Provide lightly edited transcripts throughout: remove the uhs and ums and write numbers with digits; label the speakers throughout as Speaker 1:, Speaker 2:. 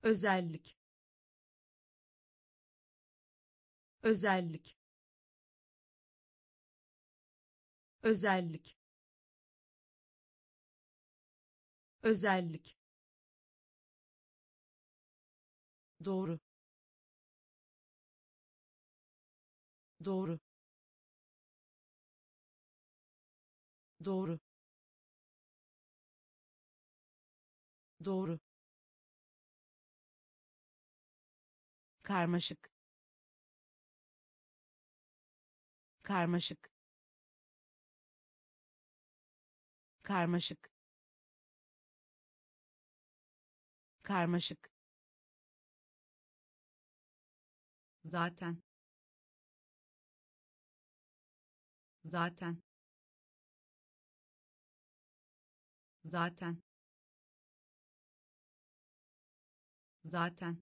Speaker 1: özellik, özellik, özellik, özellik, doğru, doğru, doğru, doğru, karmaşık, karmaşık, karmaşık, karmaşık, zaten, zaten, zaten, zaten,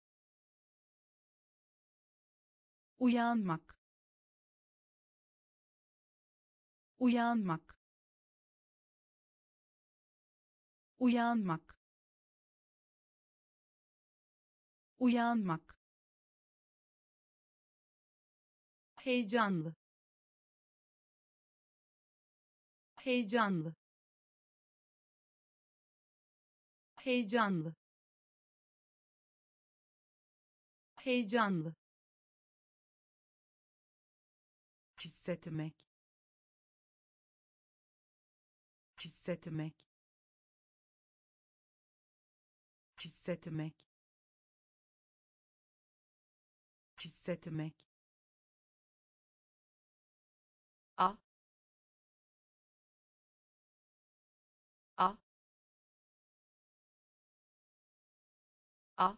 Speaker 1: uyanmak, uyanmak, uyanmak, uyanmak, heyecanlı, heyecanlı, heyecanlı, heyecanlı, hissetmek, hissetmek, hissetmek, hissetmek, a, a, a,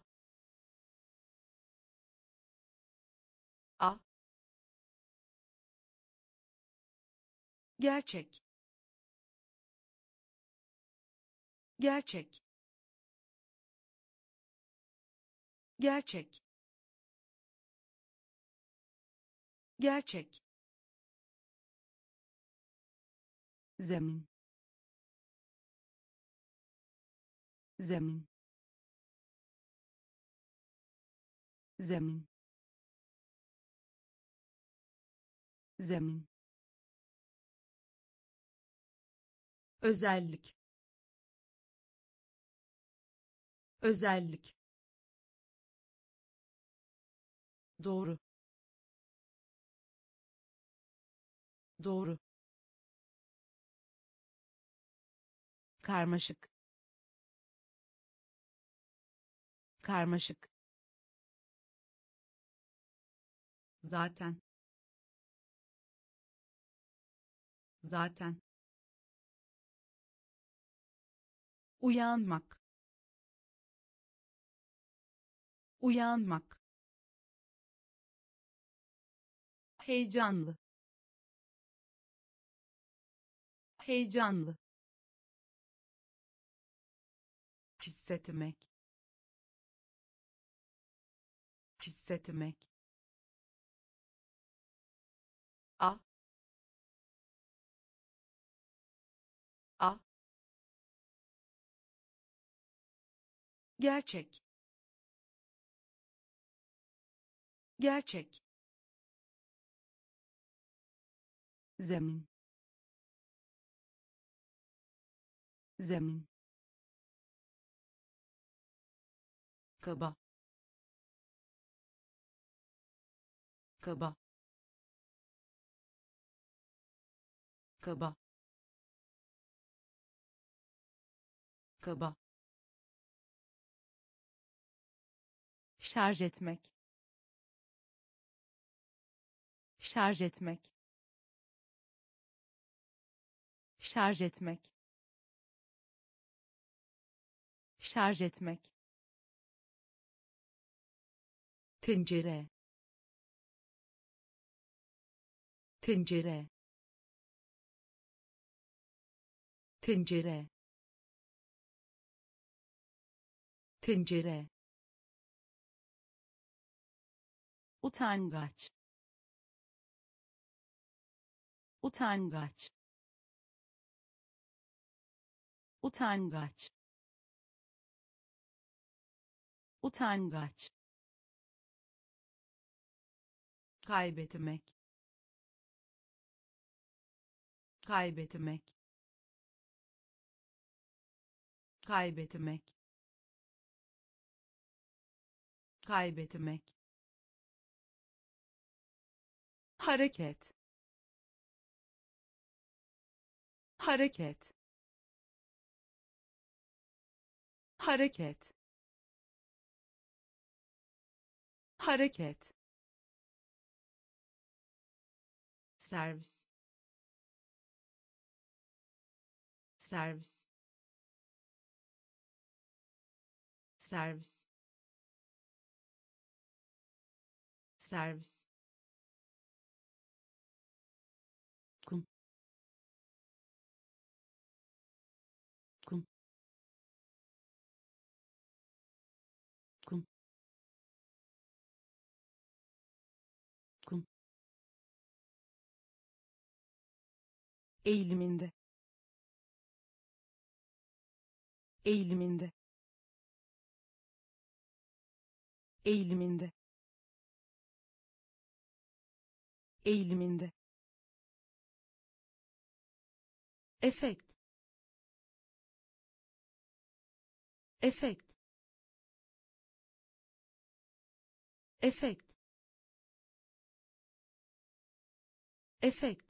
Speaker 1: a, gerçek, gerçek, gerçek, gerçek, zemin, zemin, zemin, zemin, özellik, özellik, doğru, doğru, karmaşık, karmaşık, zaten, zaten, uyanmak, uyanmak, heyecanlı, heyecanlı, hissetmek, hissetmek, a, a, gerçek, gerçek, zemin, zemin, kaba, kaba, kaba, kaba, şarj etmek, şarj etmek, şarj etmek, şarj etmek, tencere, tencere, tencere, tencere, utangaç, utangaç, utangaç, utangaç, kaybetmek, kaybetmek, kaybetmek, kaybetmek, hareket, hareket, hareket, hareket, servis, servis, servis, servis, kum, kum, kum, kum, eğiliminde, eğiliminde, eğiliminde, eğiliminde, efekt, efekt, efekt, efekt,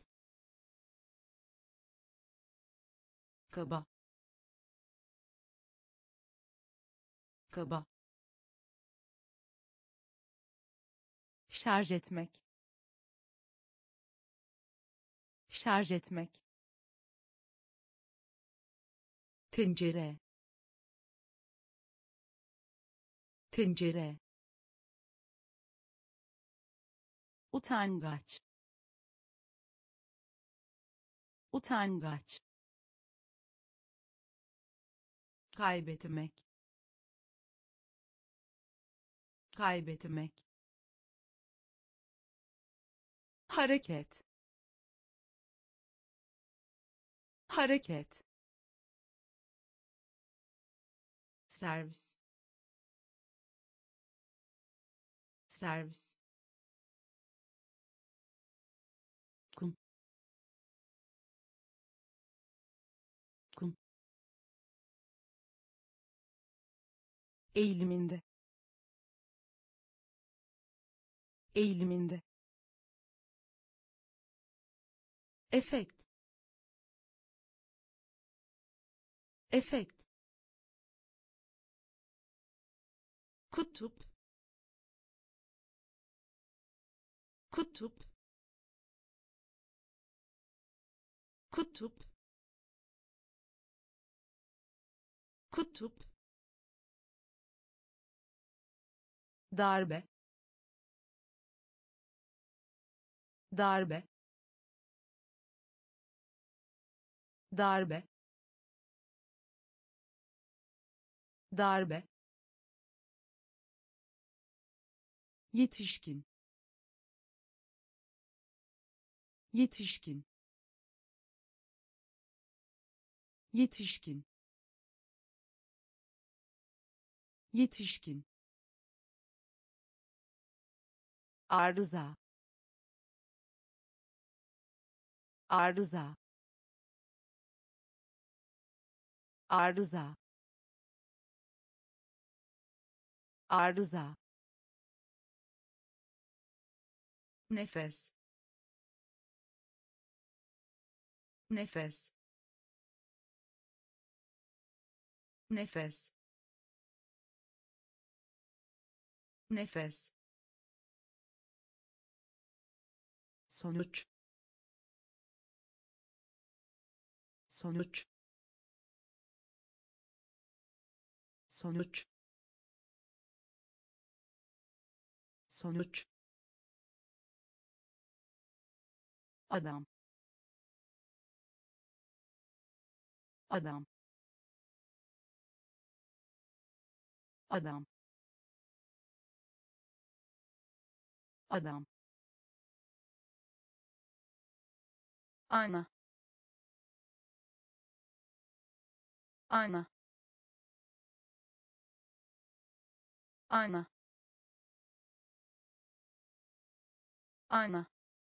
Speaker 1: kaba, kaba, şarj etmek, şarj etmek, tencere, tencere, utangaç, utangaç, kaybetmek, kaybetmek, hareket, hareket, servis, servis, kum, kum, eğiliminde, eğiliminde, efekt, efekt, kutup, kutup, kutup, kutup, darbe, darbe, darbe, darbe, yetişkin, yetişkin, yetişkin, yetişkin, arıza, arıza, arıza, arıza, nefes, nefes, nefes, nefes, sonuç, sonuç, sonuç, sonuç, adam, adam, adam, adam, ana, ana, ayna, ayna,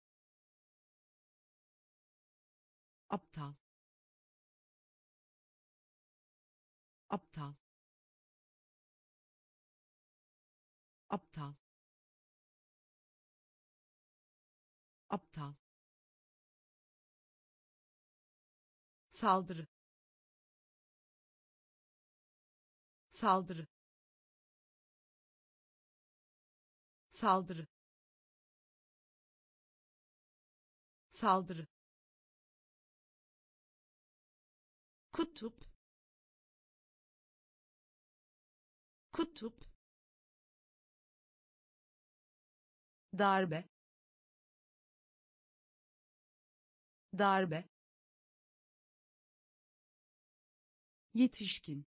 Speaker 2: aptal, aptal, aptal, aptal, saldırı, saldırı, saldırı, saldırı, kutup, kutup, darbe, darbe, yetişkin,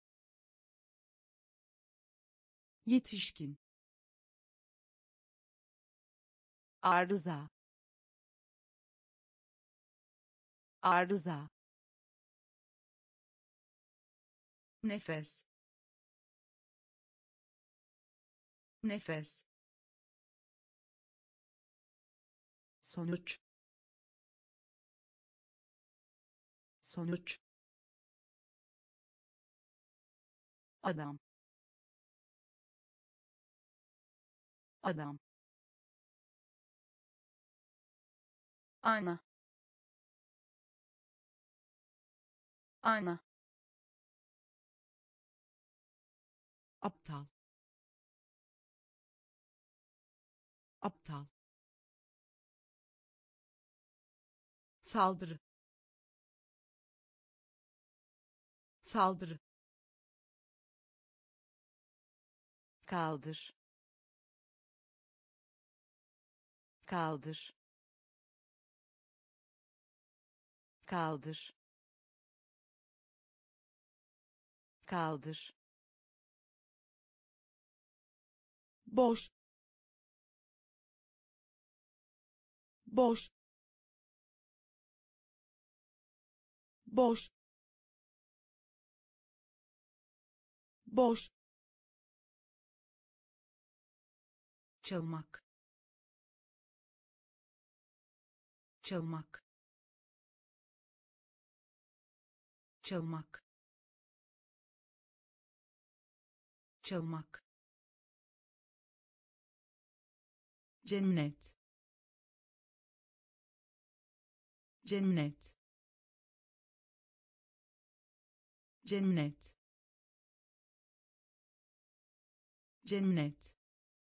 Speaker 2: yetişkin, arıza, arıza, nefes, nefes, sonuç, sonuç, adam, adam, ayna, ayna, aptal, aptal, saldırı, saldırı,
Speaker 1: kaldır, kaldır, kaldır, kaldır,
Speaker 2: boş, boş, boş, boş,
Speaker 1: çalmak, çalmak, çalmak, çalmak,
Speaker 2: cennet, cennet, cennet, cennet,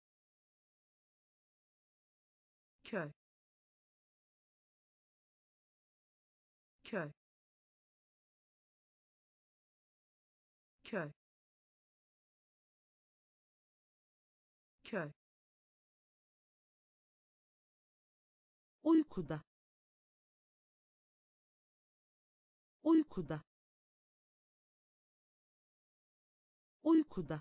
Speaker 1: köy, köy, köy, köy,
Speaker 2: uykuda, uykuda, uykuda,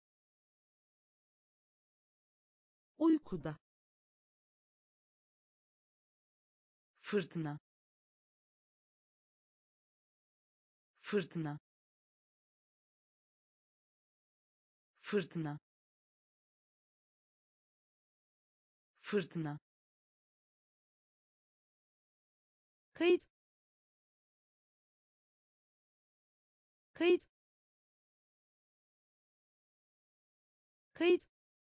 Speaker 2: uykuda,
Speaker 1: fırtına, fırtına, fırtına, fırtına,
Speaker 2: kayıt, kayıt, kayıt,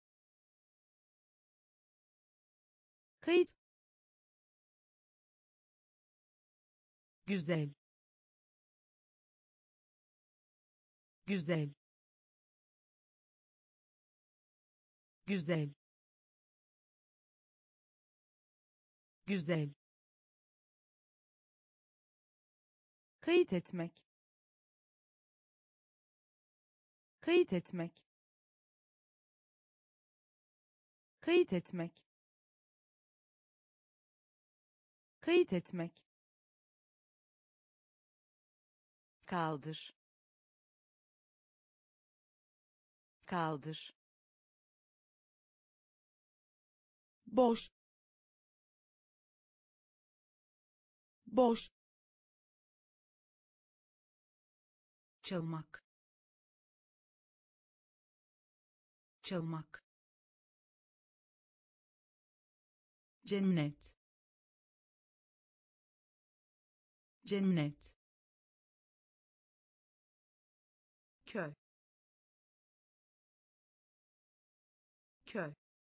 Speaker 2: kayıt, güzel, güzel, güzel, güzel,
Speaker 1: kayıt etmek, kayıt etmek, kayıt etmek, kayıt etmek, kaldır, kaldır,
Speaker 2: boş, boş,
Speaker 1: çalmak,
Speaker 2: çalmak, cennet, cennet, köy, köy,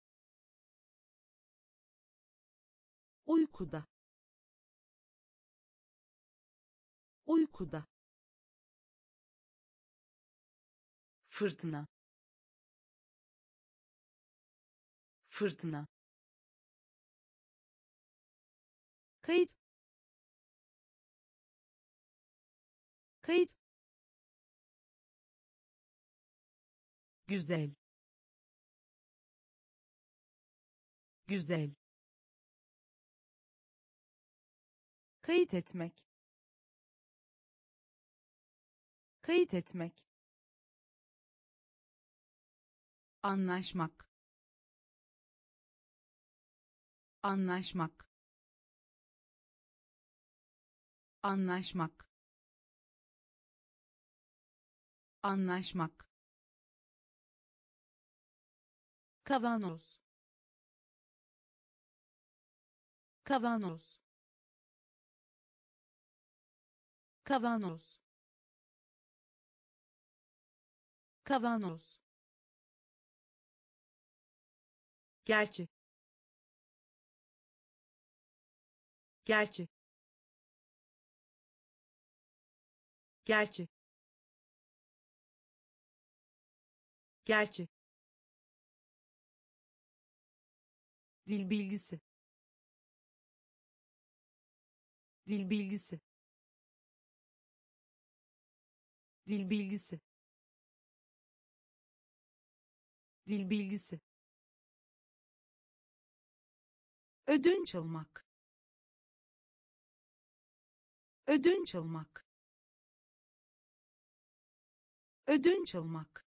Speaker 2: uykuda, uykuda, fırtına, fırtına, kayıt, kayıt, güzel, güzel,
Speaker 1: kayıt etmek, kayıt etmek,
Speaker 2: anlaşmak, anlaşmak, anlaşmak, anlaşmak, kavanoz, kavanoz, kavanoz, kavanoz, gerçi, gerçi, gerçi, gerçi, dil bilgisi, dil bilgisi, dil bilgisi, dil bilgisi, ödünç almak, ödünç almak, ödünç almak,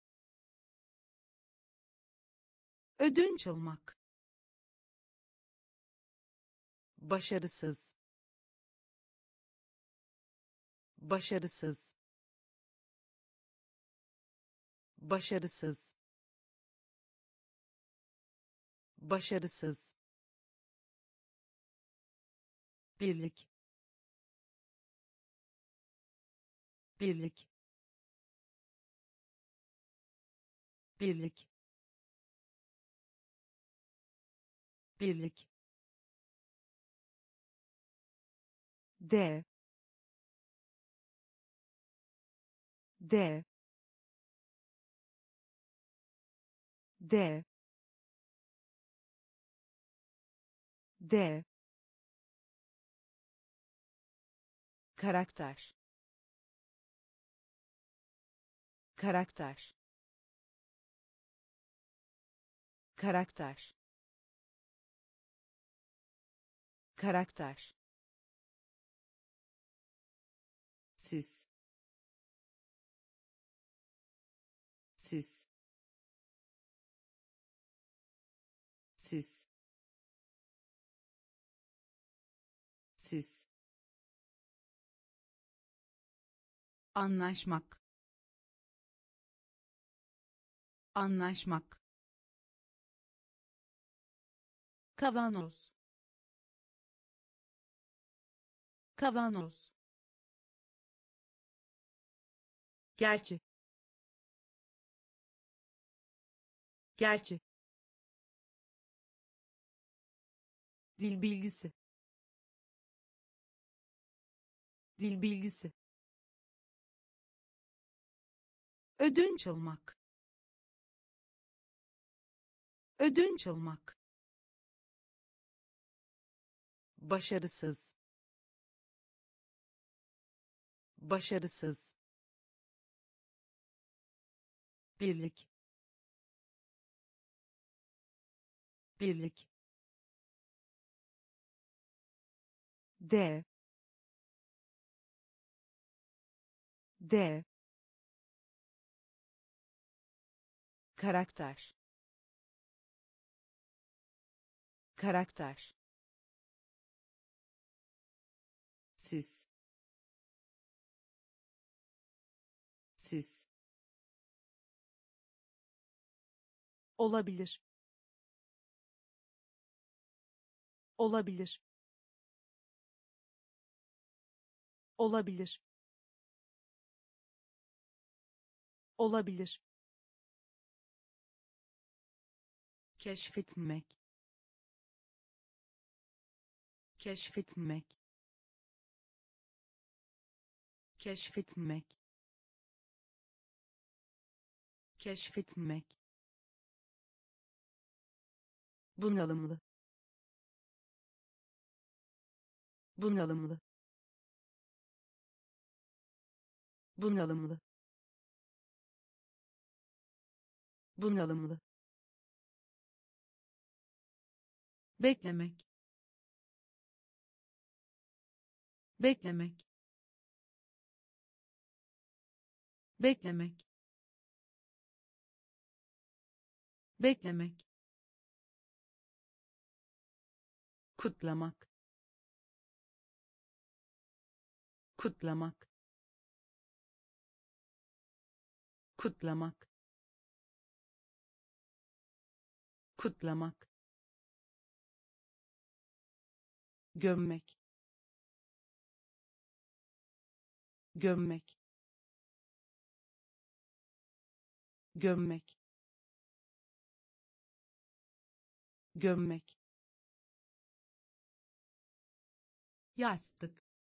Speaker 2: ödünç almak, başarısız, başarısız, başarısız, başarısız, birlik, birlik, birlik, birlik,
Speaker 1: de, de, de, de, karakter, karakter, karakter, karakter, siz, siz, siz, siz, anlaşmak, anlaşmak, kavanoz, kavanoz, gerçi, gerçi, dil bilgisi, dil bilgisi, ödünç almak, ödünç almak, başarısız, başarısız, birlik, birlik, de, de, karakter, karakter, siz, siz, olabilir, olabilir, olabilir, olabilir, keşfetmek, keşfetmek, keşfetmek, keşfetmek, bunalımlı, bunalımlı, bunalımlı, bunalımlı, beklemek, beklemek, beklemek, beklemek, kutlamak, kutlamak, kutlamak, kutlamak, gömmek, gömmek, gömmek, gömmek, yastık,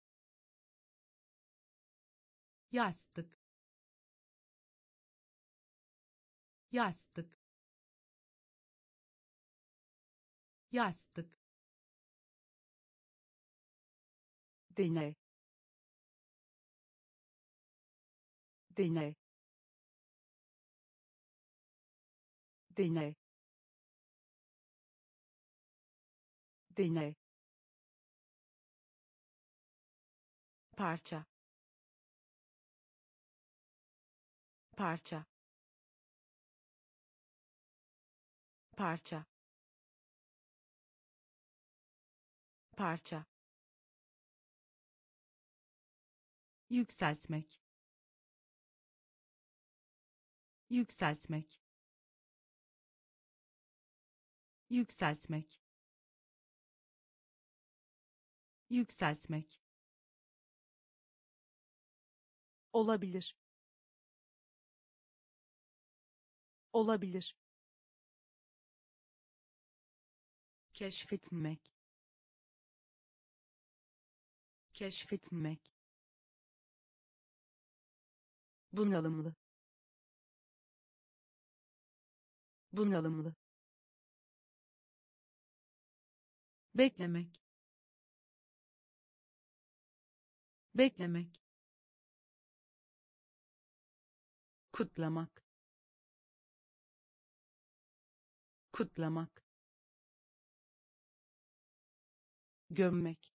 Speaker 1: yastık, yastık, yastık, deney, deney, deney, deney, parça, parça, parça, parça, yükseltmek, yükseltmek, yükseltmek, yükseltmek, olabilir, olabilir, keşfetmek, keşfetmek, bunalımlı, bunalımlı, beklemek, beklemek, kutlamak, kutlamak, gömmek,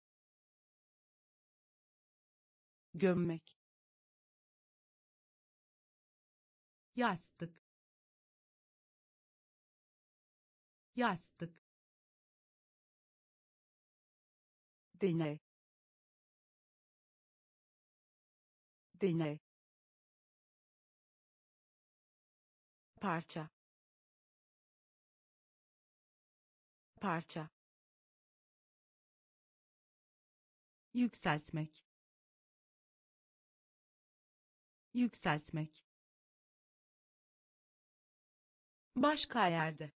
Speaker 1: gömmek, yastık, yastık, deney, deney, parça, parça, yükseltmek, yükseltmek, başka yerde,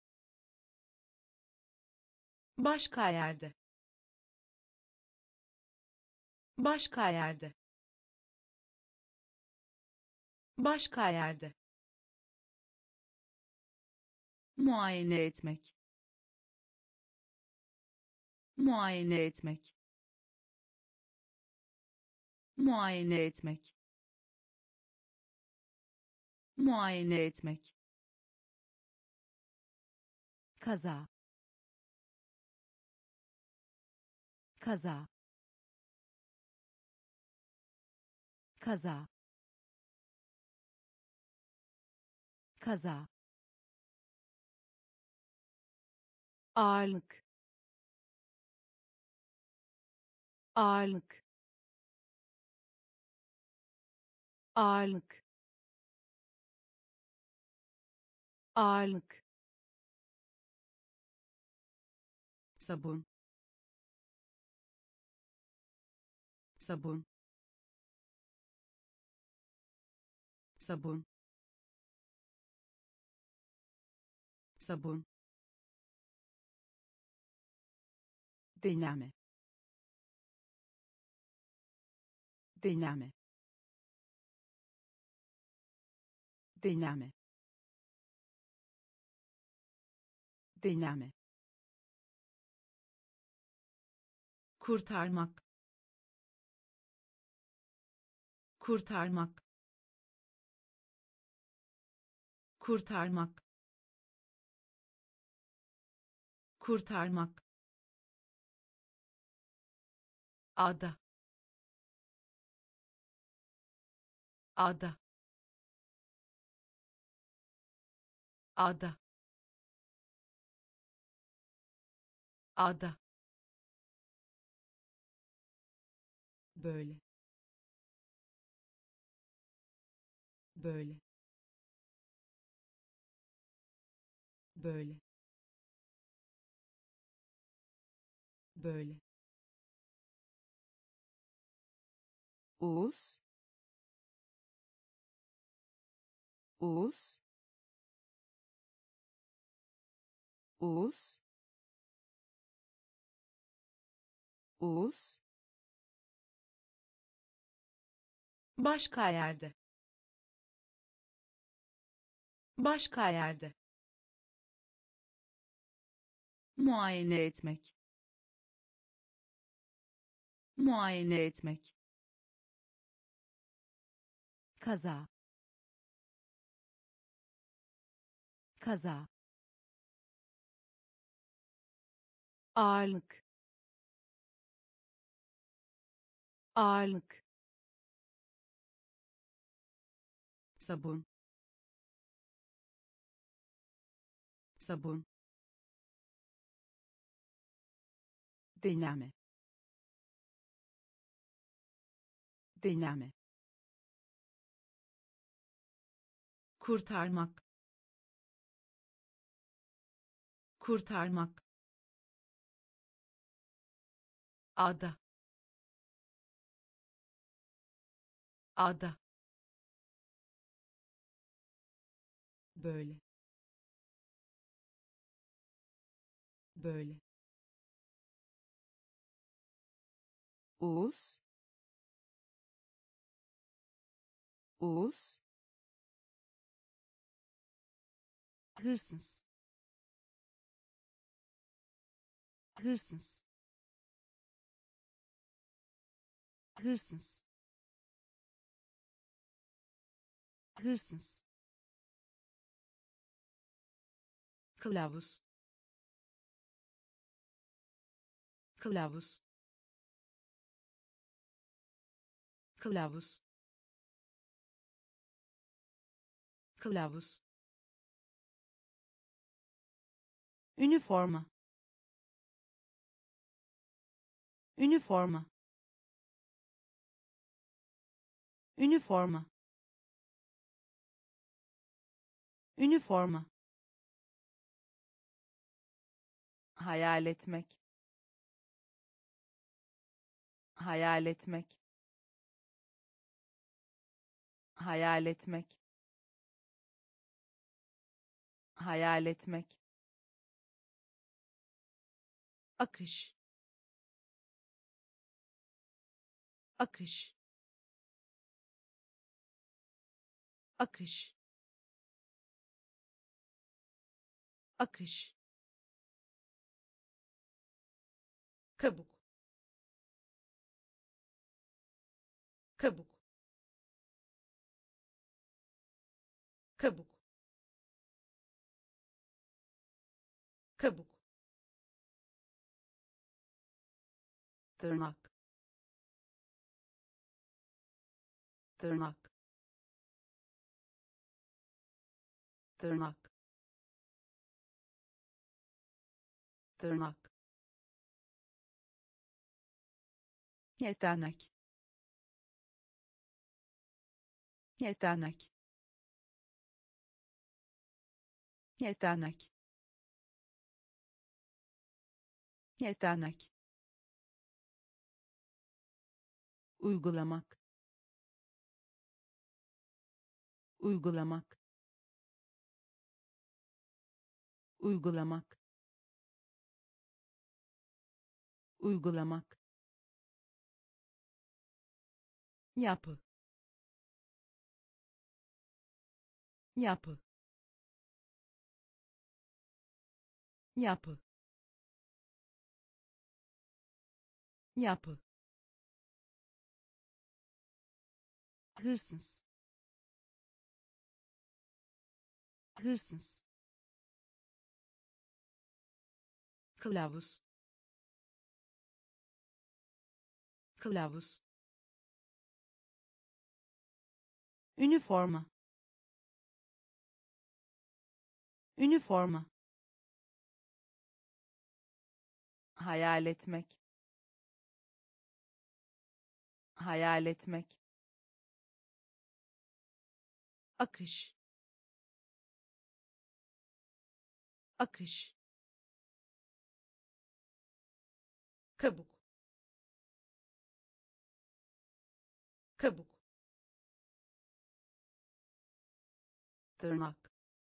Speaker 1: başka yerde, başka yerde, başka yerde, muayene etmek, muayene etmek, muayene etmek, muayene etmek, kaza, kaza, kaza, kaza, ağırlık, ağırlık, ağırlık, ağırlık,
Speaker 2: sabun, sabun, sabun, sabun, deneme, deneme, deneme, deneme, kurtarmak, kurtarmak, kurtarmak, kurtarmak, ada, ada, ada, ada, böyle, böyle, böyle, böyle, uz, uz, uz, uz, başka yerde, başka yerde, muayene etmek, muayene etmek,
Speaker 1: kaza, kaza, ağırlık, ağırlık,
Speaker 2: sabun, sabun, deneme, deneme, kurtarmak, kurtarmak, ada, ada, böyle, böyle, uz, uz,
Speaker 1: hırsız, hırsız, hırsız, hırsız,
Speaker 2: kılavuz, kılavuz, kılavuz, kılavuz,
Speaker 1: üniforma, üniforma, üniforma, üniforma,
Speaker 2: hayal etmek, hayal etmek, hayal etmek, hayal etmek,
Speaker 1: akış, akış, akış, akış,
Speaker 2: kabuk, kabuk, kabuk, kabuk, tırnak, tırnak, tırnak, tırnak, yetenek, yetenek, yetenek, yetenek, uygulamak, uygulamak, uygulamak, uygulamak, yapı, yapı, yapı, yapı, hırsız, hırsız, kılavuz, kılavuz, üniforma, üniforma, hayal etmek, hayal etmek,
Speaker 1: akış, akış, kabuk, kabuk,
Speaker 2: tırnak,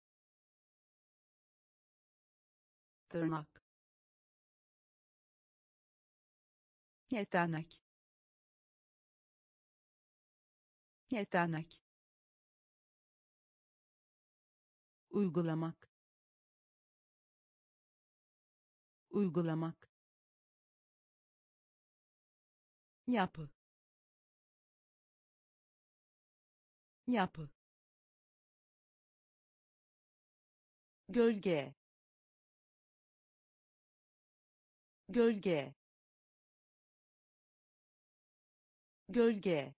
Speaker 2: tırnak, yetenek, yetenek, uygulamak, uygulamak, yapı, yapı, gölge, gölge, gölge,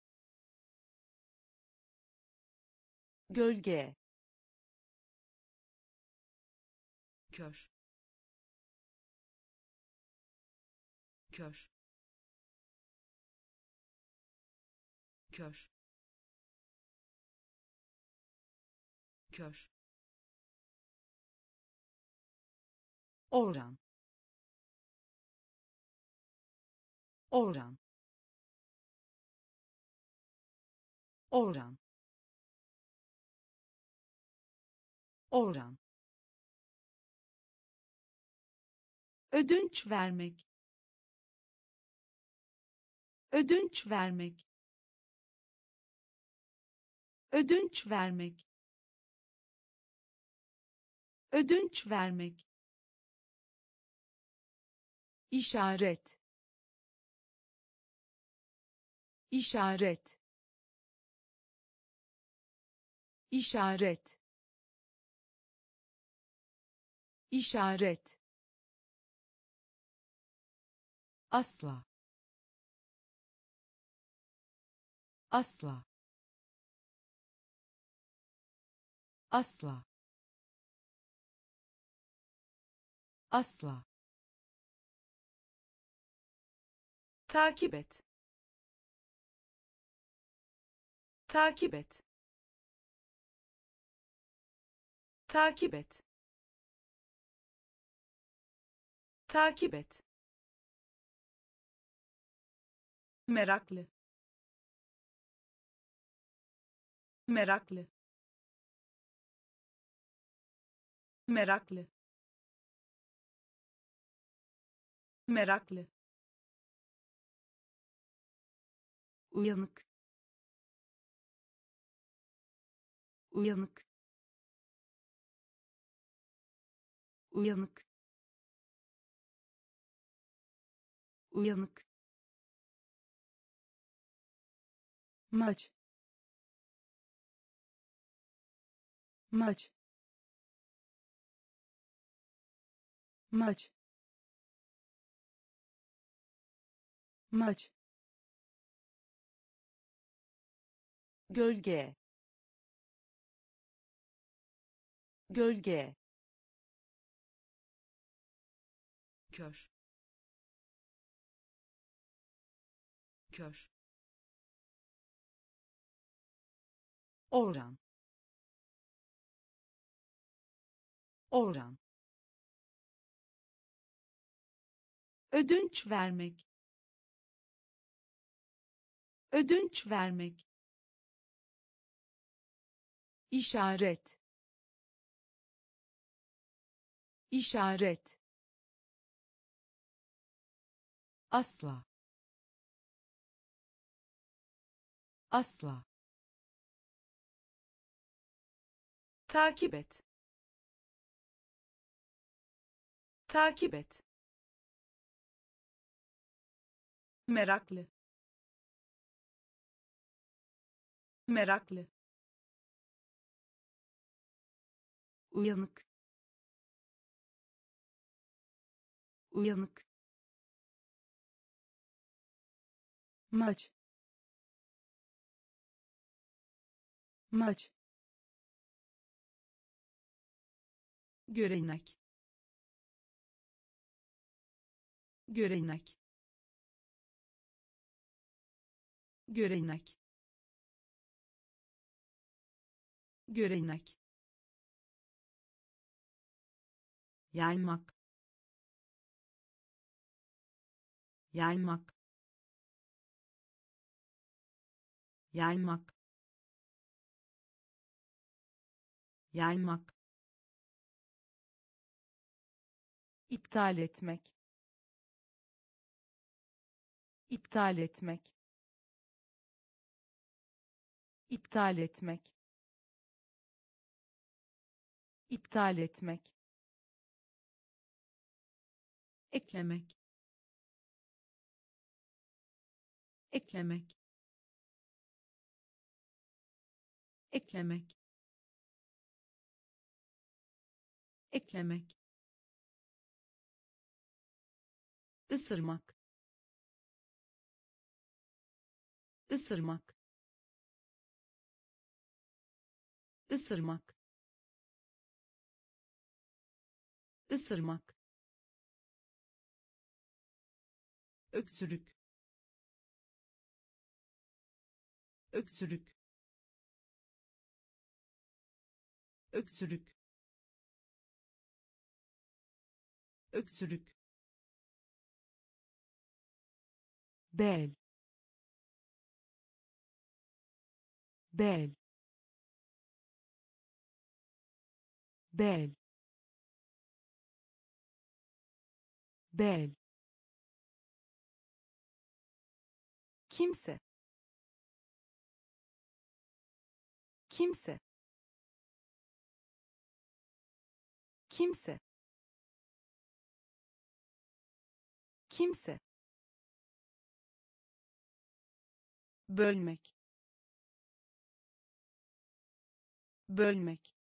Speaker 2: gölge, kör, kör, kör, kör, oran, oran, oran, oran, ödünç vermek, ödünç vermek, ödünç vermek, ödünç vermek, işaret, işaret, işaret, işaret, asla, asla, asla, asla, takip et, takip et, takip et, takip et, meraklı, meraklı, meraklı, meraklı, uyanık, uyanık, uyanık, uyanık, maç, maç, maç, maç, gölge, gölge, kör, kör, oran, oran,
Speaker 1: ödünç vermek, ödünç vermek,
Speaker 2: işaret, işaret, asla, asla, takip et, takip et,
Speaker 1: meraklı, meraklı, uyanık, uyanık,
Speaker 2: maç, maç,
Speaker 1: görenek, görenek, görenek, görenek,
Speaker 2: yaymak, yaymak, yaymak, yaymak,
Speaker 1: iptal etmek, iptal etmek, iptal etmek, iptal etmek, eklemek, eklemek, eklemek, eklemek, ısırmak, ısırmak, ısırmak, ısırmak, öksürük, öksürük, öksürük, öksürük,
Speaker 2: bel, bel, bel, bel,
Speaker 1: kimse, kimse, kimse, kimse, bölmek, bölmek,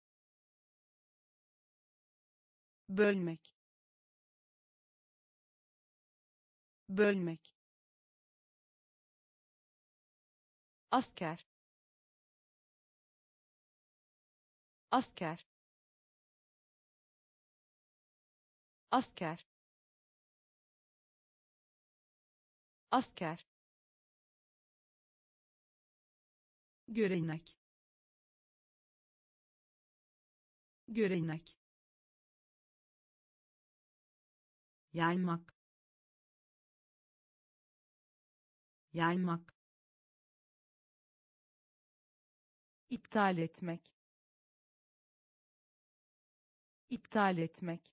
Speaker 1: bölmek, bölmek, asker, asker, asker, asker, görenek, görenek,
Speaker 2: yaymak, yaymak,
Speaker 1: iptal etmek, iptal etmek,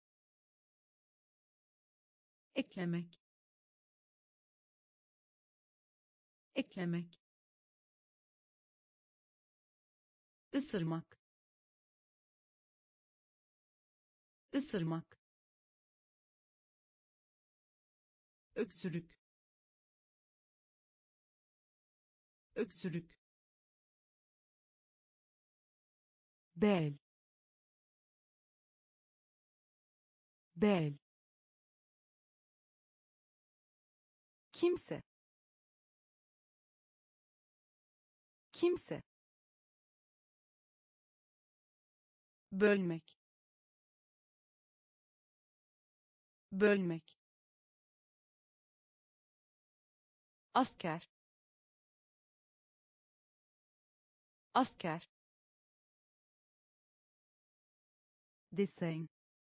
Speaker 1: eklemek, eklemek, ısırmak, ısırmak, öksürük, öksürük,
Speaker 2: bel, bel,
Speaker 1: kimse, kimse, bölmek, bölmek, asker, asker, desen,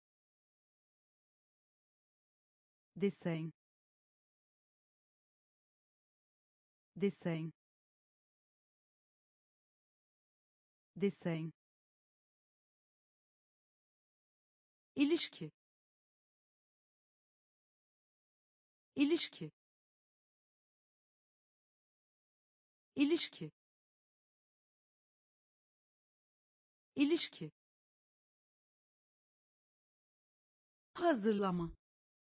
Speaker 1: desen, desen, desen, ilişki, ilişki, ilişki, ilişki, hazırlama,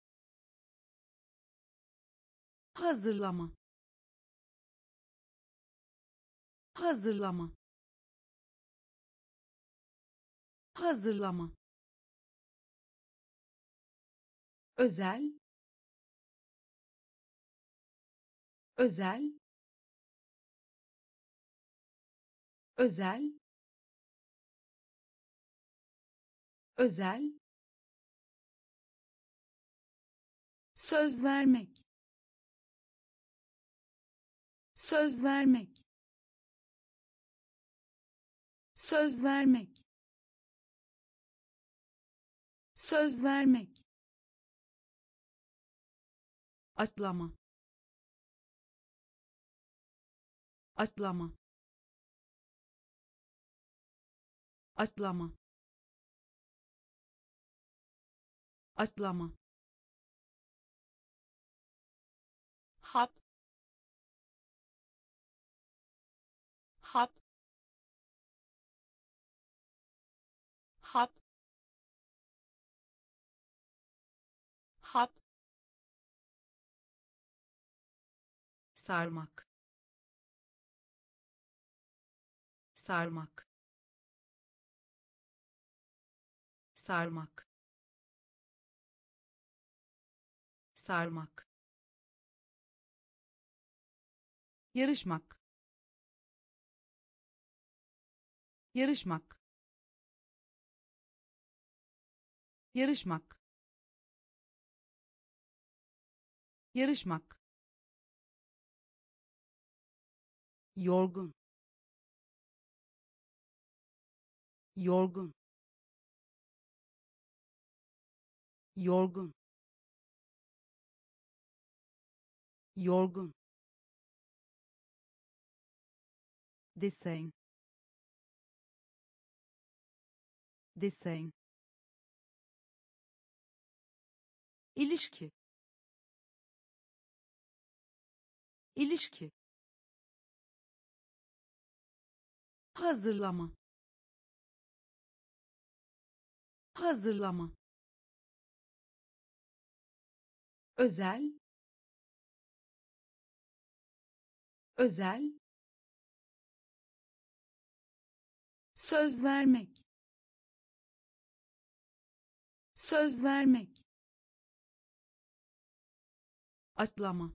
Speaker 1: hazırlama, hazırlama, hazırlama, özel, özel, özel, özel, söz vermek, söz vermek, söz vermek, söz vermek, atlama, atlama, atlama, atlama, hap, hap, hap, hap, sarmak, sarmak, sarmak, sarmak, yarışmak, yarışmak, yarışmak, yarışmak, yorgun, yorgun, yorgun, yorgun, desen, desen, ilişki, ilişki, hazırlama, hazırlama, özel, özel, söz vermek, söz vermek, atlama,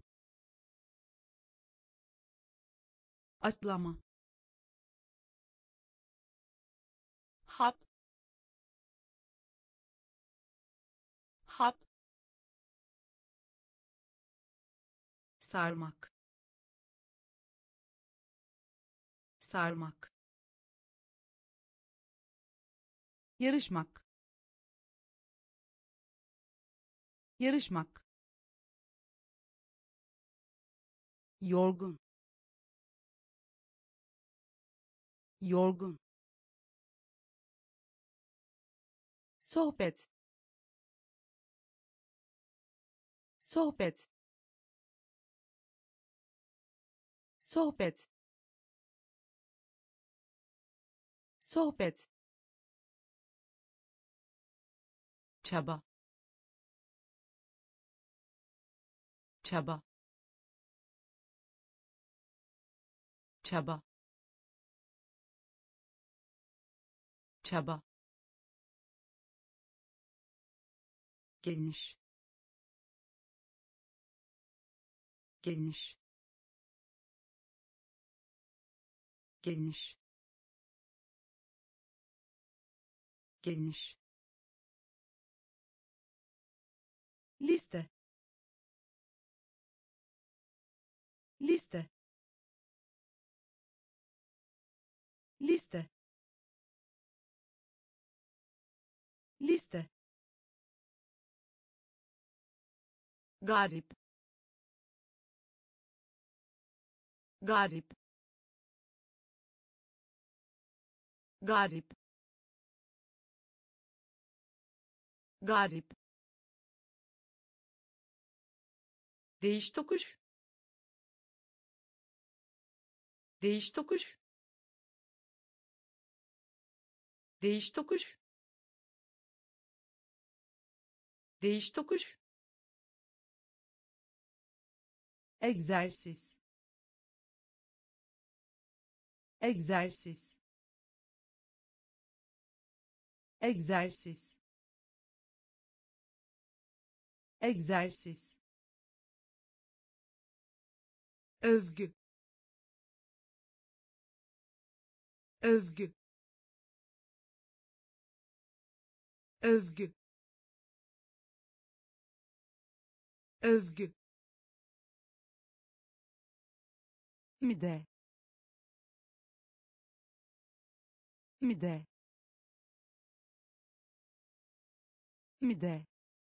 Speaker 1: atlama, hap, hap, sarmak, sarmak, yarışmak, yarışmak, yorgun, yorgun, sohbet, sohbet, sohbet, sohbet, çaba, çaba, çaba, çaba, geniş, geniş, geniş, geniş, liste, liste, liste, liste,
Speaker 2: garip, garip, garip, garip, değiş tokuş, değiş tokuş, değiş tokuş, değiş tokuş,
Speaker 1: egzersiz, egzersiz, egzersiz, egzersiz, övgü, övgü, övgü, övgü,
Speaker 2: mide, mide, mide,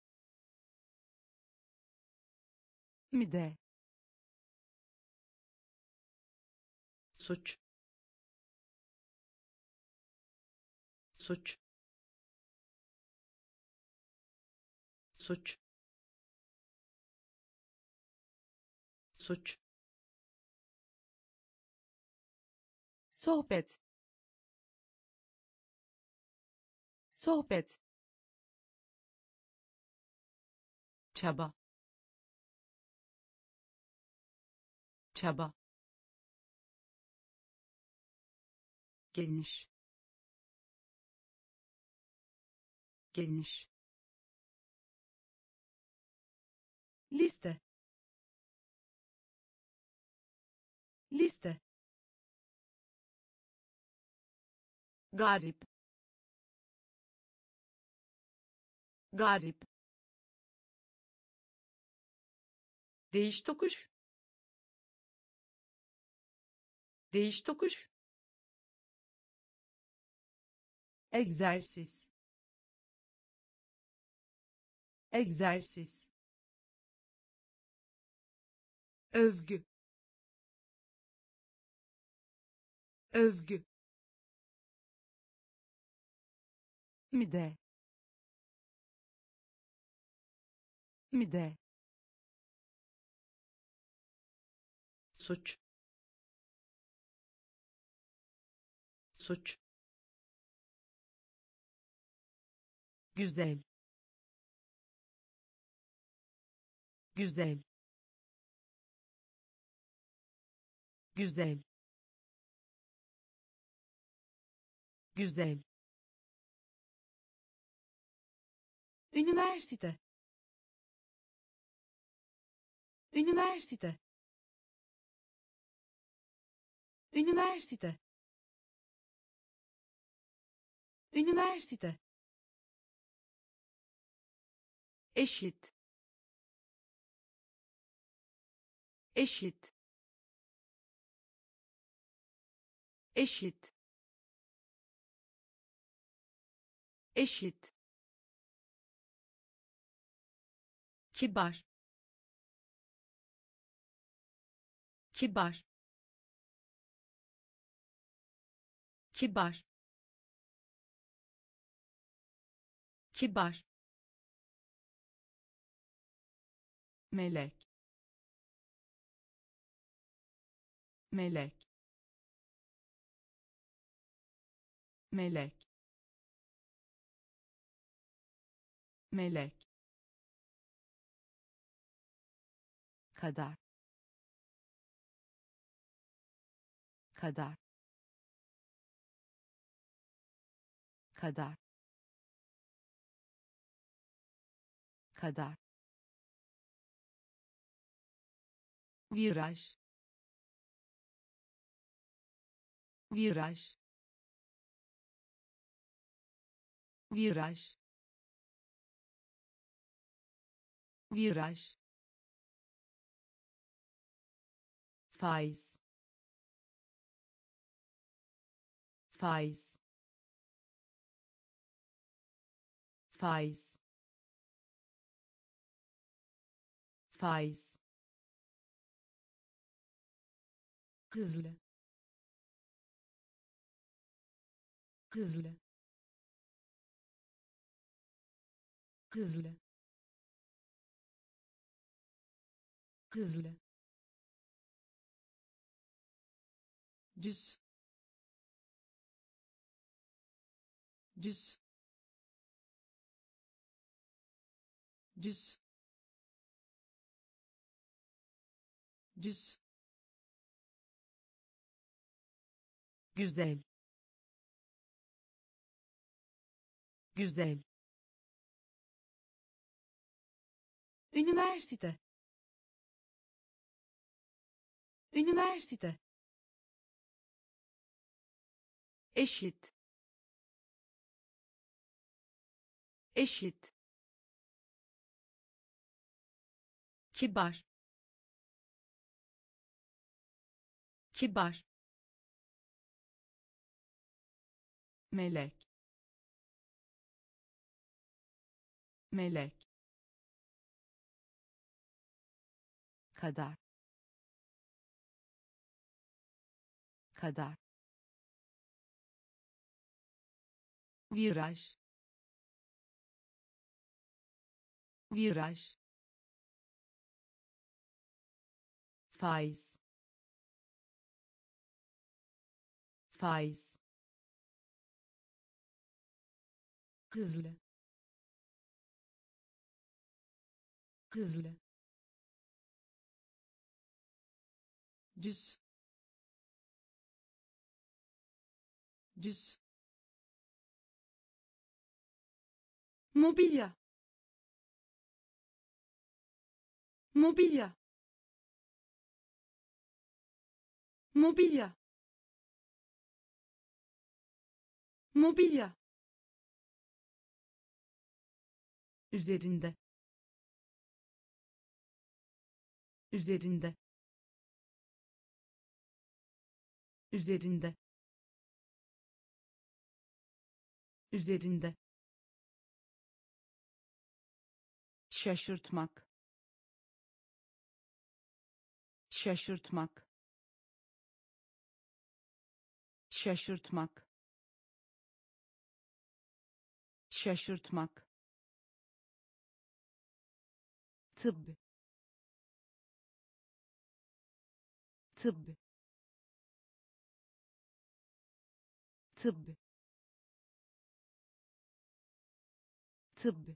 Speaker 2: mide,
Speaker 1: suç, suç, suç, suç,
Speaker 2: sohbet, sohbet, çaba, çaba,
Speaker 1: geniş, geniş, liste, liste,
Speaker 2: garip, garip,
Speaker 1: değiş tokuş, değiş tokuş, egzersiz, egzersiz, övgü, övgü,
Speaker 2: mide, mide,
Speaker 1: suç, suç,
Speaker 2: güzel, güzel, güzel, güzel,
Speaker 1: üniversite, üniversite, üniversite, üniversite, eşit, eşit, eşit, eşit, kibar, kibar, kibar, kibar,
Speaker 2: melek, melek, melek, melek, kadar, kadar, kadar, kadar, viraj, viraj, viraj, viraj, faiz, faiz, faiz, faiz, hızlı, hızlı, hızlı, hızlı, düz, düz, düz, düz, güzel, güzel, üniversite, üniversite, eşit, eşit,
Speaker 1: kibar, kibar,
Speaker 2: melek, melek, kadar, kadar, viraj, viraj, faiz, faiz, hızlı, hızlı, düz, düz, mobilya, mobilya, mobilya, mobilya, üzerinde, üzerinde, üzerinde, üzerinde, şaşırtmak, şaşırtmak, şaşırtmak, şaşırtmak, tıbb, tıbb, tıbb, tıbb,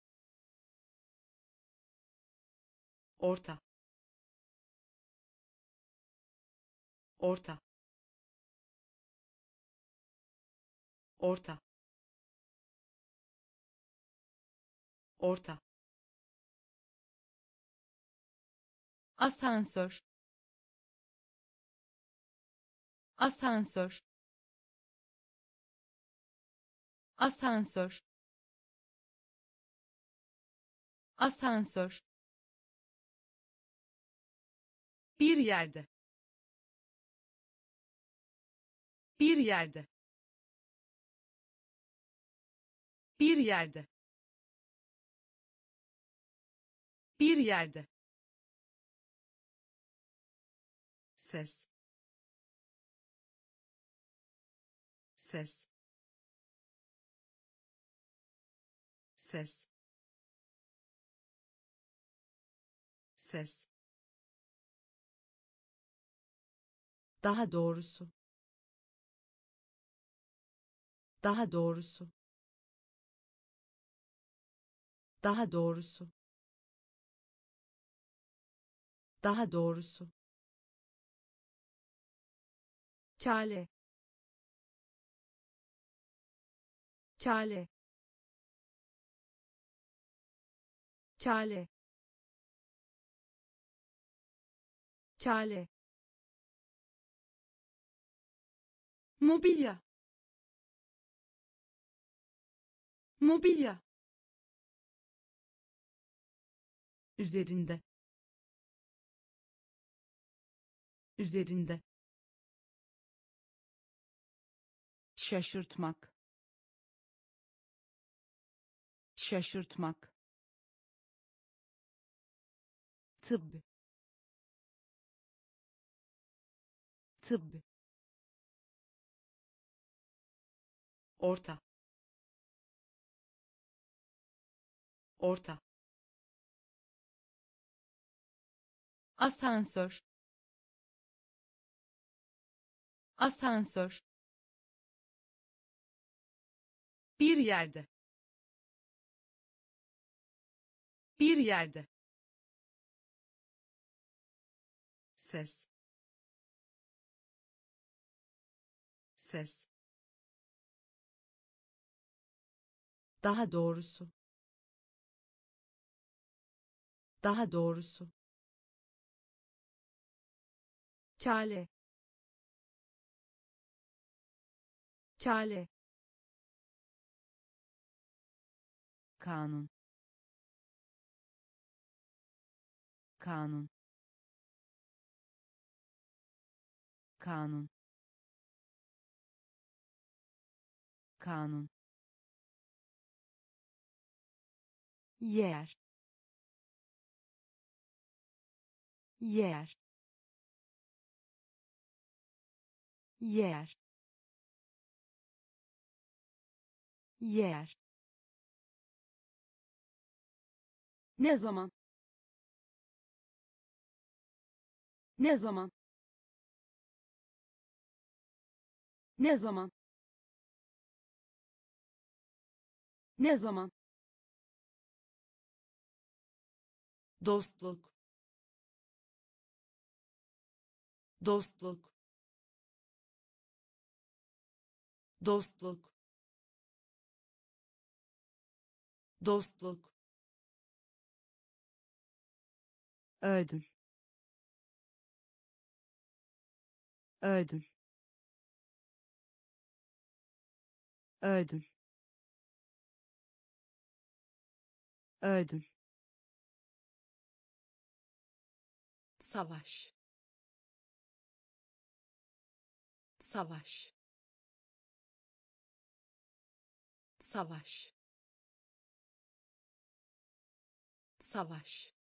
Speaker 2: orta, orta, orta, orta, asansör, asansör, asansör, asansör, bir yerde, bir yerde, bir yerde, bir yerde, ses, ses, ses, ses, daha doğrusu, daha doğrusu, daha doğrusu, daha doğrusu, kale, kale, kale, kale, mobilya, mobilya, üzerinde, üzerinde, şaşırtmak, şaşırtmak, tıbb, tıbb,
Speaker 1: orta, orta,
Speaker 2: asansör, asansör, bir yerde, bir yerde, ses, ses, daha doğrusu, daha doğrusu, kale, kale, kanun, kanun, kanun, kanun, yer, yer, yer, yer, ne zaman, ne zaman, ne zaman, ne zaman,
Speaker 1: dostluk, dostluk, dostluk, dostluk,
Speaker 2: ödül, ödül, ödül, ödül,
Speaker 1: savaş, savaş, savaş, savaş,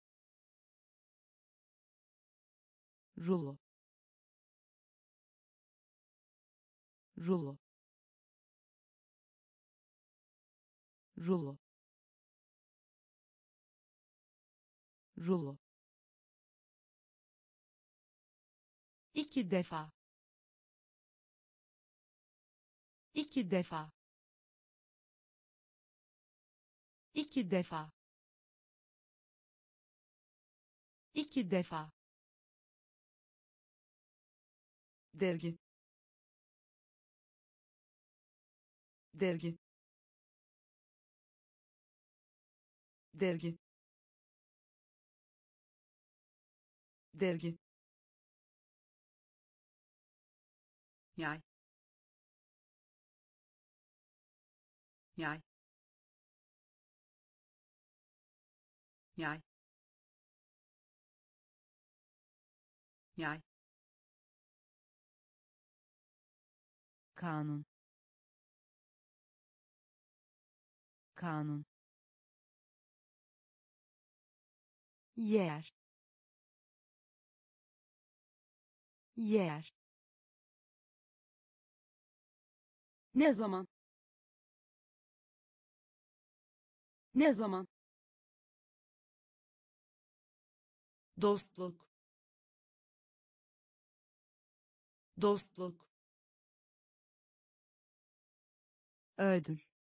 Speaker 2: rulo, rulo, rulo, rulo, iki defa, iki defa, iki defa, iki defa, dergi, dergi, dergi, dergi,
Speaker 1: yay, yay, yay, yay,
Speaker 2: kanun, kanun, yer, yer, ne zaman, ne zaman,
Speaker 1: dostluk, dostluk,
Speaker 2: ödül,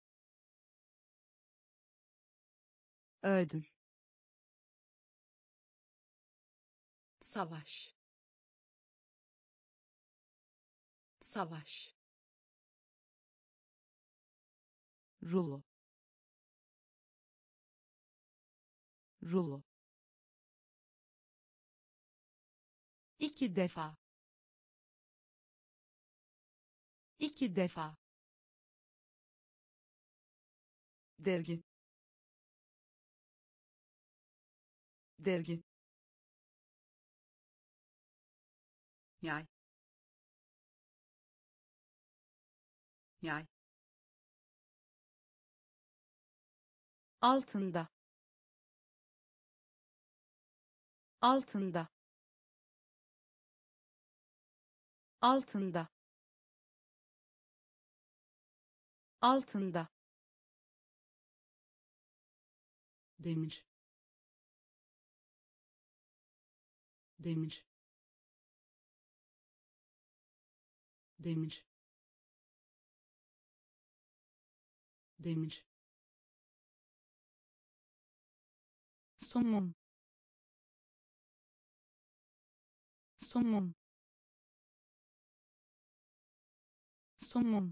Speaker 2: ödül,
Speaker 1: savaş, savaş,
Speaker 2: rulo, rulo, iki defa, iki defa, dergi, dergi,
Speaker 1: yay, yay,
Speaker 2: altında altında altında altında demir demir demir demir somun somun somun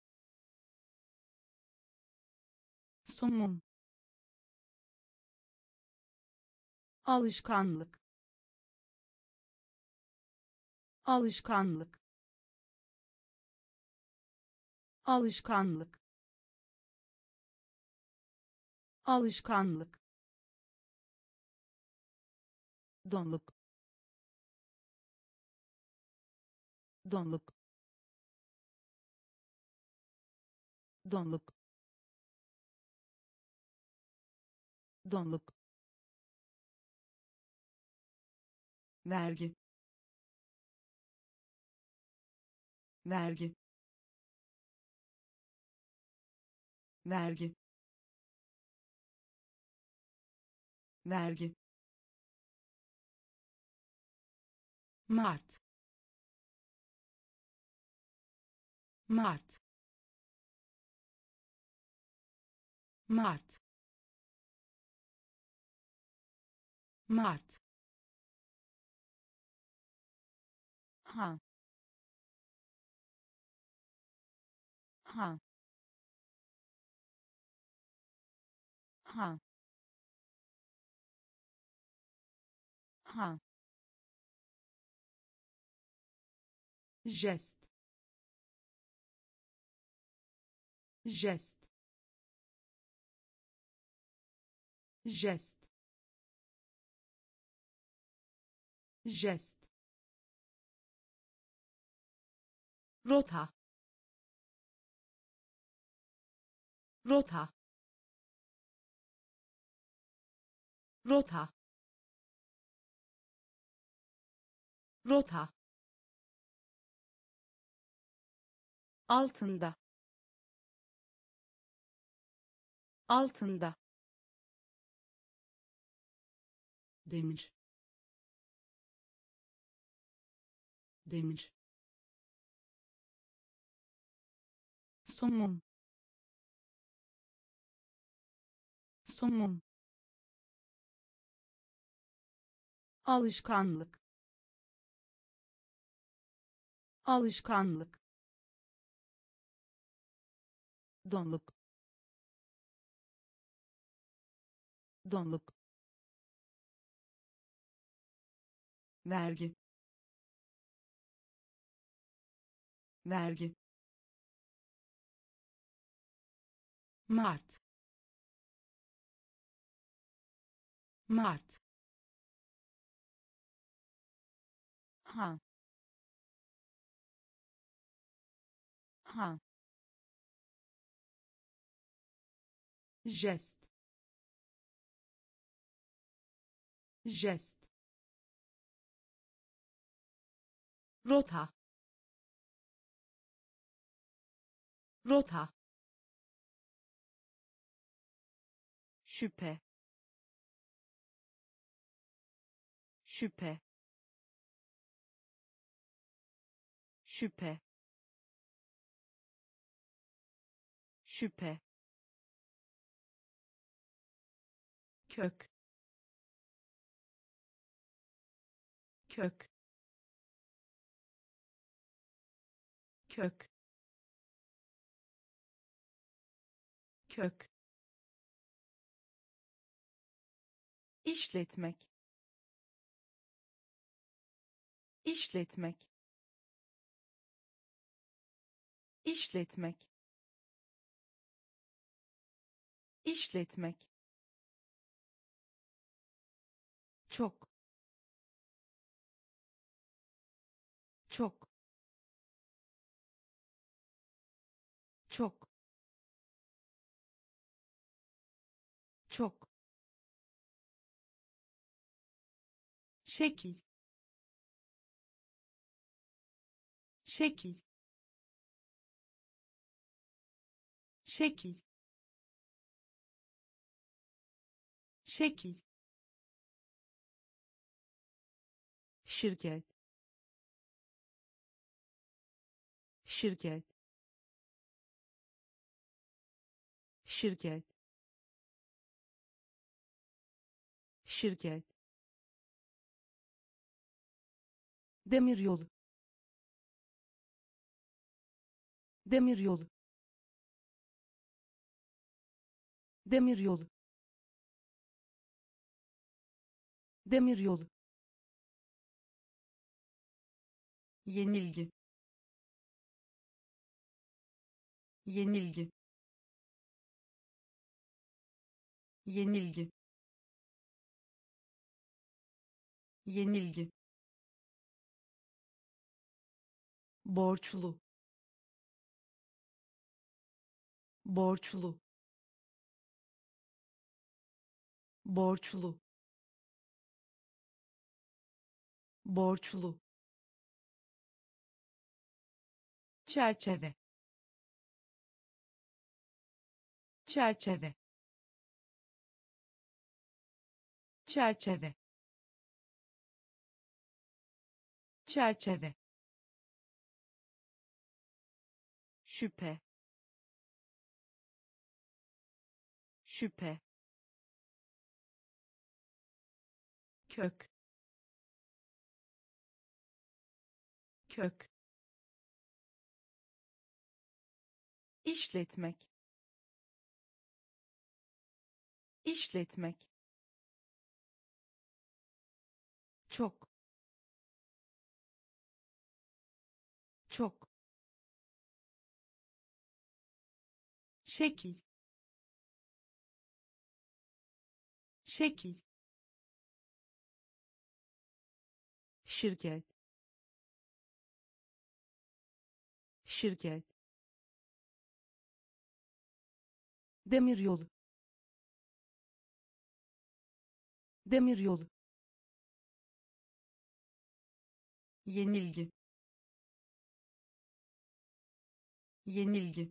Speaker 2: somun alışkanlık alışkanlık alışkanlık alışkanlık donluk donluk donluk donluk vergi vergi vergi vergi Mart Mart Mart Mart ha ha ha ha jest jest jest jest rota rota rota rota altında altında demir demir somun somun alışkanlık alışkanlık donluk donluk vergi vergi Mart Mart ha ha jest jest rota rota şüphe şüphe şüphe şüphe kök kök kök kök işletmek işletmek işletmek işletmek çok çok çok çok,
Speaker 1: şekil, şekil, şekil, şekil,
Speaker 2: şirket, şirket, şirket, şirket, demiryolu, demiryolu, demiryolu, demiryolu,
Speaker 1: yenilgi, yenilgi, yenilgi, yenilgi,
Speaker 2: borçlu, borçlu, borçlu, borçlu,
Speaker 1: çerçeve, çerçeve, çerçeve, çerçeve,
Speaker 2: şüphe, şüphe,
Speaker 1: kök, kök,
Speaker 2: işletmek, işletmek, çok, çok,
Speaker 1: şekil, şekil,
Speaker 2: şirket, şirket, demiryolu, demiryolu,
Speaker 1: yenilgi, yenilgi,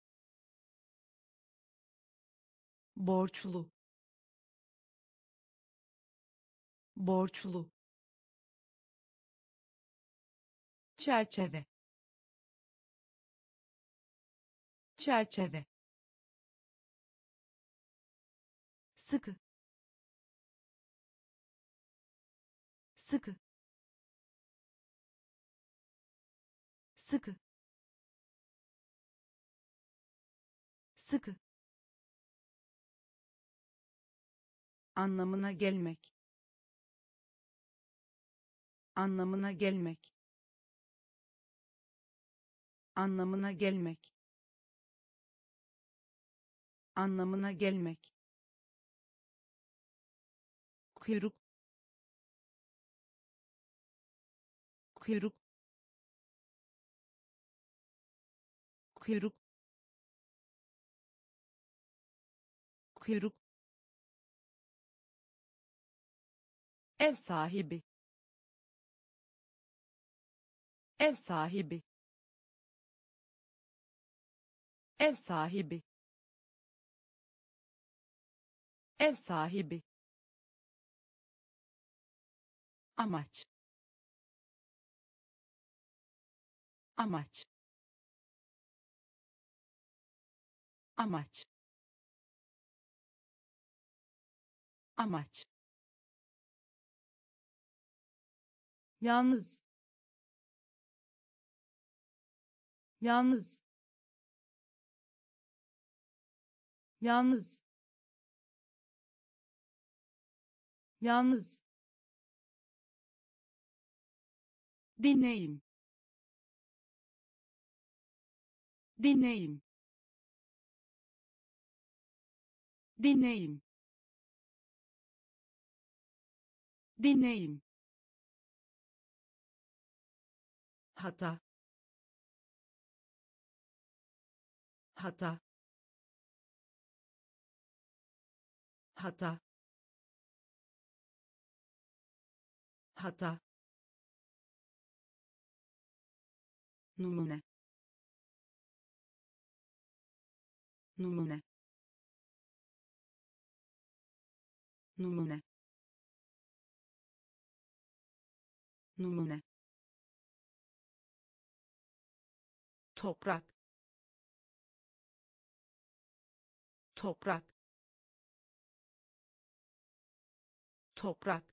Speaker 2: borçlu, borçlu,
Speaker 1: çerçeve, çerçeve,
Speaker 2: sıkı, sıkı, sıkı, sıkı,
Speaker 1: anlamına gelmek, anlamına gelmek, anlamına gelmek, anlamına gelmek,
Speaker 2: kuyruk, kuyruk, kuyruk, kuyruk,
Speaker 1: ev sahibi, ev sahibi, ev sahibi, ev sahibi, amaç, amaç, amaç, amaç, yalnız, yalnız, yalnız, yalnız, deneyim, deneyim, deneyim, deneyim, hata, hata, hata, hata, numune, numune, numune, numune, toprak, toprak, toprak,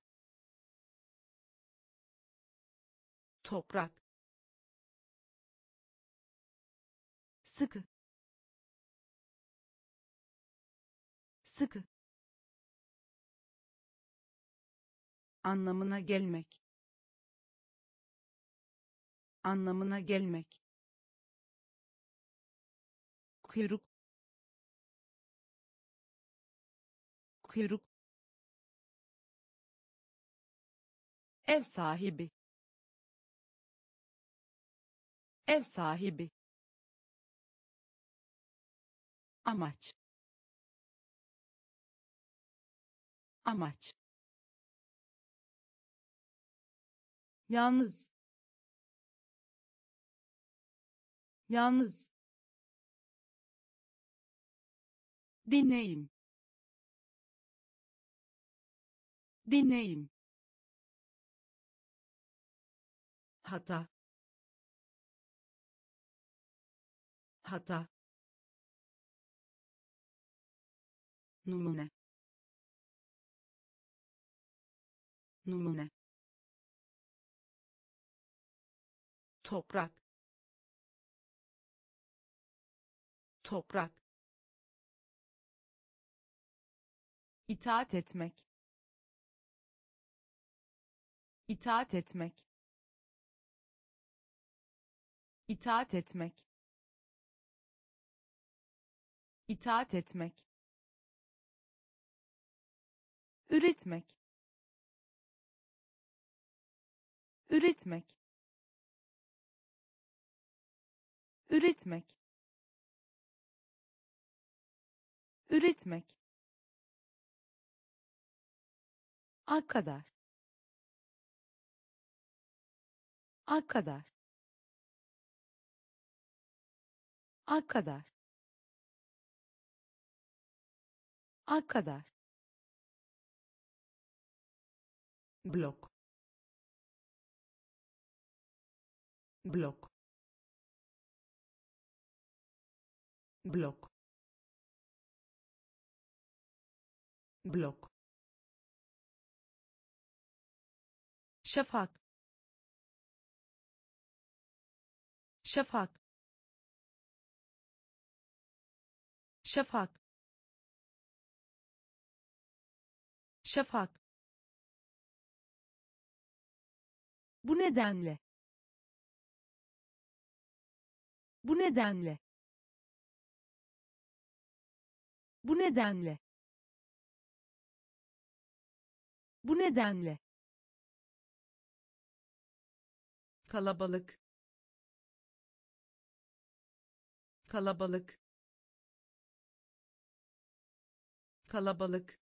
Speaker 1: toprak, sıkı, sıkı, anlamına gelmek, anlamına gelmek, kuyruk, kuyruk, ev sahibi, ev sahibi, amaç, amaç, yalnız, yalnız, deneyim, deneyim, hata, hata, numune, numune, toprak, toprak, itaat etmek, itaat etmek, itaat etmek, itaat etmek, üretmek, üretmek, üretmek, üretmek, a kadar, a kadar, a kadar, a kadar, blok, blok, blok, blok, şafak, şafak, şafak, şafak, bu nedenle, bu nedenle, bu nedenle, bu nedenle, kalabalık, kalabalık, kalabalık,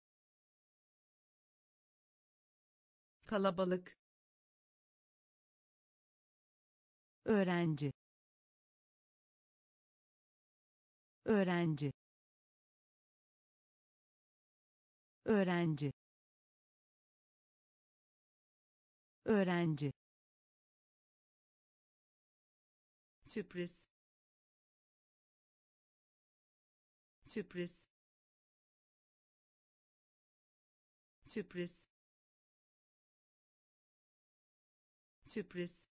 Speaker 1: kalabalık, öğrenci, öğrenci, öğrenci, öğrenci, sürpriz, sürpriz, sürpriz, sürpriz,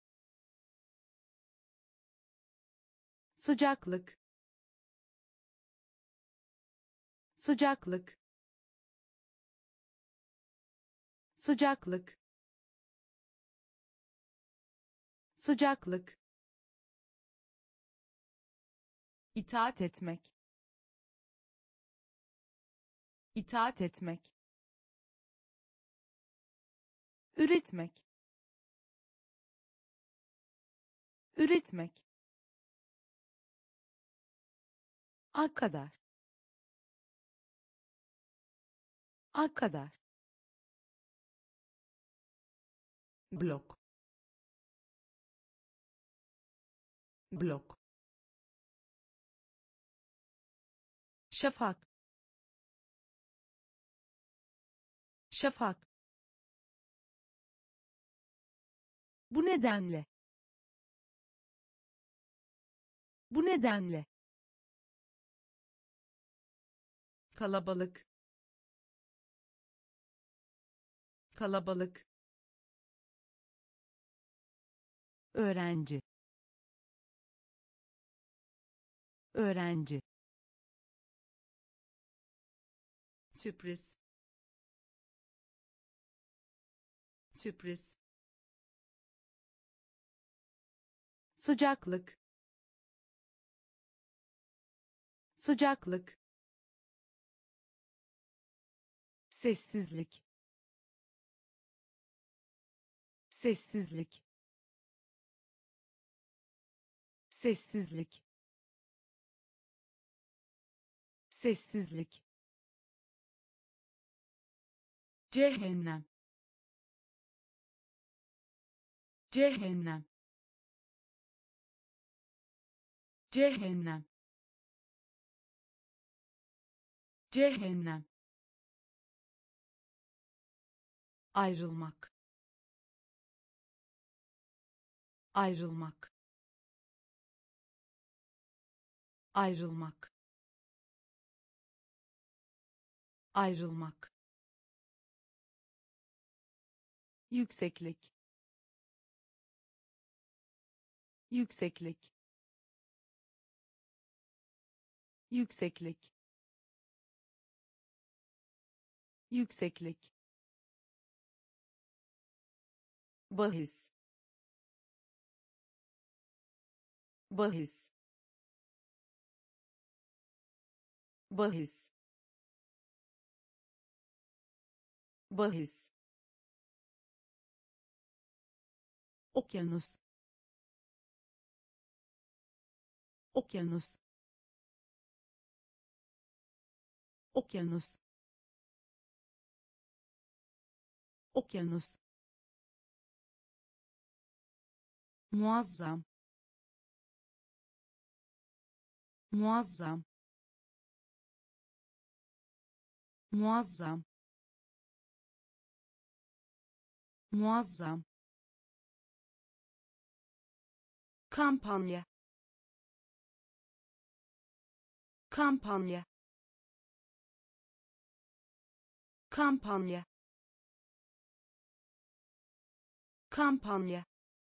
Speaker 1: sıcaklık, sıcaklık, sıcaklık, sıcaklık, itaat etmek, itaat etmek, üretmek, üretmek, a kadar, kadar, blok, blok, şafak, şafak, bu nedenle, bu nedenle, kalabalık, kalabalık, öğrenci, öğrenci, sürpriz, sürpriz, sıcaklık, sıcaklık, sessizlik, sessizlik, sessizlik, sessizlik, cehennem, cehennem, cehennem, cehennem, ayrılmak, ayrılmak, ayrılmak, ayrılmak, yükseklik, yükseklik, yükseklik, yükseklik, bahis, bahis, bahis, bahis, okyanus, okyanus, okyanus, okyanus, muazzam, muazzam, muazzam, muazzam, kampanya, kampanya, kampanya, kampanya,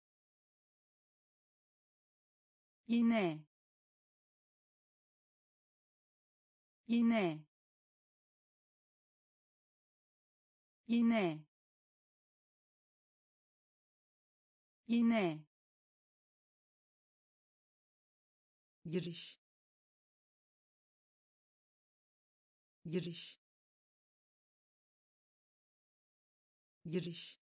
Speaker 1: iğne, iğne, iğne, iğne, giriş, giriş, giriş,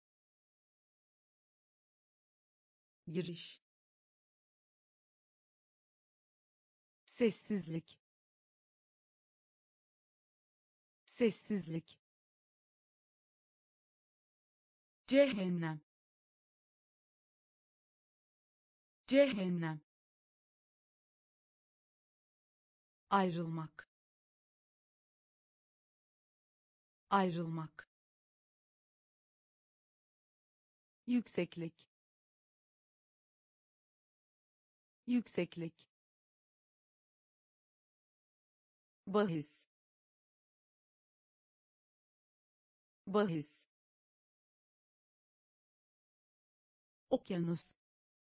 Speaker 1: giriş, sessizlik, sessizlik, cehennem, cehennem, ayrılmak, ayrılmak, yükseklik, yükseklik, bahis, bahis, okyanus,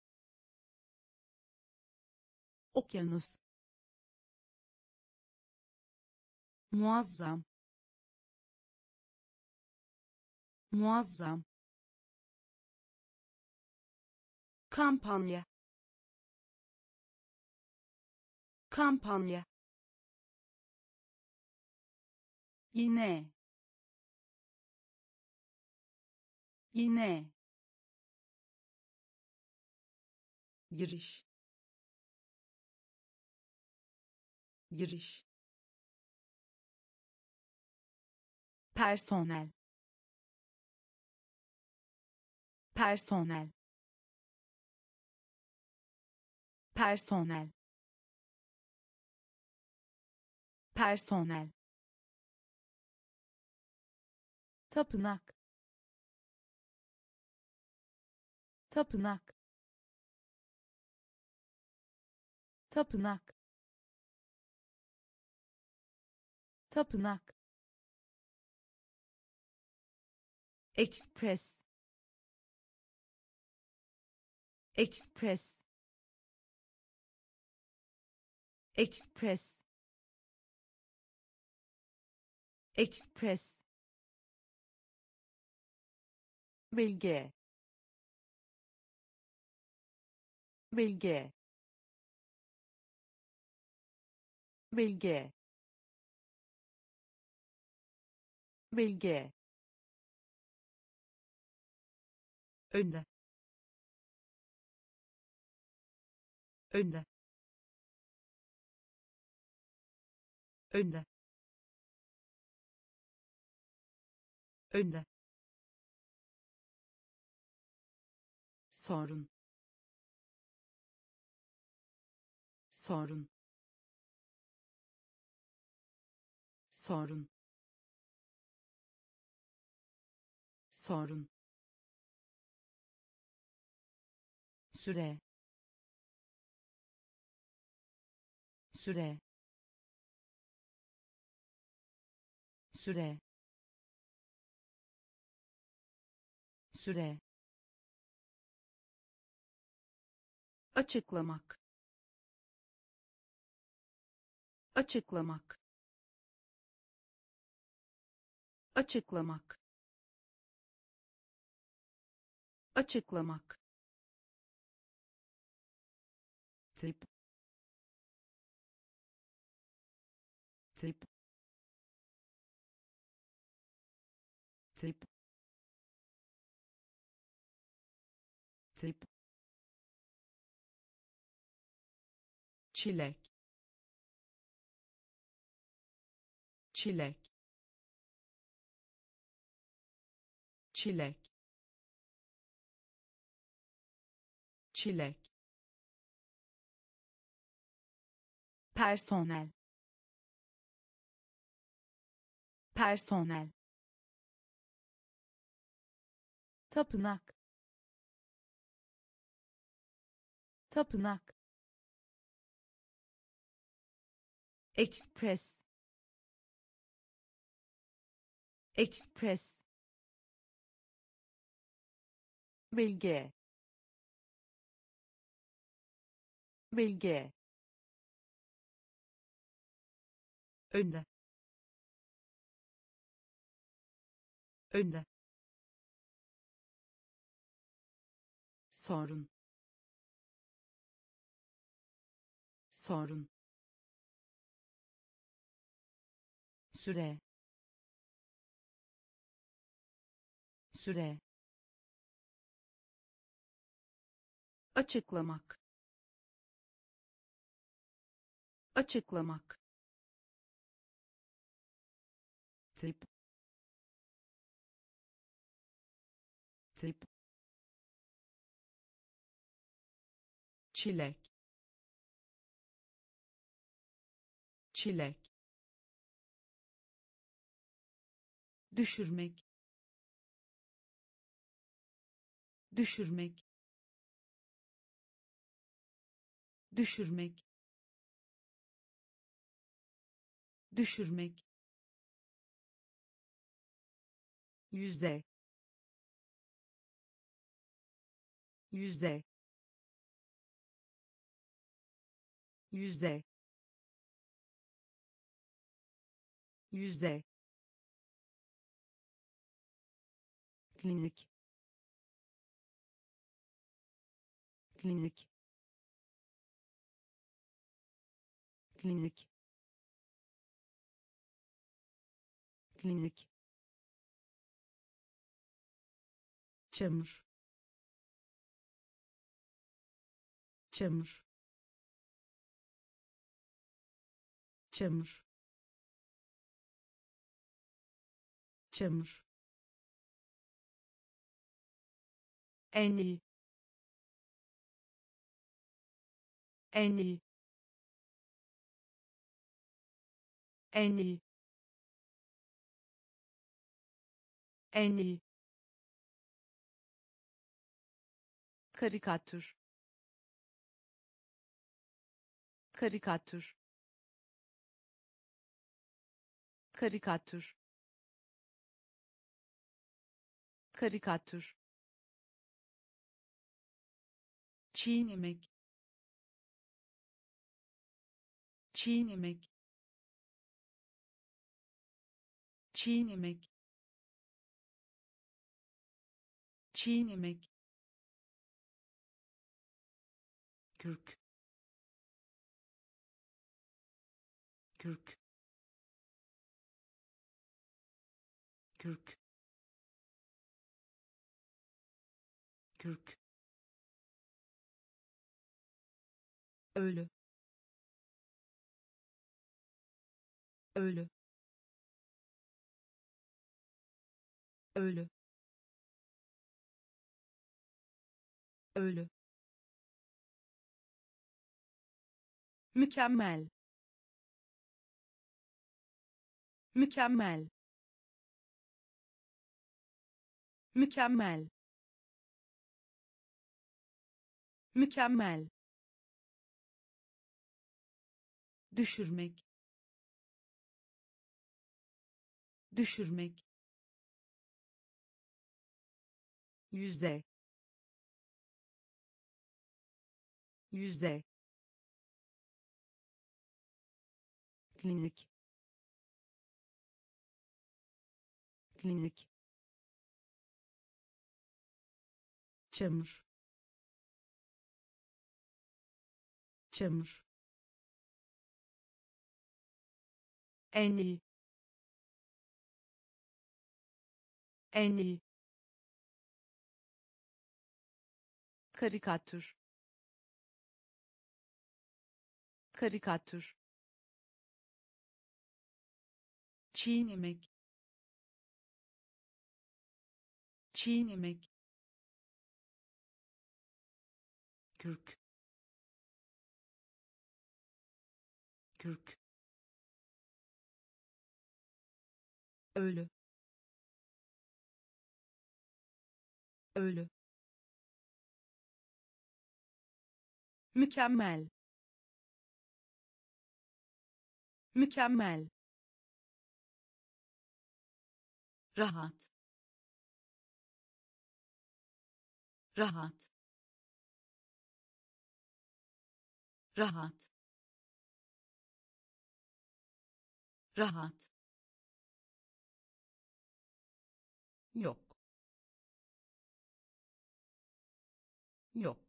Speaker 1: okyanus, muazzam, muazzam, kampanya, kampanya, iğne, iğne, giriş, giriş, personel, personel, personel, personel, tapınak, tapınak, tapınak, tapınak, express, express, express, express, bilge, bilge, bilge, bilge, önde, önde, önde, önde, sorun, sorun, sorun, sorun, süre, süre, süre, süre, açıklamak, açıklamak, açıklamak, açıklamak, tip, tip, tip, tip, çilek, çilek, çilek, çilek, personel, personel, tapınak, tapınak, express, express, bilge, bilge, önde, önde, sorun, sorun, süre, süre, açıklamak, açıklamak, tip, tip, çilek, çilek, düşürmek, düşürmek, düşürmek, düşürmek, yüzde, yüzde, yüzde, yüzde, klinik, klinik, klinik, klinik, çamur, çamur, çamur, çamur,
Speaker 2: en iyi, en iyi, en iyi, en iyi, karikatür, karikatür, karikatür, karikatür, çiğnemek, çiğnemek, çiğnemek, çiğnemek,
Speaker 1: kürk, kürk, kürk, kürk,
Speaker 2: ölü, ölü, ölü, ölü, mükemmel, mükemmel, mükemmel, mükemmel, düşürmek, düşürmek, yüzde, yüzde,
Speaker 1: klinik, klinik, çamur, çamur,
Speaker 2: en iyi, en iyi, karikatür, karikatür,
Speaker 1: çiğnemek, çiğnemek, kürk, kürk,
Speaker 2: ölü, ölü, mükemmel, mükemmel,
Speaker 1: rahat, rahat, rahat, rahat, yok, yok,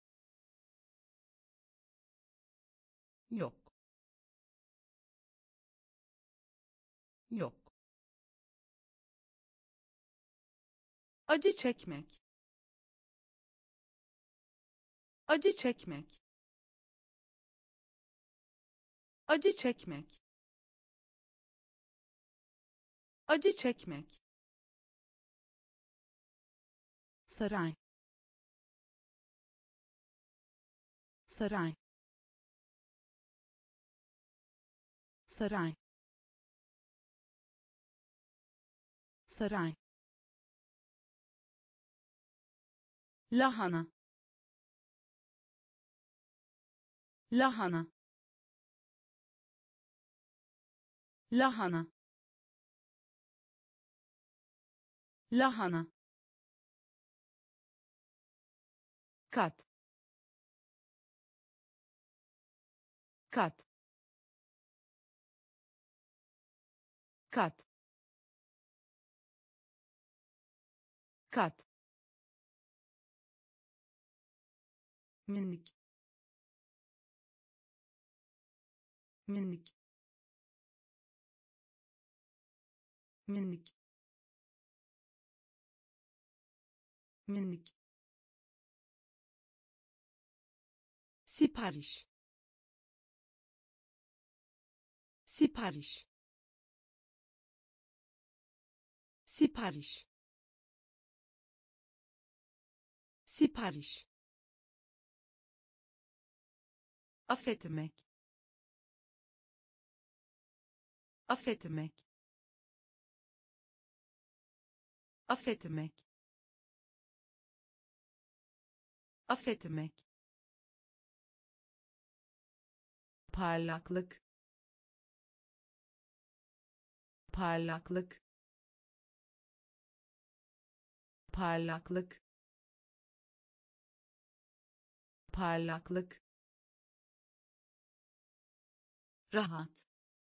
Speaker 1: yok, yok,
Speaker 2: acı çekmek, acı çekmek, acı çekmek, acı çekmek,
Speaker 1: saray, saray, saray, saray, lahana, lahana, lahana, lahana,
Speaker 2: kat, kat, kat, kat,
Speaker 1: minik, minik, minik, minik, sipariş, sipariş, sipariş, sipariş, affetmek, affetmek, affetmek, affetmek, parlaklık, parlaklık, parlaklık, parlaklık, rahat,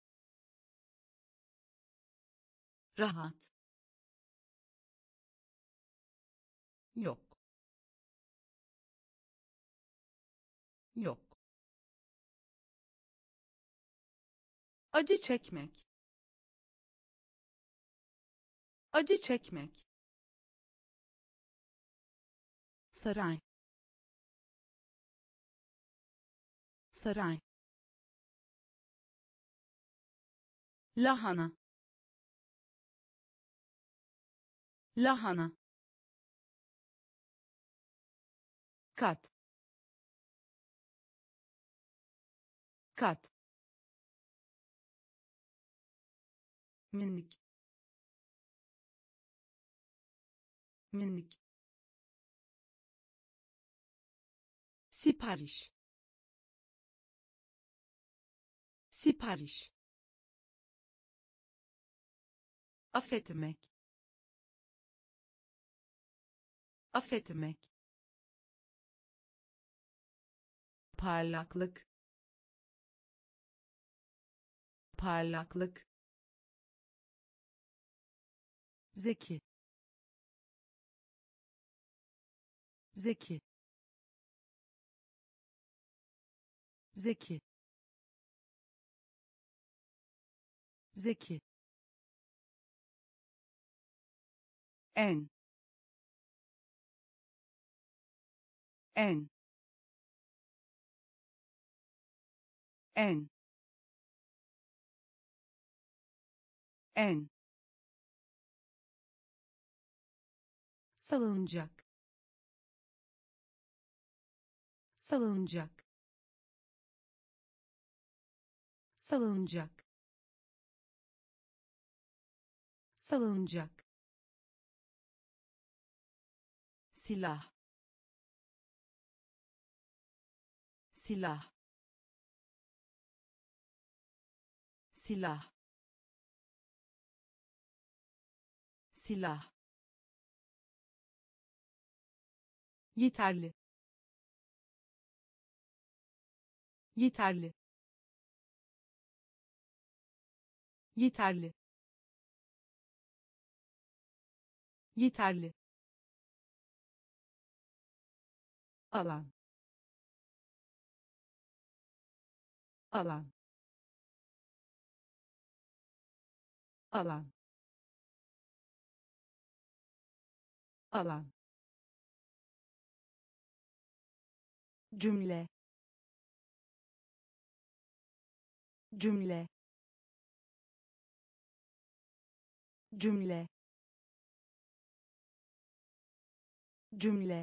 Speaker 1: rahat, yok, yok, acı çekmek, acı çekmek, saray, saray, lahana, lahana, kat, kat, minik, minik, sipariş, sipariş, affetmek, affetmek, parlaklık, parlaklık, zeki, zeki, zeki, zeki, en, en, en, en, salınacak, salınacak, salınacak, salınacak, silah, silah, silah, silah, yeterli, yeterli, yeterli, yeterli, alan, alan, alan, alan, cümle, cümle, cümle, cümle,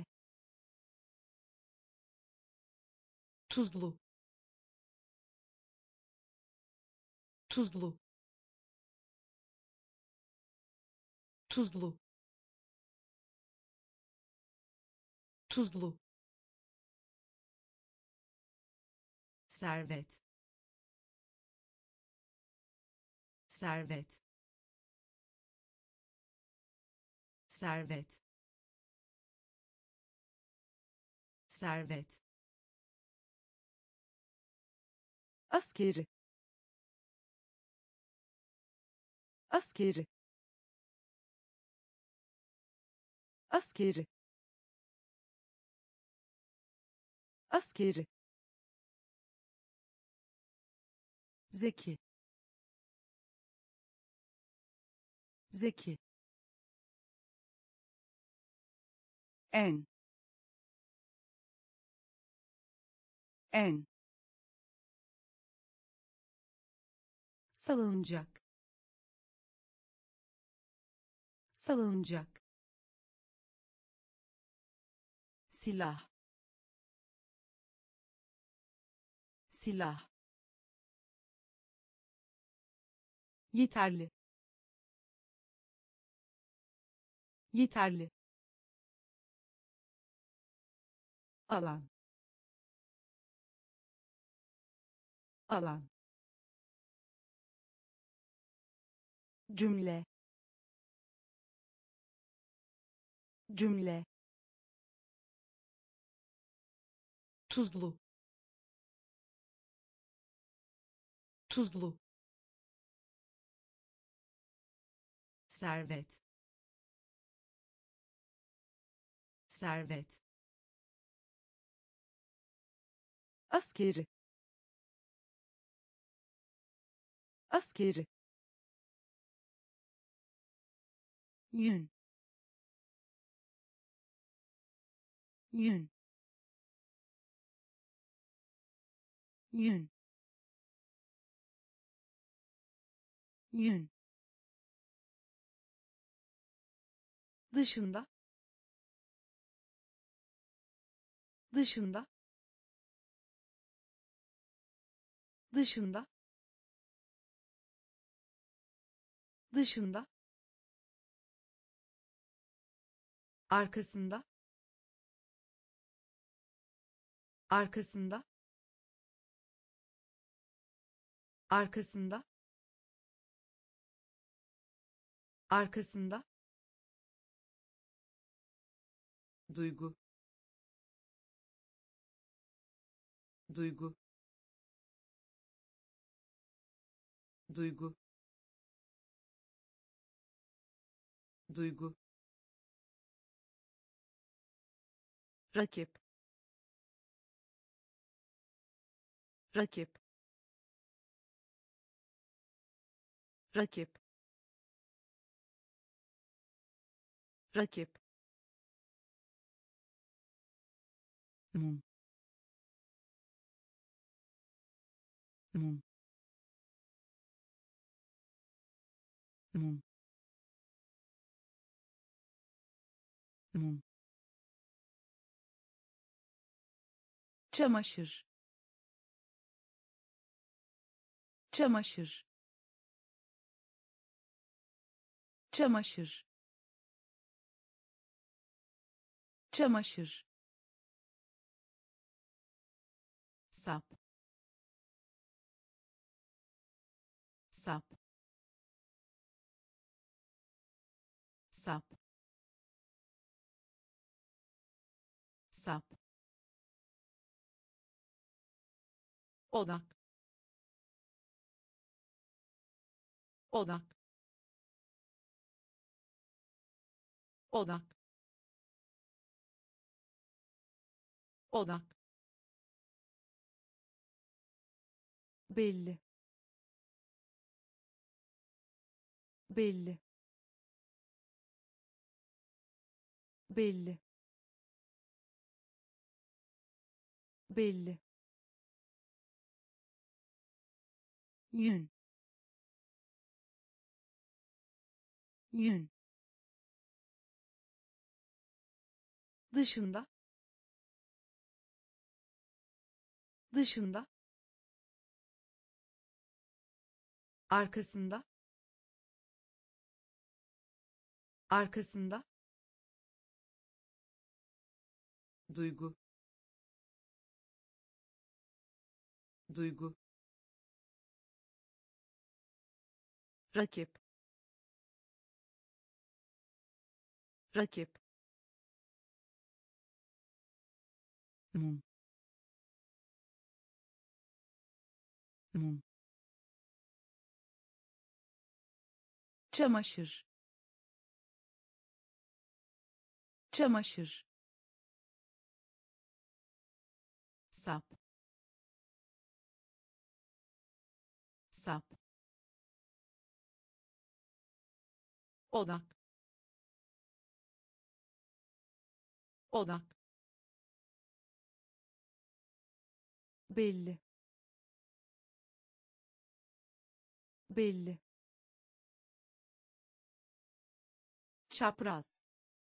Speaker 1: tuzlu, tuzlu, tuzlu, tuzlu, servet, servet, servet, servet, askeri, askeri, askeri, askeri, zeki, zeki, en, en, salınacak, salıncak, silah, silah, yeterli, yeterli, alan, alan, cümle, cümle, tuzlu, tuzlu, servet, servet, askeri, askeri, yün, yün, yün, yün, dışında, dışında, dışında, dışında, arkasında, arkasında, arkasında, arkasında, duygu, duygu, duygu, duygu, rakip, rakip, rakip, rakip, mum, mum, mum, mum, çamaşır, çamaşır, çamaşır, çamaşır, sap, sap, sap, sap, odak, odak, odak, odak, belli, belli, belli, belli, yün, yün, dışında, dışında, arkasında, arkasında, duygu, duygu, rakip, rakip, mum, mum, çamaşır, çamaşır, sap, sap, odak, odak, belli, belli, çapraz,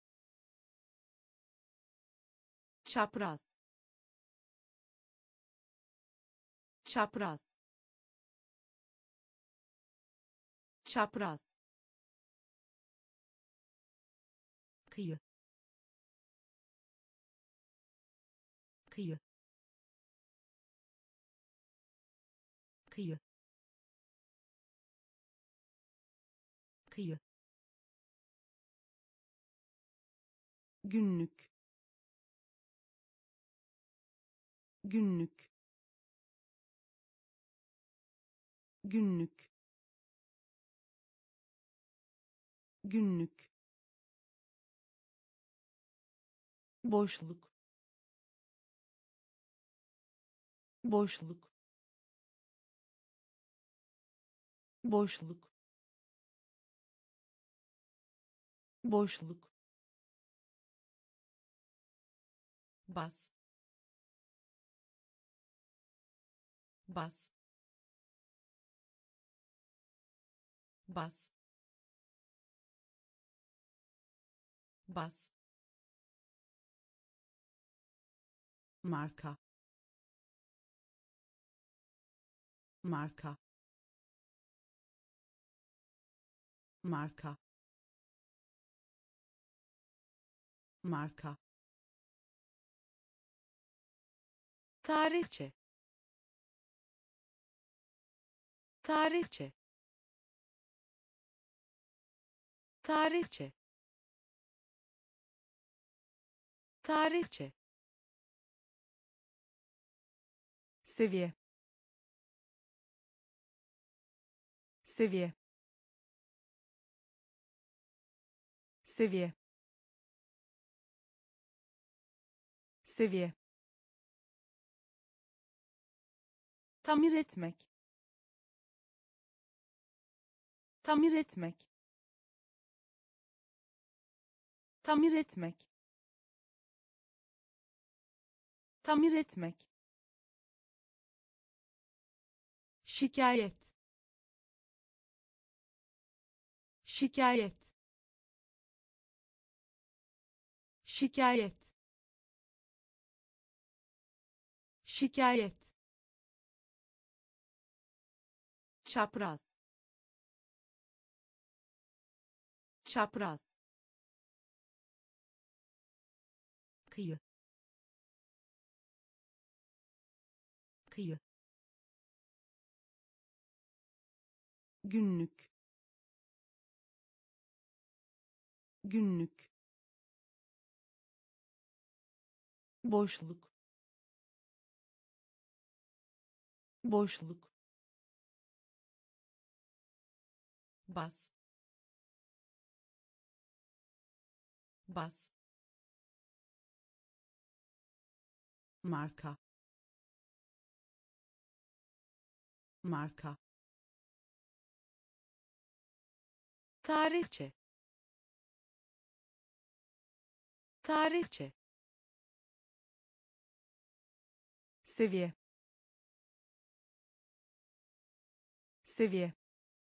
Speaker 1: çapraz, çapraz, çapraz, kıyı, kıyı, kıyı, kıyı, günlük, günlük, günlük, günlük, boşluk, boşluk, boşluk, boşluk, bas, bas, bas, bas, marka, marka, marka, marka, tarihçe, tarihçe, tarihçe, tarihçe,
Speaker 2: seviye, seviye, seviye, seviye, tamir etmek, tamir etmek, tamir etmek, tamir etmek, şikayet, şikayet, şikayet, şikayet, çapraz, çapraz, kıyı, kıyı, günlük, günlük, boşluk, boşluk, bas, bas, marka, marka, tarihçe, tarihçe, seviye, seviye,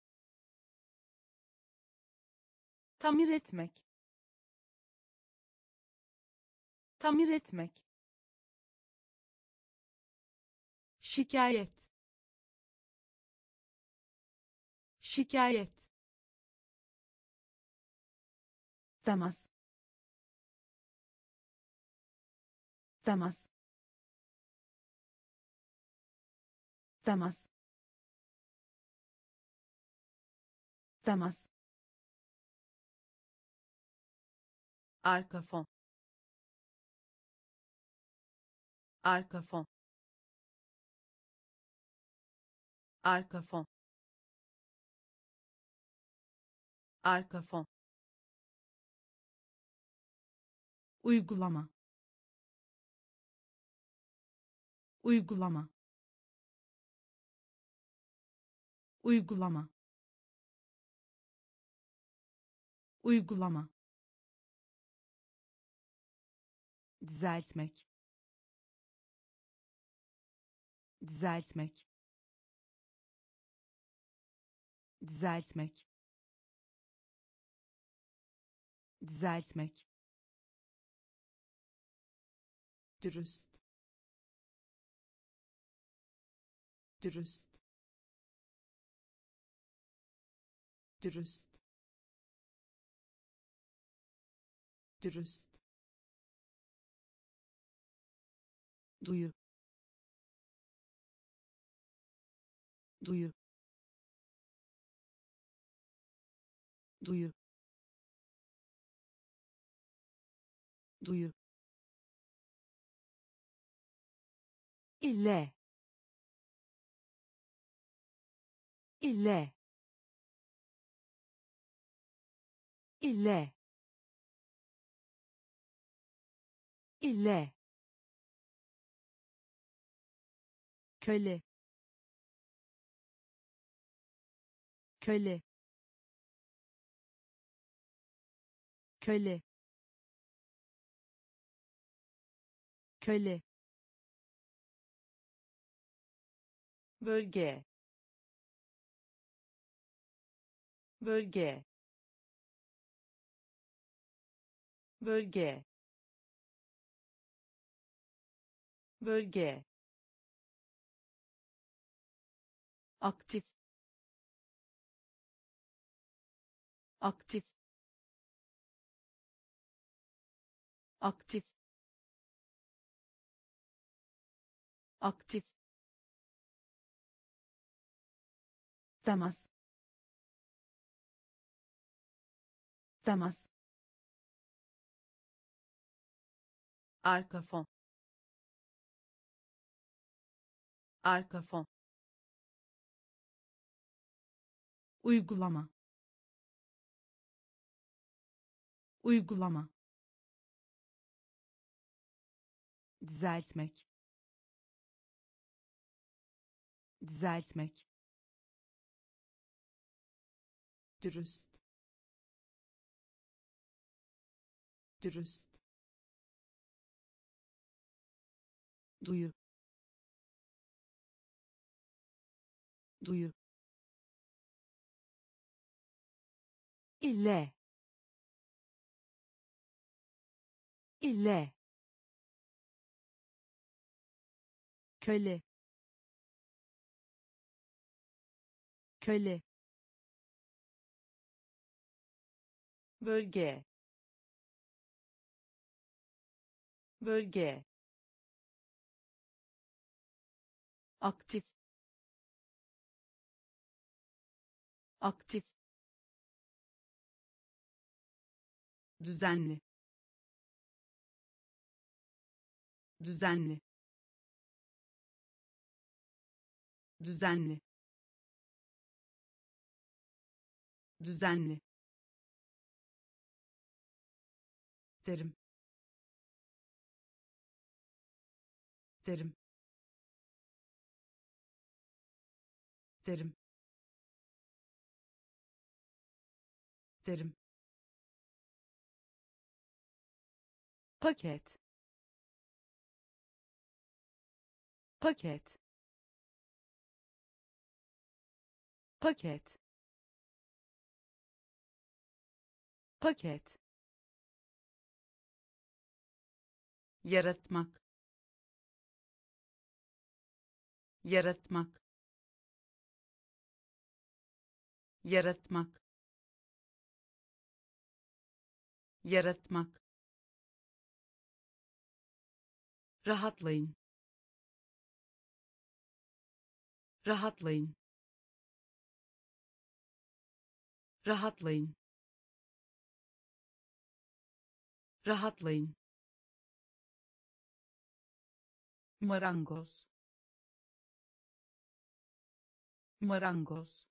Speaker 1: tamir etmek, tamir etmek, şikayet, şikayet,
Speaker 2: temas, temas, temas, temas,
Speaker 1: arka fon, arka fon, arka fon, arka fon,
Speaker 2: uygulama, uygulama, uygulama, uygulama, düzeltmek, düzeltmek, düzeltmek, düzeltmek, dürüst, dürüst, dürüst, dürüst, duyu, duyu, duyu, duyu, ile, ile, ile, ile, köle, köle, köle, köle, bölge, bölge, bölge, bölge, aktif, aktif, aktif, aktif, temas, temas,
Speaker 1: arka fon, arka fon,
Speaker 2: uygulama, uygulama, düzeltmek, düzeltmek, dürüst, dürüst, duyu, duyu, ile, ile, köle, köle, bölge, bölge, aktif, aktif, düzenli, düzenli, düzenli, düzenli, derim, derim, derim, derim, paket, paket, paket, paket, yaratmak, yaratmak, yaratmak, yaratmak, rahatlayın, rahatlayın, rahatlayın, rahatlayın, marangoz, marangoz,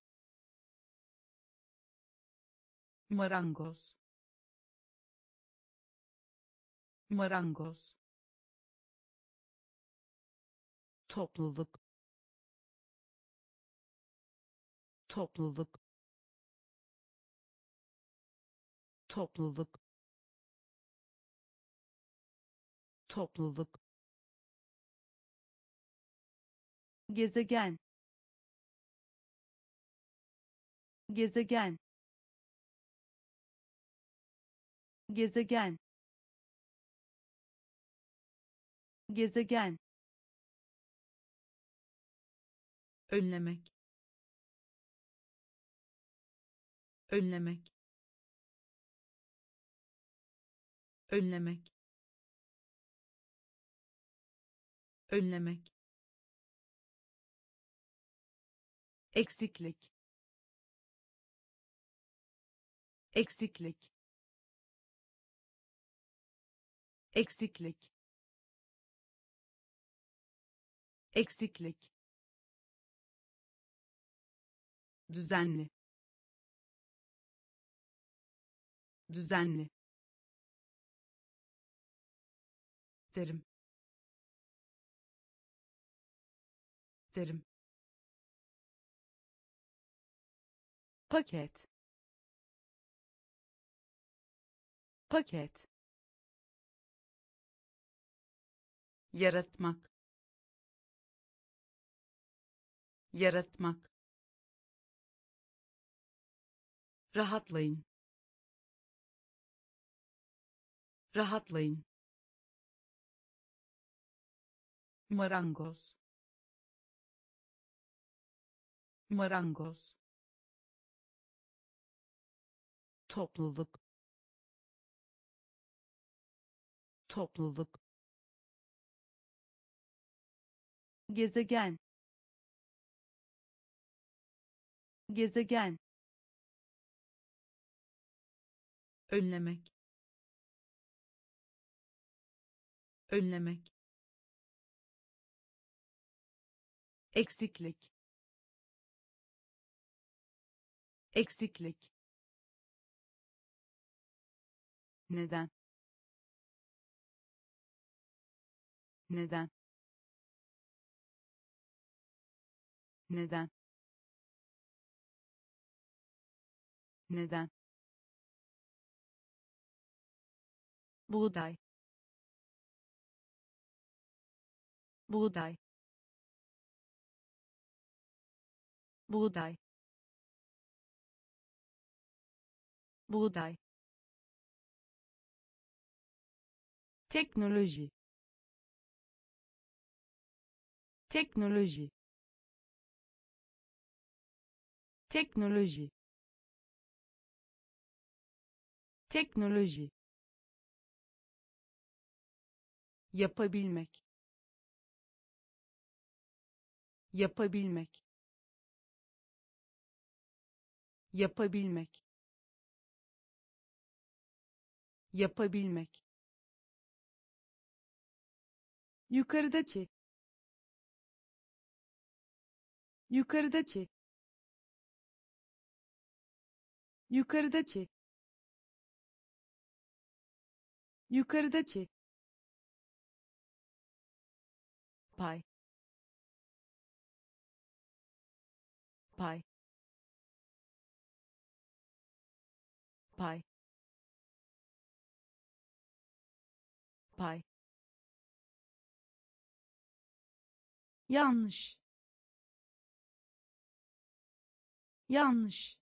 Speaker 2: marangoz, marangoz, topluluk, topluluk, topluluk, topluluk, gezegen, gezegen, gezegen, gezegen,
Speaker 1: önlemek, önlemek, önlemek, önlemek,
Speaker 2: eksiklik, eksiklik, eksiklik, eksiklik, düzenli, düzenli, terim, terim, paket, paket,
Speaker 1: yaratmak, yaratmak, rahatlayın, rahatlayın,
Speaker 2: marangoz, marangoz, topluluk, topluluk, gezegen, gezegen,
Speaker 1: önlemek, önlemek,
Speaker 2: eksiklik, eksiklik, neden, neden, neden, neden, buğday, buğday, buğday, buğday, teknoloji, teknoloji, teknoloji, teknoloji, yapabilmek, yapabilmek, yapabilmek, yapabilmek, yukarıdaki, yukarıdaki, yukarıdaki, yukarıdaki, pay, pay, pay, pay, yanlış, yanlış,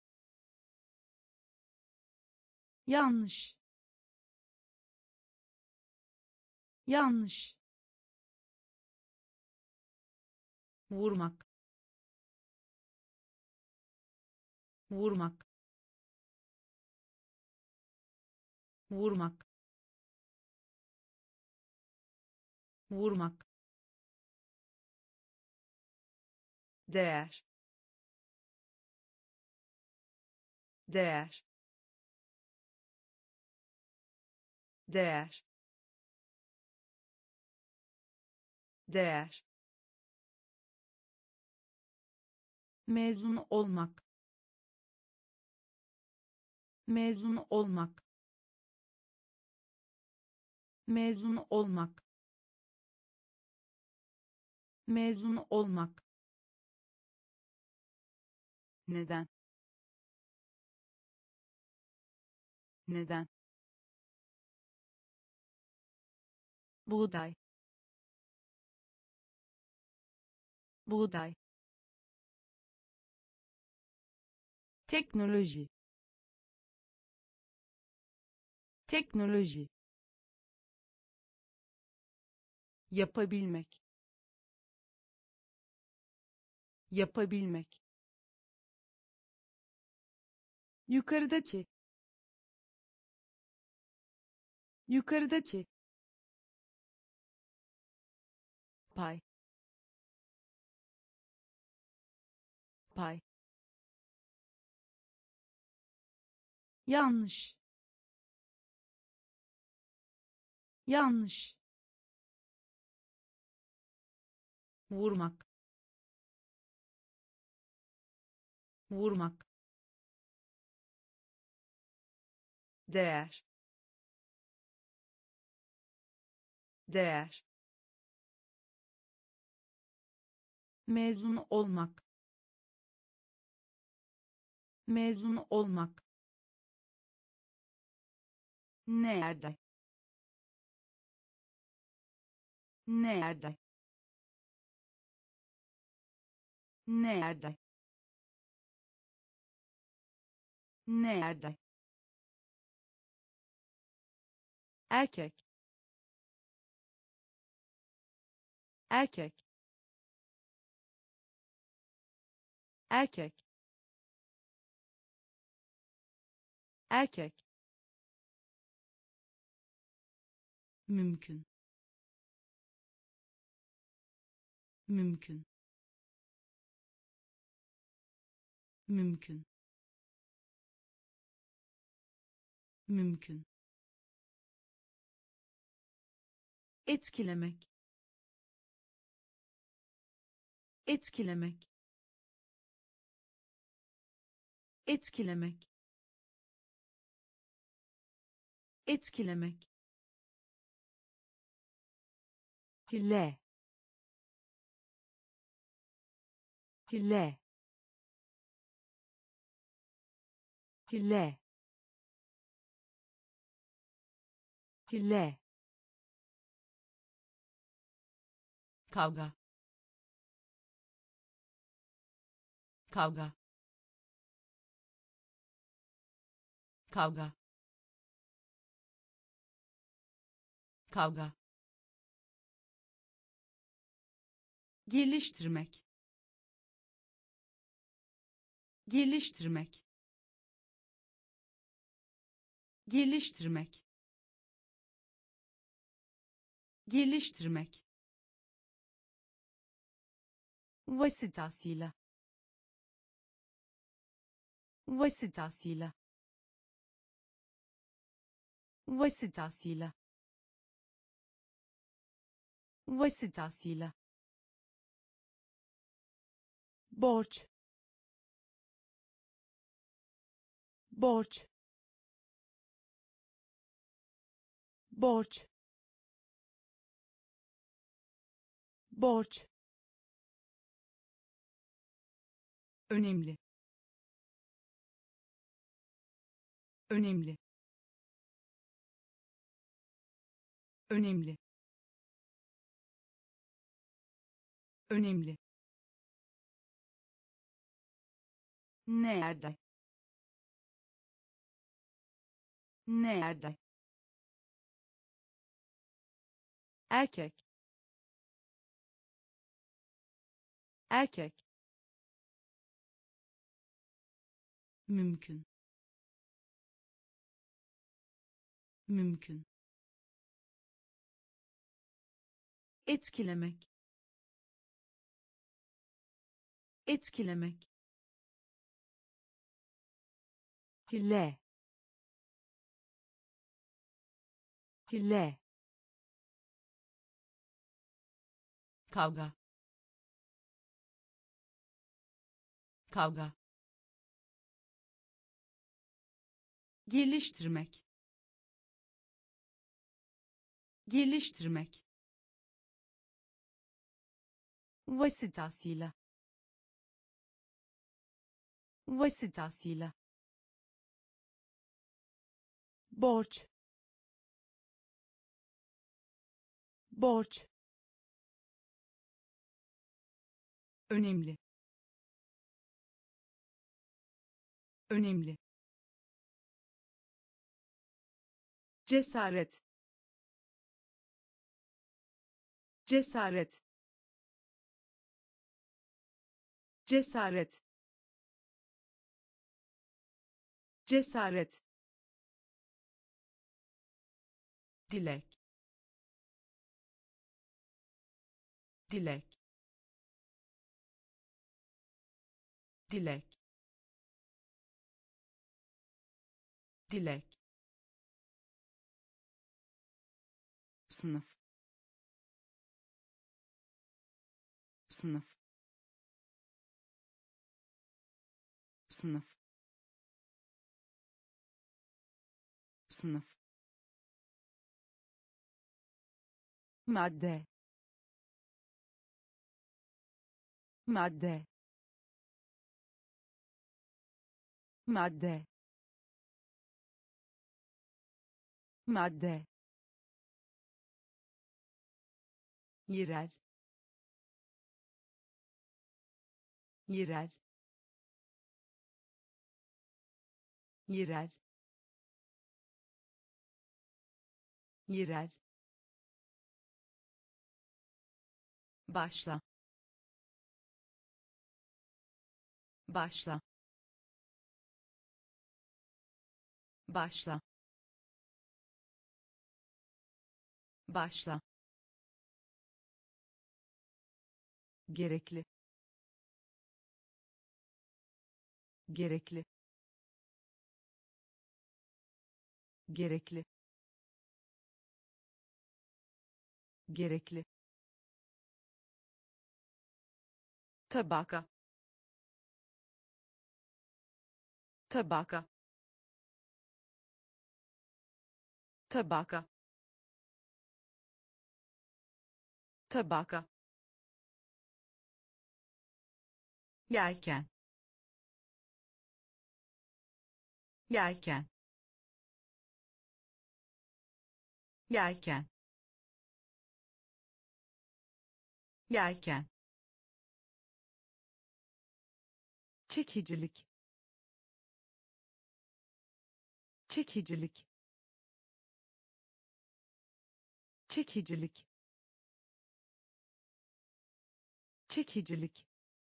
Speaker 2: yanlış, yanlış,
Speaker 1: vurmak, vurmak, vurmak, vurmak, değer, değer, değer, değer,
Speaker 2: mezun olmak, mezun olmak, mezun olmak, mezun olmak, neden, neden, buğday, buğday, teknoloji, teknoloji, yapabilmek, yapabilmek, yukarıdaki, yukarıdaki, pay, pay, yanlış, yanlış, vurmak, vurmak,
Speaker 1: değer, değer,
Speaker 2: mezun olmak, mezun olmak, nerede, nerede, nerede, nerede, erkek, erkek, erkek, erkek, mümkün, mümkün, mümkün, mümkün, etkilemek, etkilemek, etkilemek, etkilemek, hile, hile, hile, hile, kavga, kavga, kavga, kavga, geliştirmek, geliştirmek, geliştirmek, geliştirmek, vasıtasıyla, vasıtasıyla, vasıtasıyla, vasıtasıyla, borç, borç, borç, borç, önemli, önemli, önemli, önemli, nerede, nerede, erkek, erkek, mümkün, mümkün, etkilemek, etkilemek, hile, hile, kavga, kavga, geliştirmek, geliştirmek, vasıtasıyla, vasıtasıyla, borç, borç, önemli, önemli,
Speaker 1: cesaret, cesaret, cesaret, cesaret, dilek, dilek, dilek, dilek,
Speaker 2: sınıf, sınıf, sınıf, sınıf, madde, madde, madde, madde, yerel, yerel, yerel, yerel, başla, başla, başla, başla, gerekli, gerekli, gerekli, gerekli, tabaka, tabaka, tabaka, tabaka, yelken, yelken, yelken, yelken, çekicilik, çekicilik, çekicilik, çekicilik,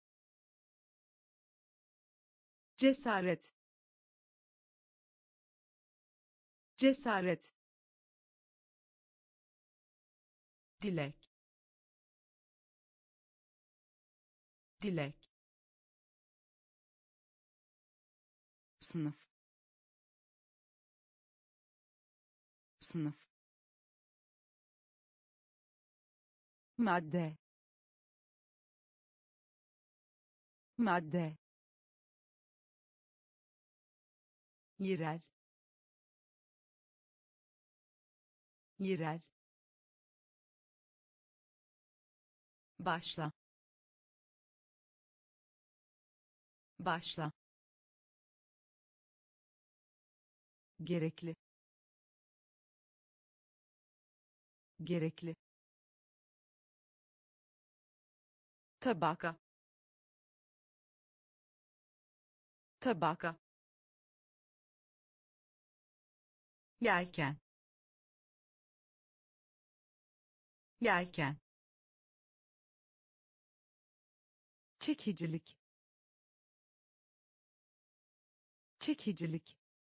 Speaker 1: cesaret, cesaret, dilek, dilek,
Speaker 2: sınıf, sınıf, madde, madde, yerel, yerel, başla, başla, gerekli, gerekli,
Speaker 1: tabaka, tabaka, yelken, yelken,
Speaker 2: çekicilik, çekicilik,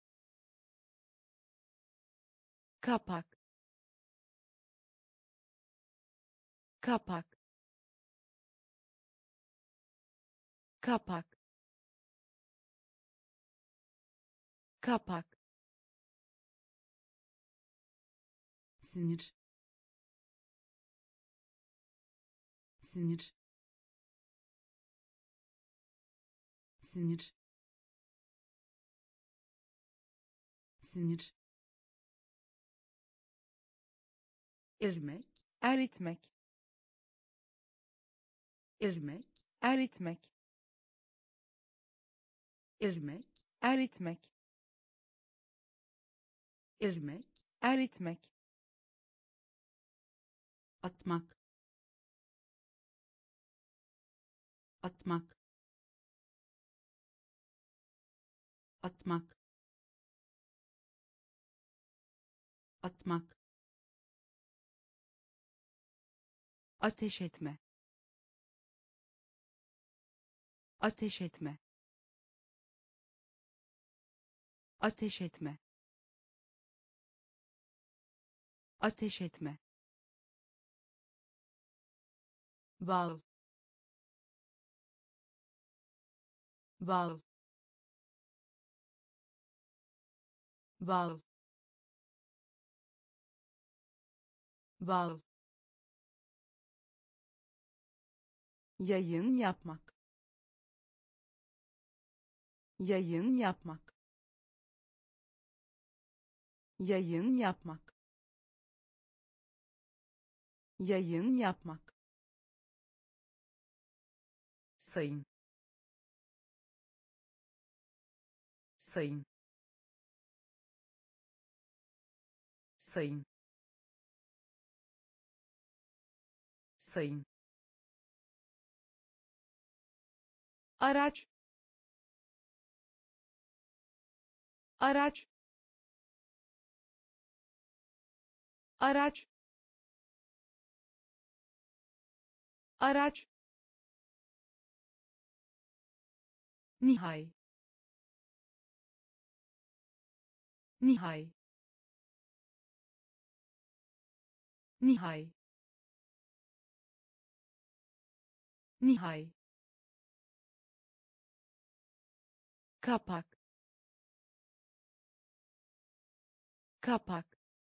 Speaker 2: kapak, kapak, kapak, kapak, sinir, sinir, sinir, sinir,
Speaker 1: irmek,
Speaker 2: eritmek,
Speaker 1: irmek,
Speaker 2: eritmek,
Speaker 1: irmek,
Speaker 2: eritmek,
Speaker 1: irmek,
Speaker 2: eritmek,
Speaker 1: atmak, atmak, atmak, atmak,
Speaker 2: ateş etme, ateş etme, ateş etme, ateş etme,
Speaker 1: bal, bal, bal, bal,
Speaker 2: yayın yapmak, yayın yapmak, yayın yapmak, yayın yapmak, sayın, sayın, sayın, sayın, araç, araç, araç, araç, nihai, nihai, nihai, nihai, kapak, kapak,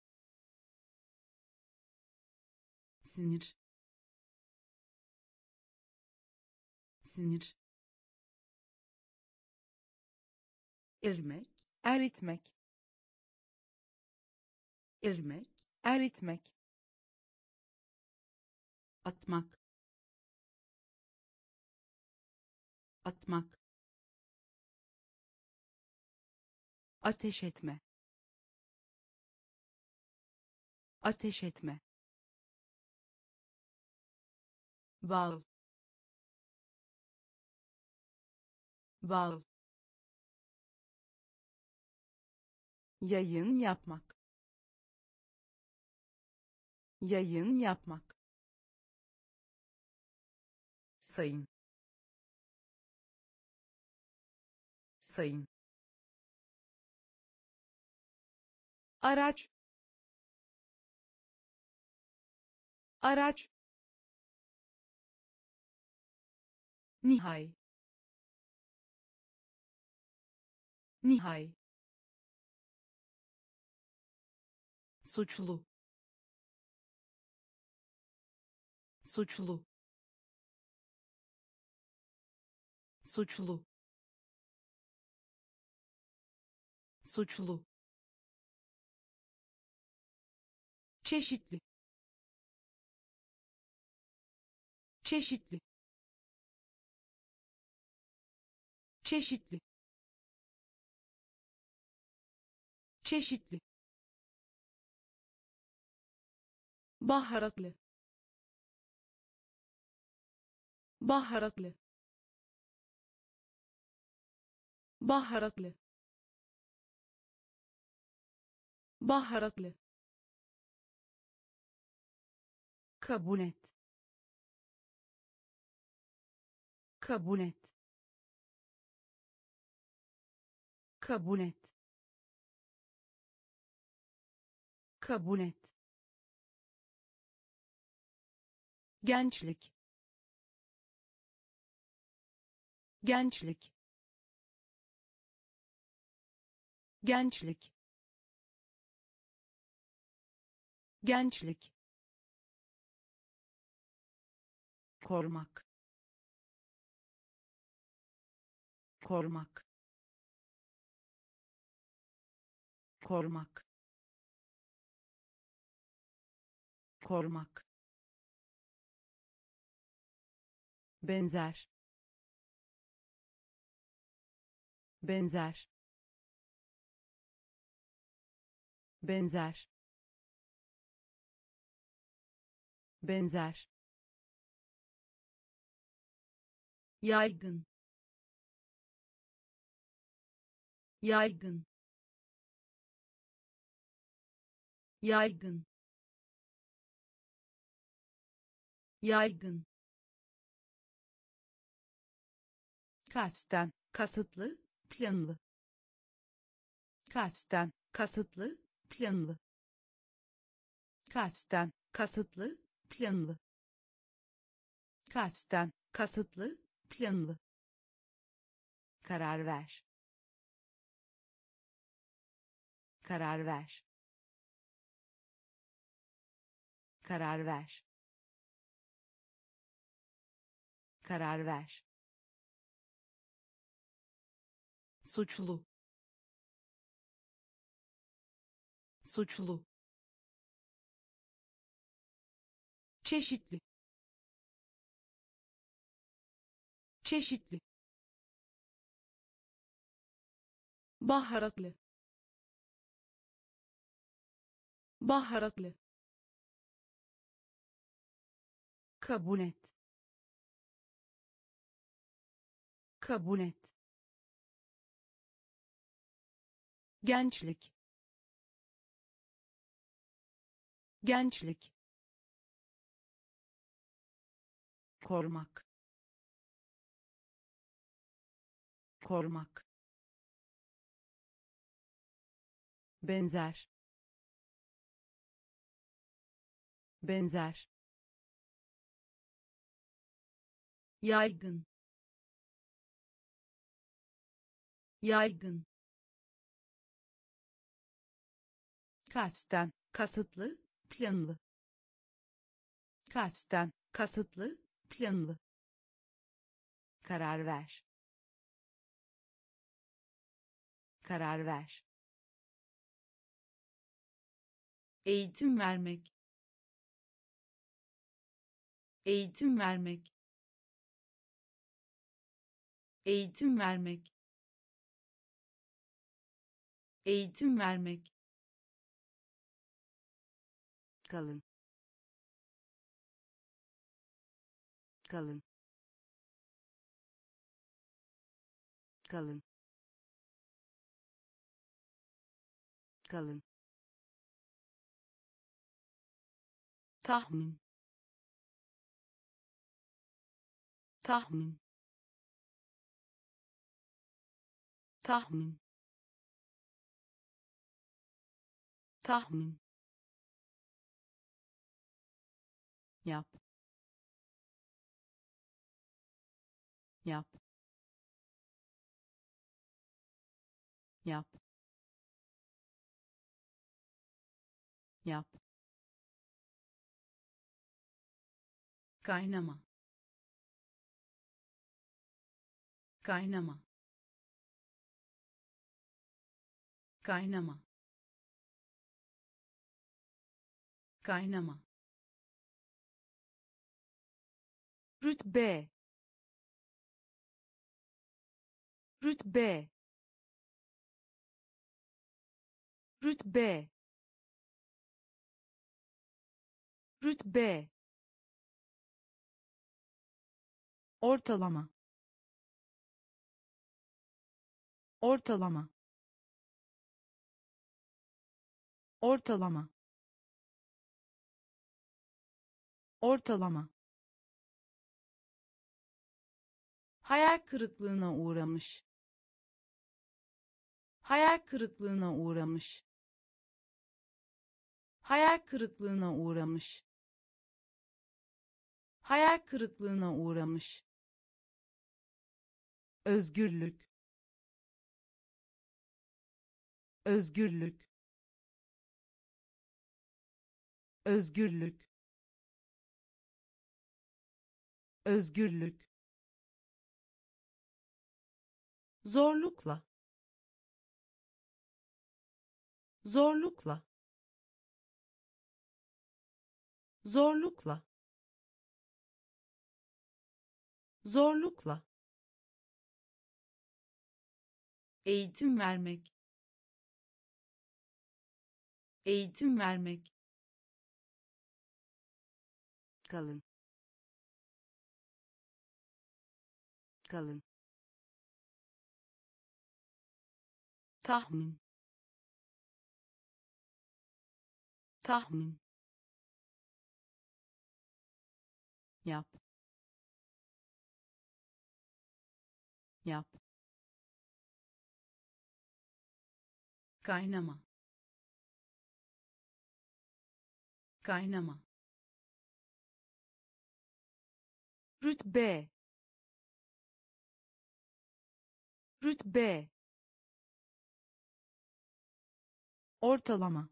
Speaker 1: sinir, sinir, erimek,
Speaker 2: eritmek,
Speaker 1: erimek,
Speaker 2: eritmek,
Speaker 1: atmak, atmak,
Speaker 2: ateş etme, ateş etme,
Speaker 1: bal, bal,
Speaker 2: yayın yapmak, yayın yapmak, sayın, sayın, araç, araç, nihai, nihai, suçlu, suçlu, suçlu, suçlu, çeşitli, çeşitli, çeşitli, çeşitli, baharatlı, baharatlı, baharatlı, baharatlı, kabul et, kabul et, kabul et, kabul et, gençlik, gençlik, gençlik, gençlik, korumak, korumak, korumak, korumak, benzer, benzer, benzer, benzer, yaygın, yaygın, yaygın, yaygın, kasten, kasıtlı, planlı, kasten, kasıtlı, planlı, kasten, kasıtlı, planlı, kasten, kasıtlı, planlı, karar ver, karar ver, karar ver, karar ver, suçlu, suçlu, çeşitli, çeşitli, baharatlı, baharatlı, kabul et, kabul et, gençlik, gençlik, korumak, korumak, benzer, benzer, yaygın, yaygın, kasten, kasıtlı, planlı, kasten, kasıtlı, planlı, karar ver, karar ver, eğitim vermek, eğitim vermek, eğitim vermek, eğitim vermek, kalın, kalın, kalın, kalın, tahmin, tahmin, tahmin, tahmin, yap, yap, yap, yap, kaynama, kaynama, kaynama, kaynama, rütbe, rütbe, rütbe, rütbe, ortalama, ortalama, ortalama, ortalama, hayal kırıklığına uğramış, hayal kırıklığına uğramış, hayal kırıklığına uğramış, hayal kırıklığına uğramış, özgürlük, özgürlük, özgürlük, özgürlük, zorlukla, zorlukla, zorlukla, zorlukla, eğitim vermek, eğitim vermek, kalın, kalın, tahmin,
Speaker 1: tahmin, yap, yap, kaynama, kaynama,
Speaker 2: rütbe, rütbe,
Speaker 1: ortalama,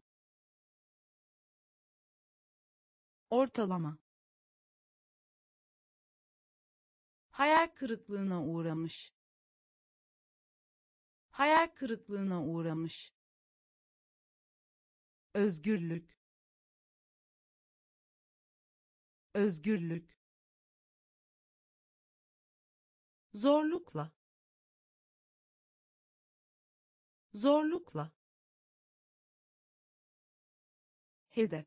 Speaker 1: ortalama,
Speaker 2: hayal kırıklığına uğramış, hayal kırıklığına uğramış,
Speaker 1: özgürlük, özgürlük,
Speaker 2: zorlukla, zorlukla,
Speaker 1: hedef,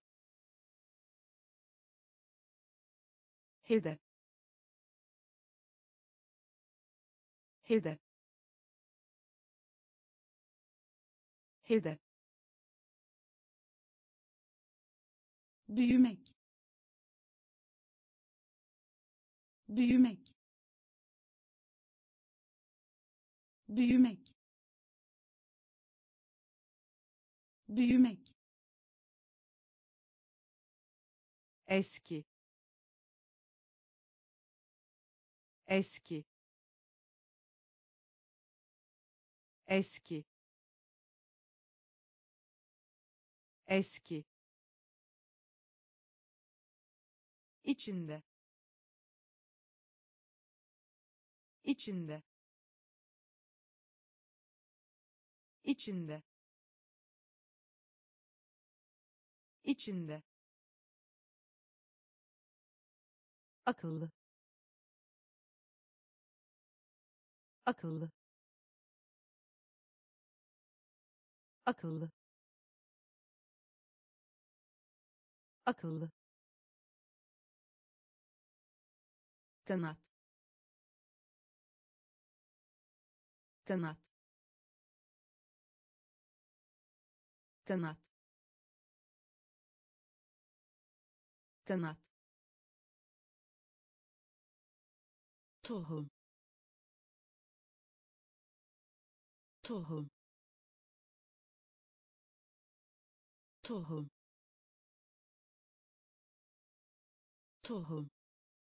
Speaker 1: hedef, hedef, hedef,
Speaker 2: büyümek, büyümek, büyümek, büyümek,
Speaker 1: eski, eski, eski, eski,
Speaker 2: içinde, içinde, içinde, içinde,
Speaker 1: akıllı, akıllı, akıllı, akıllı,
Speaker 2: kanat, kanat, kanat, kanat,
Speaker 1: tohum, tohum, tohum, tohum,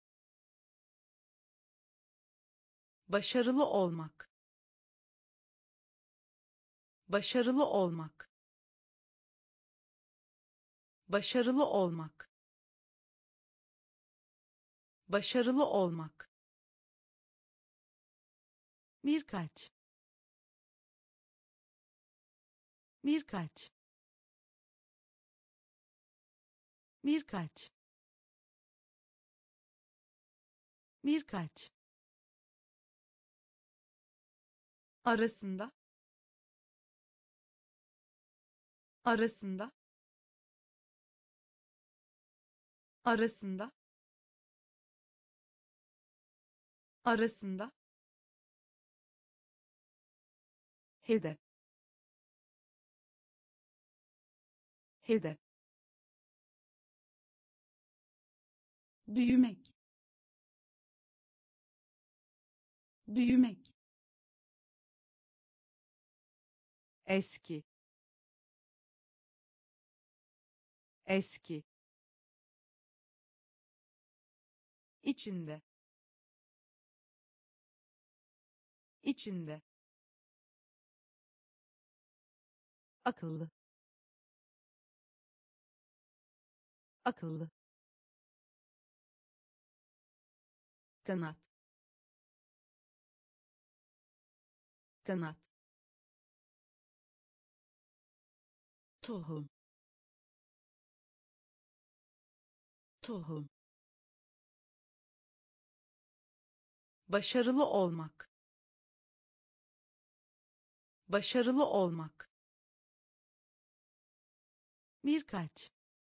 Speaker 2: başarılı olmak, başarılı olmak, başarılı olmak, başarılı olmak,
Speaker 1: birkaç, birkaç, birkaç, birkaç,
Speaker 2: arasında, arasında, arasında, arasında,
Speaker 1: hedef, hedef,
Speaker 2: büyümek, büyümek,
Speaker 1: eski, eski,
Speaker 2: içinde, içinde,
Speaker 1: akıllı, akıllı,
Speaker 2: kanat, kanat,
Speaker 1: tohum, tohum,
Speaker 2: başarılı olmak, başarılı olmak,
Speaker 1: birkaç,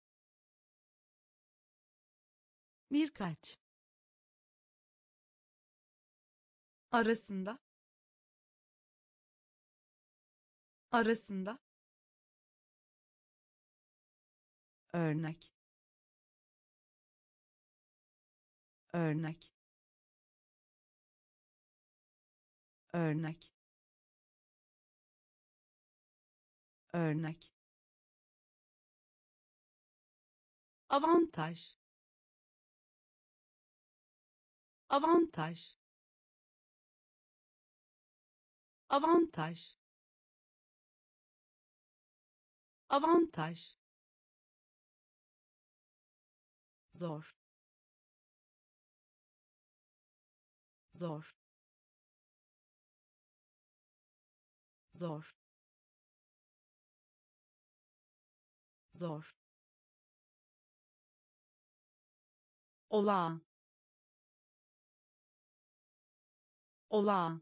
Speaker 1: birkaç,
Speaker 2: arasında, arasında,
Speaker 1: örnek örnek örnek örnek
Speaker 2: avantaj, avantaj, avantaj, avantaj,
Speaker 1: zor zor zor zor
Speaker 2: olağan, olağan,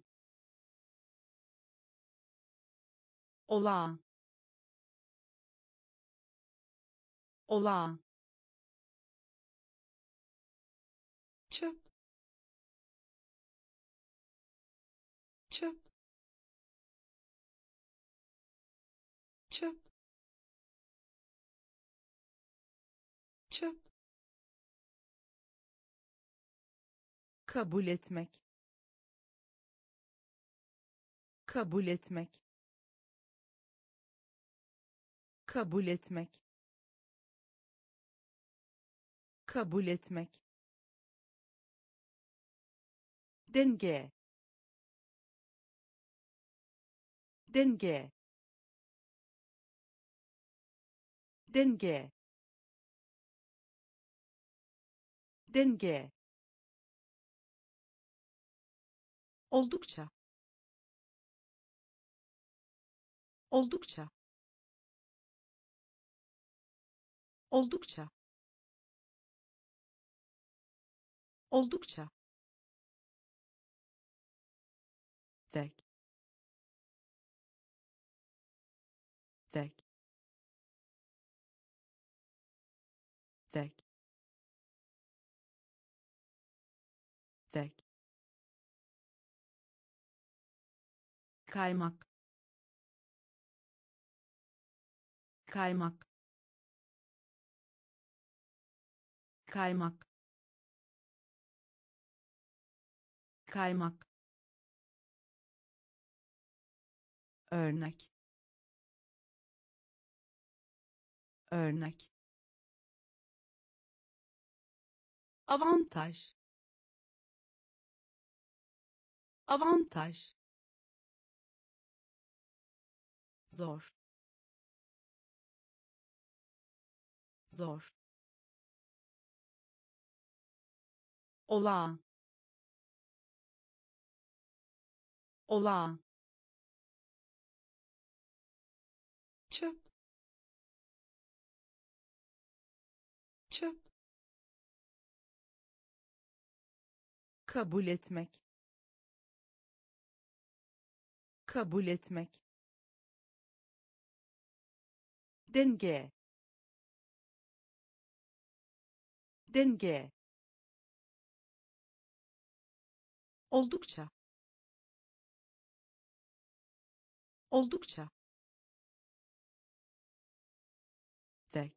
Speaker 2: olağan, olağan,
Speaker 1: çöp çöp çöp çöp kabul etmek kabul etmek kabul etmek kabul etmek denge denge denge denge
Speaker 2: oldukça, oldukça, oldukça, oldukça,
Speaker 1: tek tek tek tek kaymak kaymak kaymak kaymak örnek örnek
Speaker 2: avantaj, avantaj,
Speaker 1: zor zor
Speaker 2: olağan, olağan,
Speaker 1: çöp çöp kabul etmek kabul etmek denge denge
Speaker 2: oldukça, oldukça,
Speaker 1: tek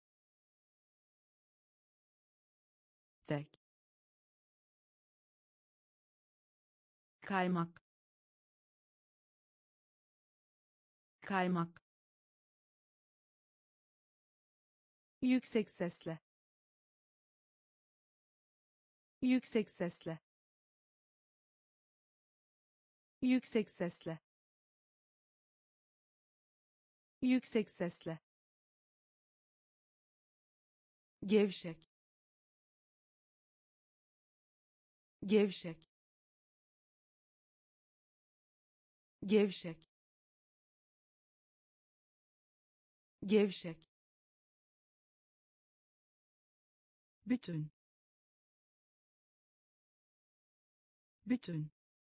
Speaker 1: tek kaymak kaymak yüksek sesle yüksek sesle yüksek sesle yüksek sesle gevşek gevşek gevşek gevşek bütün bütün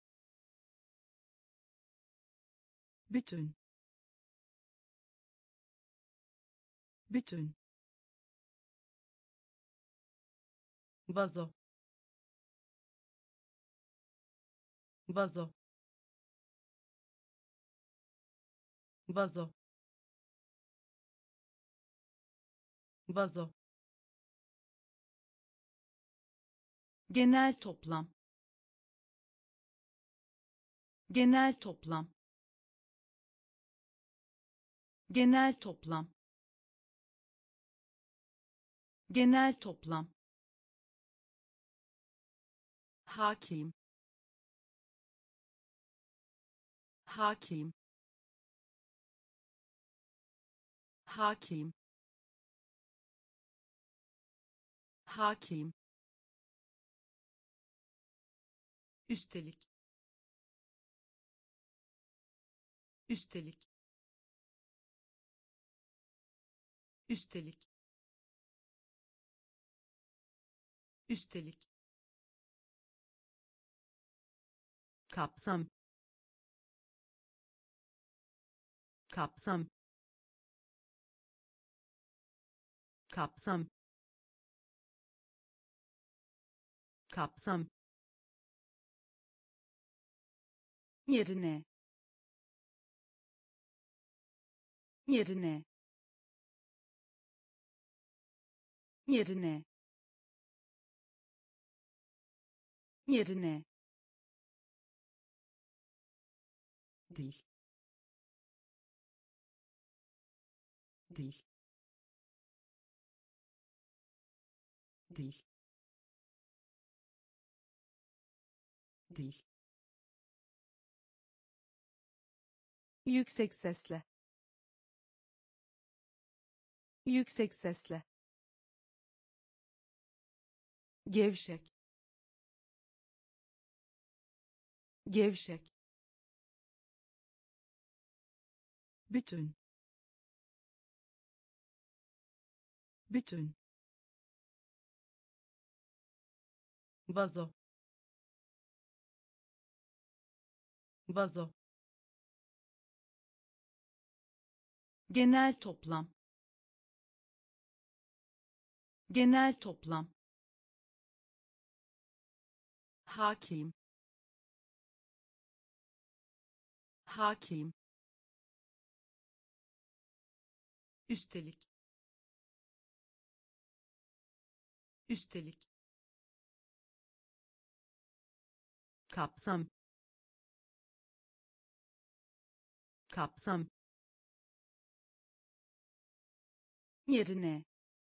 Speaker 1: bütün bütün vazo vazo vazo vazo,
Speaker 2: genel toplam, genel toplam, genel toplam, genel toplam, hakim, hakim, hakim, hakim, üstelik, üstelik, üstelik, üstelik, kapsam, kapsam, kapsam, kapsam, yerine, yerine, yerine, yerine, dil, dil, dil, dil, yüksek sesle, yüksek sesle, gevşek, gevşek,
Speaker 1: bütün, bütün, vazo, vazo,
Speaker 2: genel toplam, genel toplam, hakim, hakim, üstelik, üstelik, kapsam, kapsam, yerine,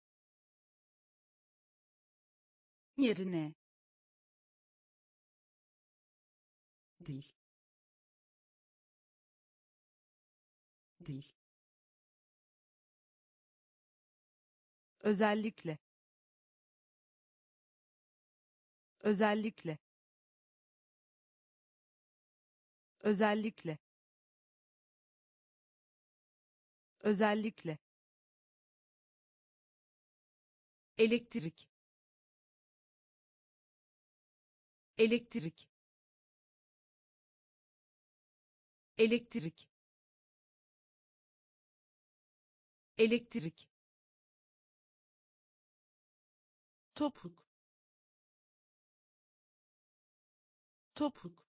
Speaker 2: yerine, dil, dil, özellikle, özellikle, özellikle, özellikle, elektrik, elektrik, elektrik, elektrik, topuk, topuk,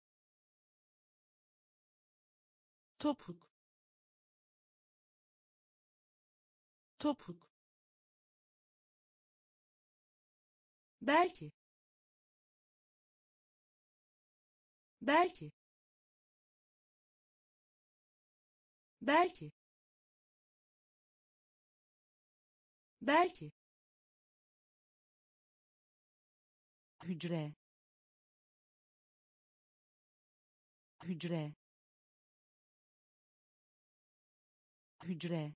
Speaker 2: topuk, topuk, belki, belki, belki, belki, hücre, hücre, hücre,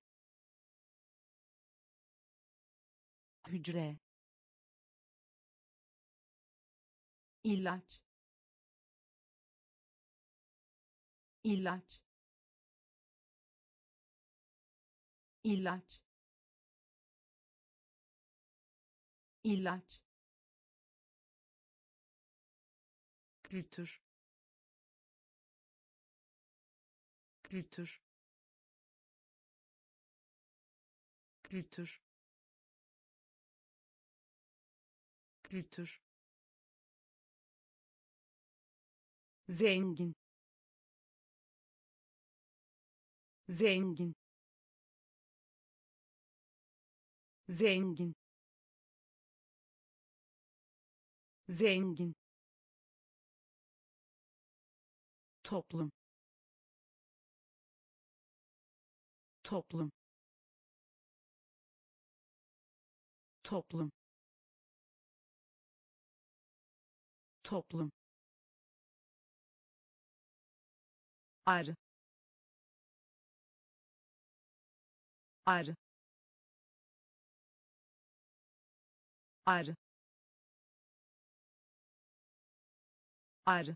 Speaker 2: hücre, ilaç, ilaç, ilaç, ilaç, kültür, kültür, kültür, kültür, zengin, zengin,
Speaker 1: zengin, zengin, toplum, toplum, toplum, toplum, arı, arı, arı, arı,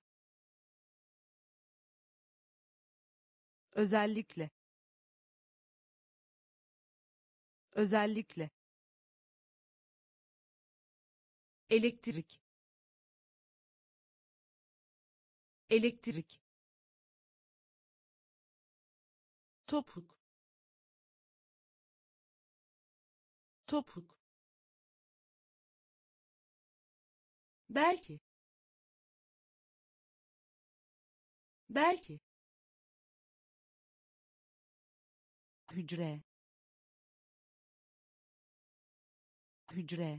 Speaker 1: özellikle, özellikle, elektrik, elektrik, topuk, topuk, belki, belki, hücre, hücre,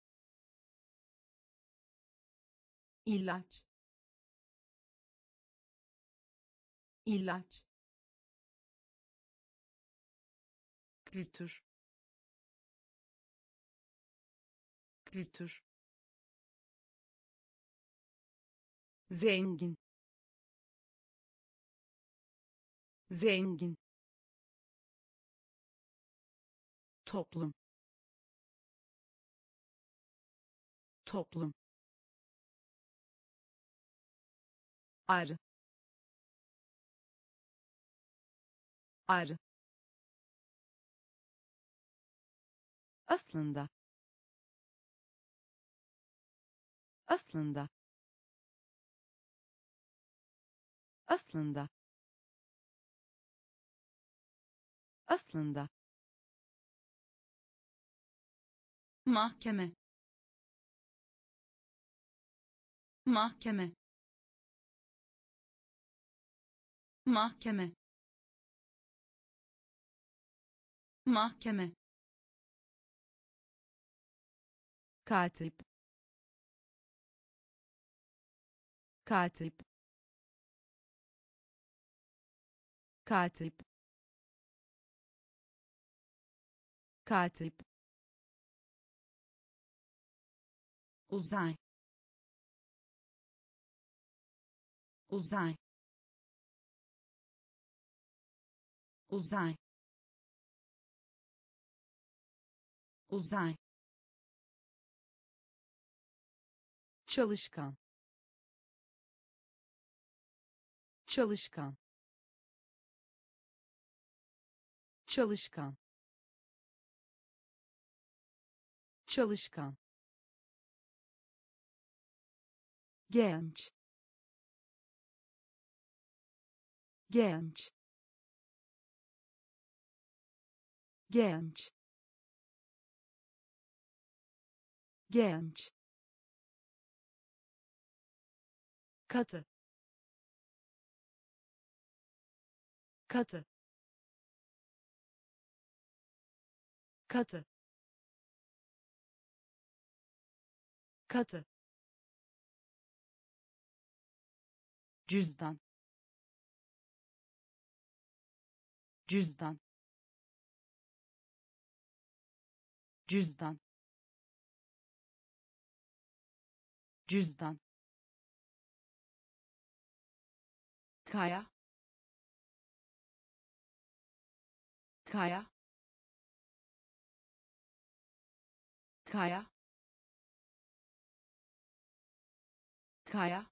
Speaker 1: ilaç, ilaç,
Speaker 2: kültür, kültür,
Speaker 1: zengin, zengin, toplum, toplum, arı, arı, aslında, aslında, aslında, aslında, mahkeme, mahkeme, mahkeme, mahkeme, katip, katip, katip, katip, uzay, uzay, uzay, uzay, çalışkan, çalışkan, çalışkan, çalışkan, genç, genç, genç, genç, katı, katı, katı, katı, cüzdan, cüzdan, cüzdan, cüzdan, kaya, kaya, kaya, kaya,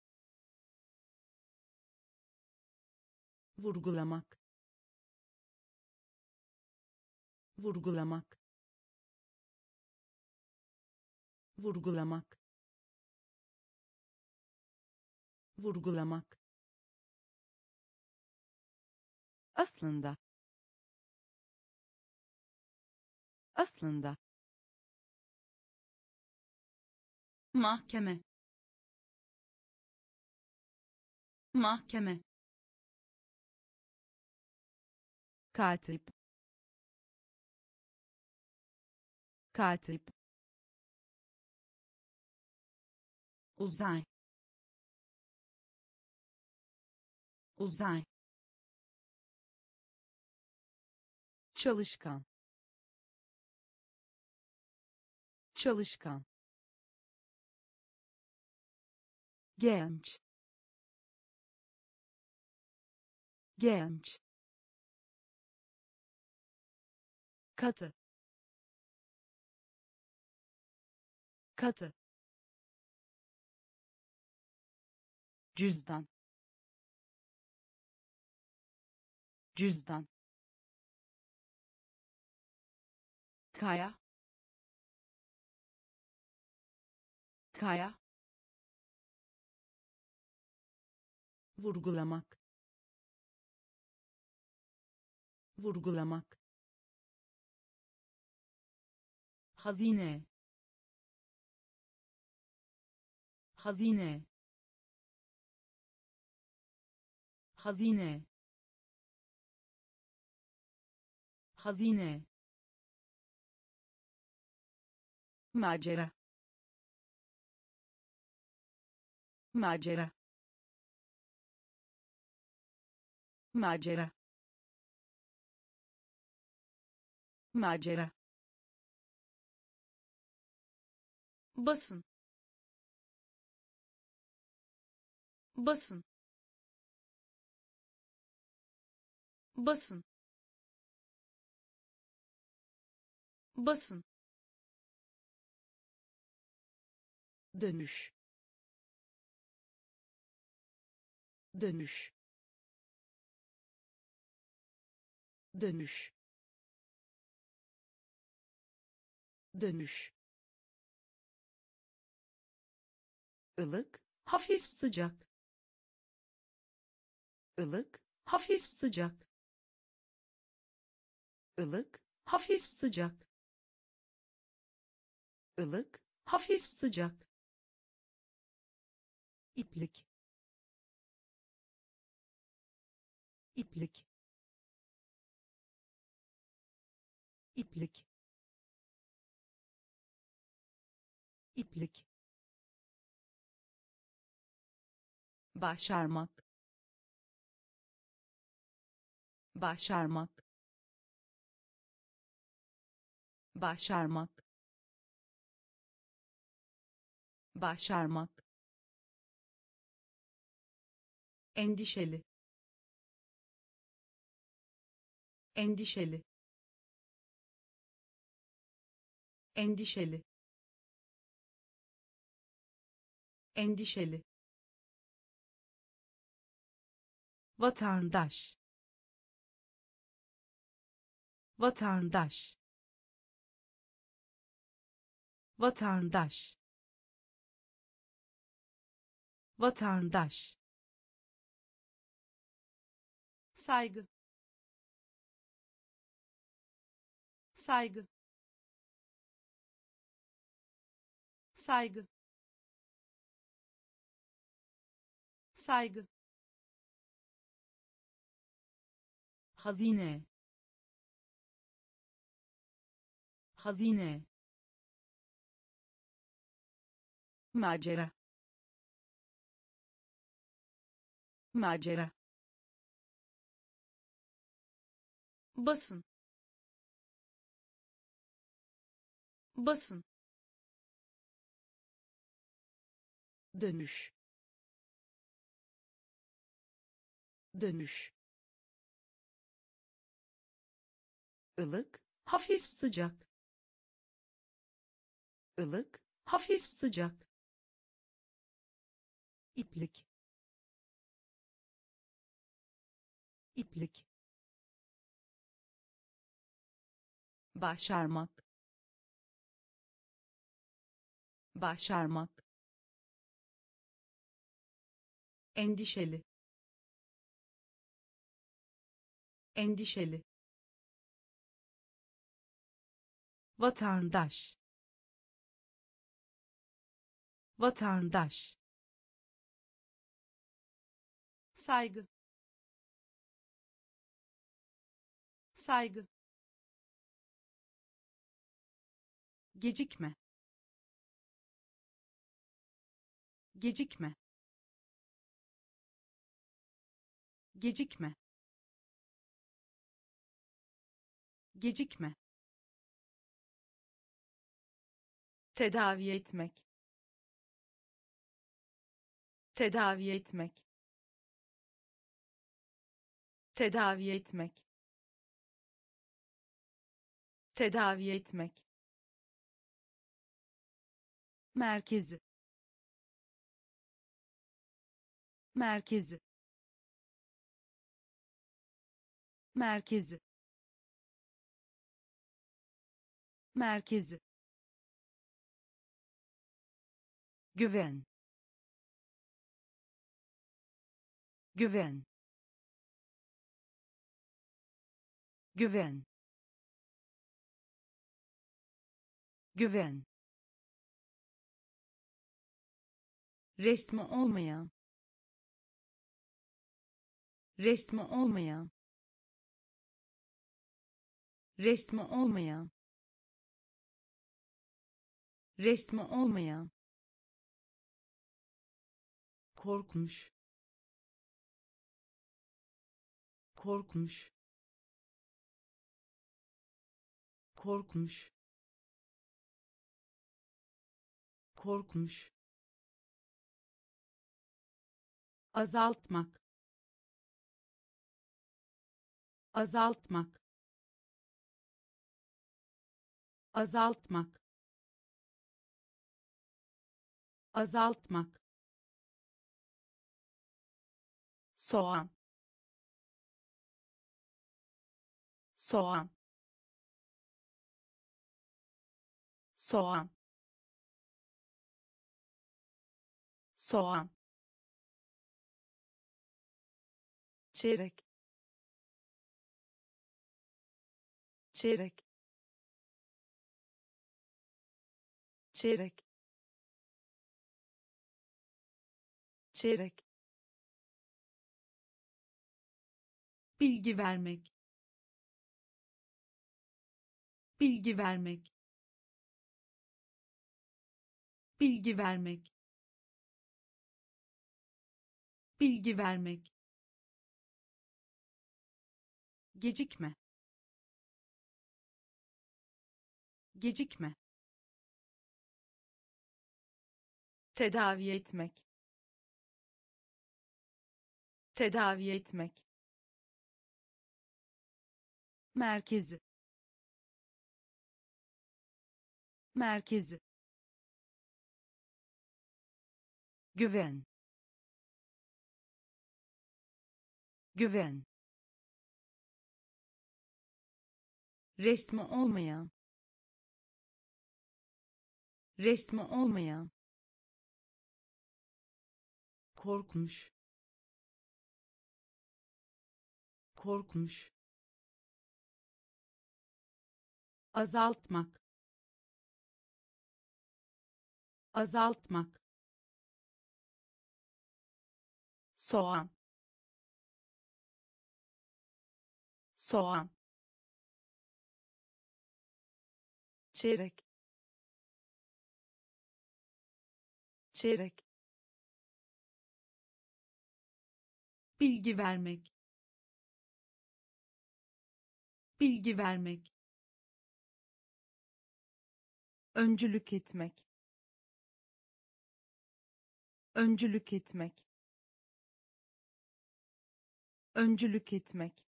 Speaker 1: vurgulamak, vurgulamak, vurgulamak, vurgulamak, aslında, aslında, mahkeme, mahkeme, katip, katip, uzay, uzay, çalışkan, çalışkan, genç, genç, katı, katı, cüzdan, cüzdan, kaya, kaya, vurgulamak, vurgulamak, hazine, hazine, hazine, hazine, macera, macera, macera, macera, basın, basın, basın, basın, dönüş, dönüş, dönüş, dönüş, ılık, hafif sıcak, ılık, hafif sıcak, ılık, hafif sıcak, ılık, hafif sıcak, iplik, iplik, iplik, iplik, başarmak, başarmak, başarmak, başarmak, endişeli, endişeli, endişeli, endişeli, vatandaş, vatandaş, vatandaş, vatandaş, saygı, saygı, saygı, saygı, hazine, hazine, macera, macera, basın, basın, dönüş, dönüş, ılık, hafif sıcak, ılık, hafif sıcak, iplik, iplik, başarmak, başarmak, endişeli, endişeli, vatandaş, vatandaş, saygı, saygı, gecikme, gecikme, gecikme, gecikme, tedavi etmek, tedavi etmek, tedavi etmek, tedavi etmek, merkezi, merkezi, merkezi, merkezi, güven, güven, güven, güven, resmi olmayan, resmi olmayan, resmi olmayan, resmi olmayan, korkmuş, korkmuş, korkmuş, korkmuş, azaltmak, azaltmak, azaltmak, azaltmak, soğan, soğan, soğan, soğan, çeyrek, çeyrek, çeyrek, çeyrek, bilgi vermek, bilgi vermek, bilgi vermek, bilgi vermek, gecikme, gecikme, tedavi etmek, tedavi etmek, merkezi, merkezi, güven, güven, resmi olmayan, resmi olmayan, korkmuş, korkmuş, azaltmak, azaltmak, soğan, soğan, çeyrek, çeyrek, bilgi vermek, bilgi vermek, öncülük etmek, öncülük etmek, öncülük etmek,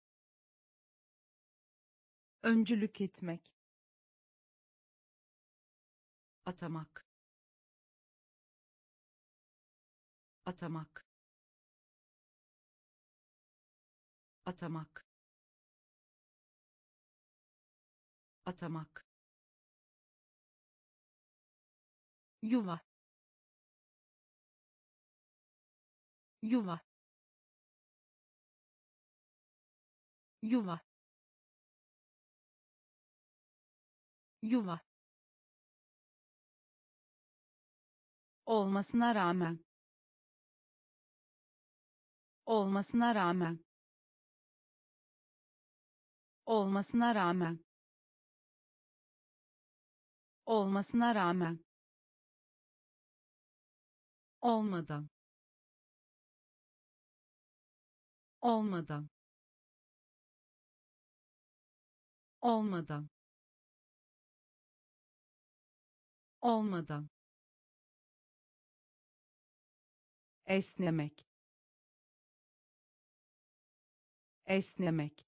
Speaker 1: öncülük etmek, atamak, atamak, atamak, atamak, yuva, yuva, yuva, yuva, olmasına rağmen, olmasına rağmen, olmasına rağmen, olmasına rağmen, olmadan, olmadan, olmadan, olmadan, esnemek, esnemek,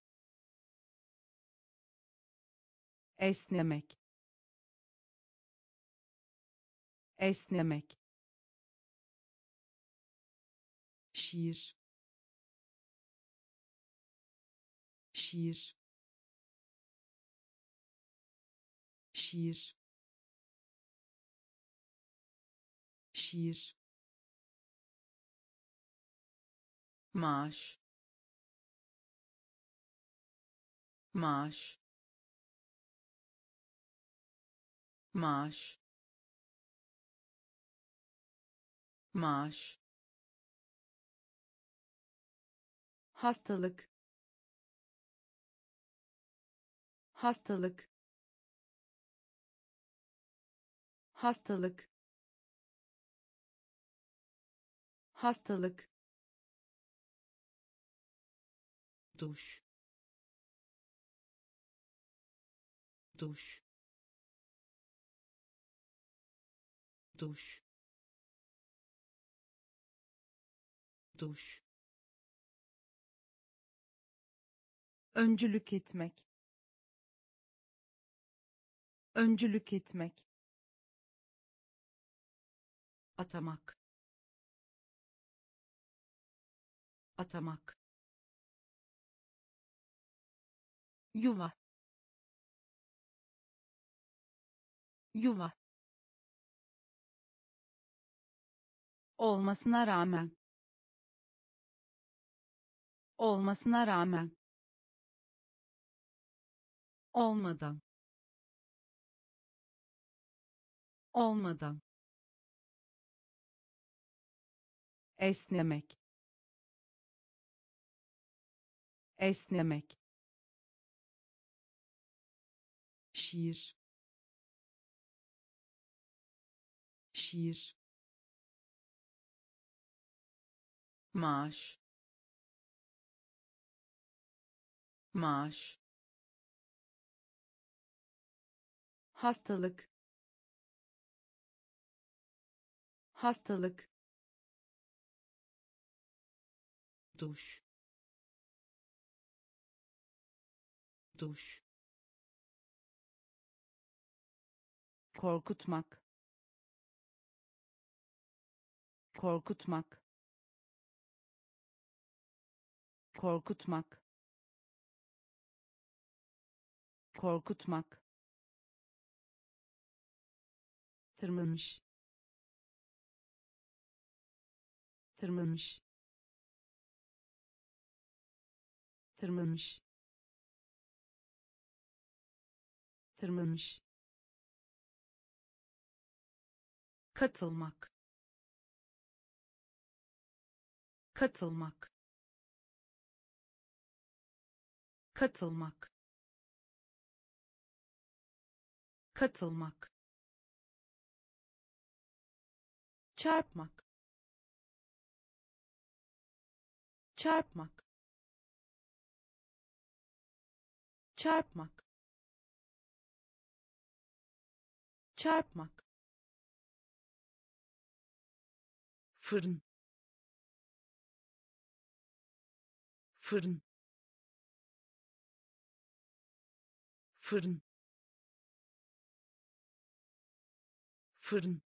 Speaker 1: esnemek, esnemek, şiir, şiir, şiir, şiir, maaş, maaş, maaş, maaş, hastalık, hastalık, hastalık, hastalık, duş, duş, duş, duş, öncülük etmek, öncülük etmek, atamak, atamak, yuva, yuva, olmasına rağmen, olmasına rağmen, olmadan, olmadan, esnemek, esnemek, şiir, şiir, maaş, maaş, hastalık, hastalık, duş, duş, korkutmak, korkutmak, korkutmak, korkutmak, tırmanmış, tırmanmış, tırmanmış, tırmanmış, katılmak, katılmak, katılmak, katılmak, çarpmak, çarpmak, çarpmak, çarpmak, fırın, fırın, fırın, fırın,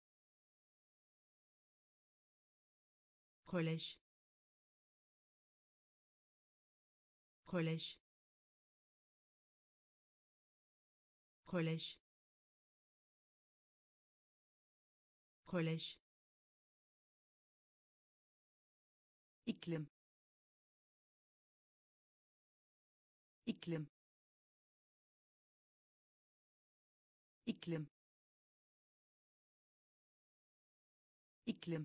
Speaker 1: kolej, kolej, kolej, kolej, iklim, iklim, iklim, iklim,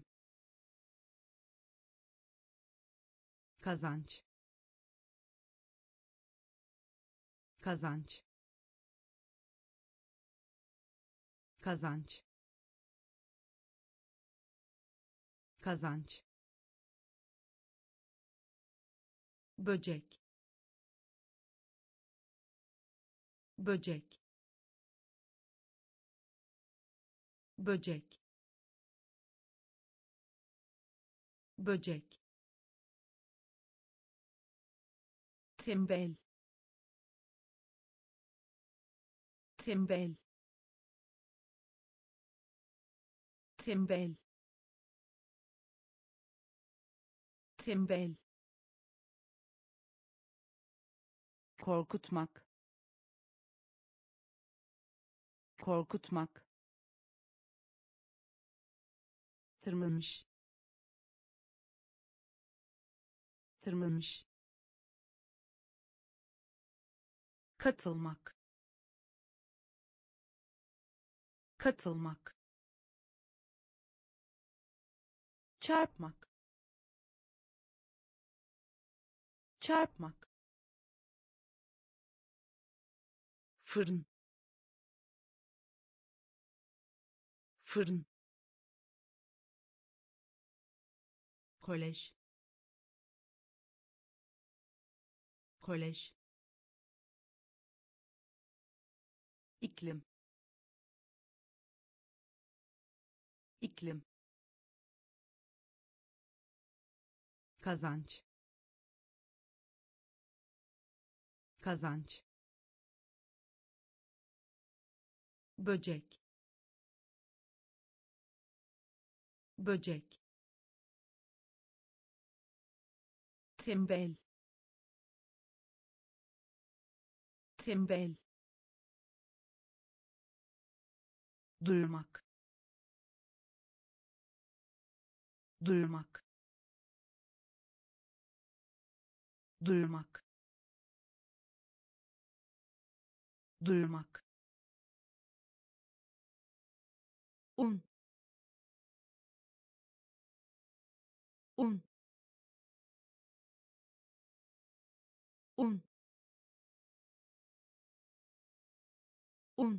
Speaker 1: kazanç, kazanç, kazanç, kazanç, böcek, böcek, böcek, böcek, tembel, tembel, tembel, tembel, korkutmak, korkutmak, tırmanmış, tırmanmış, katılmak, katılmak, çarpmak, çarpmak, fırın, fırın, kolej, kolej, iklim, iklim, kazanç, kazanç, böcek, böcek, tembel, tembel, duyurmak, duyurmak, duyurmak, duyurmak, un, un, un, un,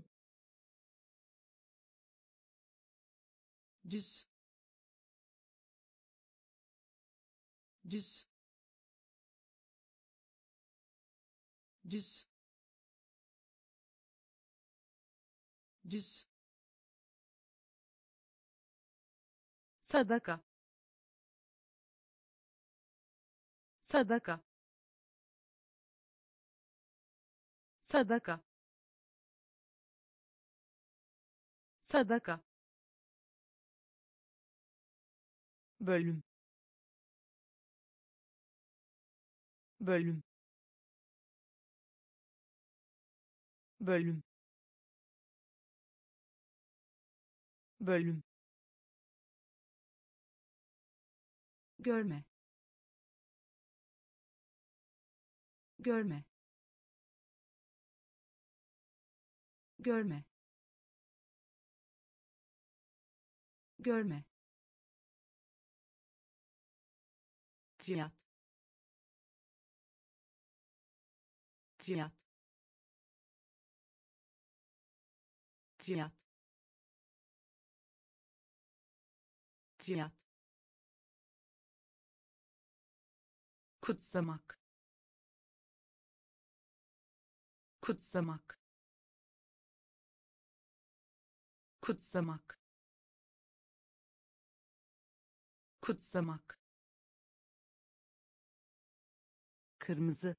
Speaker 1: düz, düz, düz, düz, sadaka, sadaka, sadaka, sadaka, bölüm, bölüm, bölüm, bölüm, görme, görme, görme, görme, fiyat, fiyat, fiyat, fiyat, kutsamak, kutsamak, kutsamak, kutsamak, kırmızı,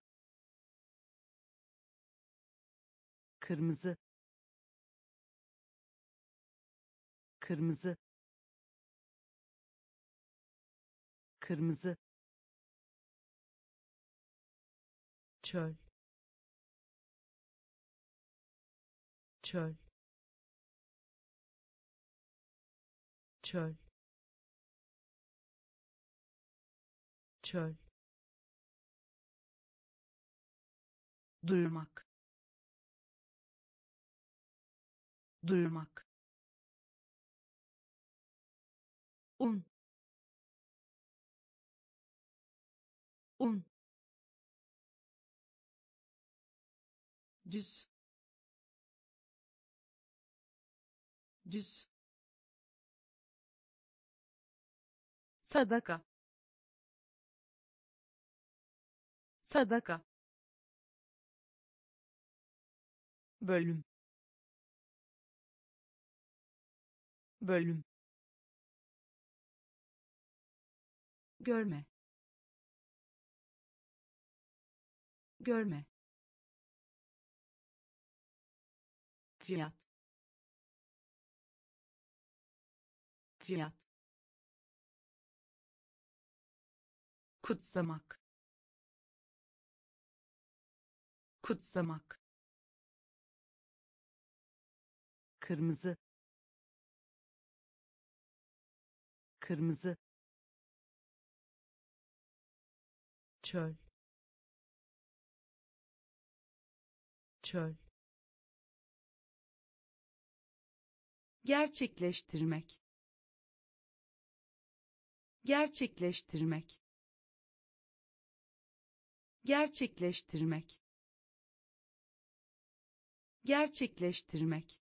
Speaker 1: kırmızı, kırmızı, kırmızı, çöl, çöl, çöl, çöl, duyurmak, duyurmak, un, un, düz, düz, sadaka, sadaka, bölüm, bölüm, görme, görme, fiyat, fiyat, kutsamak, kutsamak, kırmızı, kırmızı, çöl, çöl, gerçekleştirmek, gerçekleştirmek, gerçekleştirmek, gerçekleştirmek,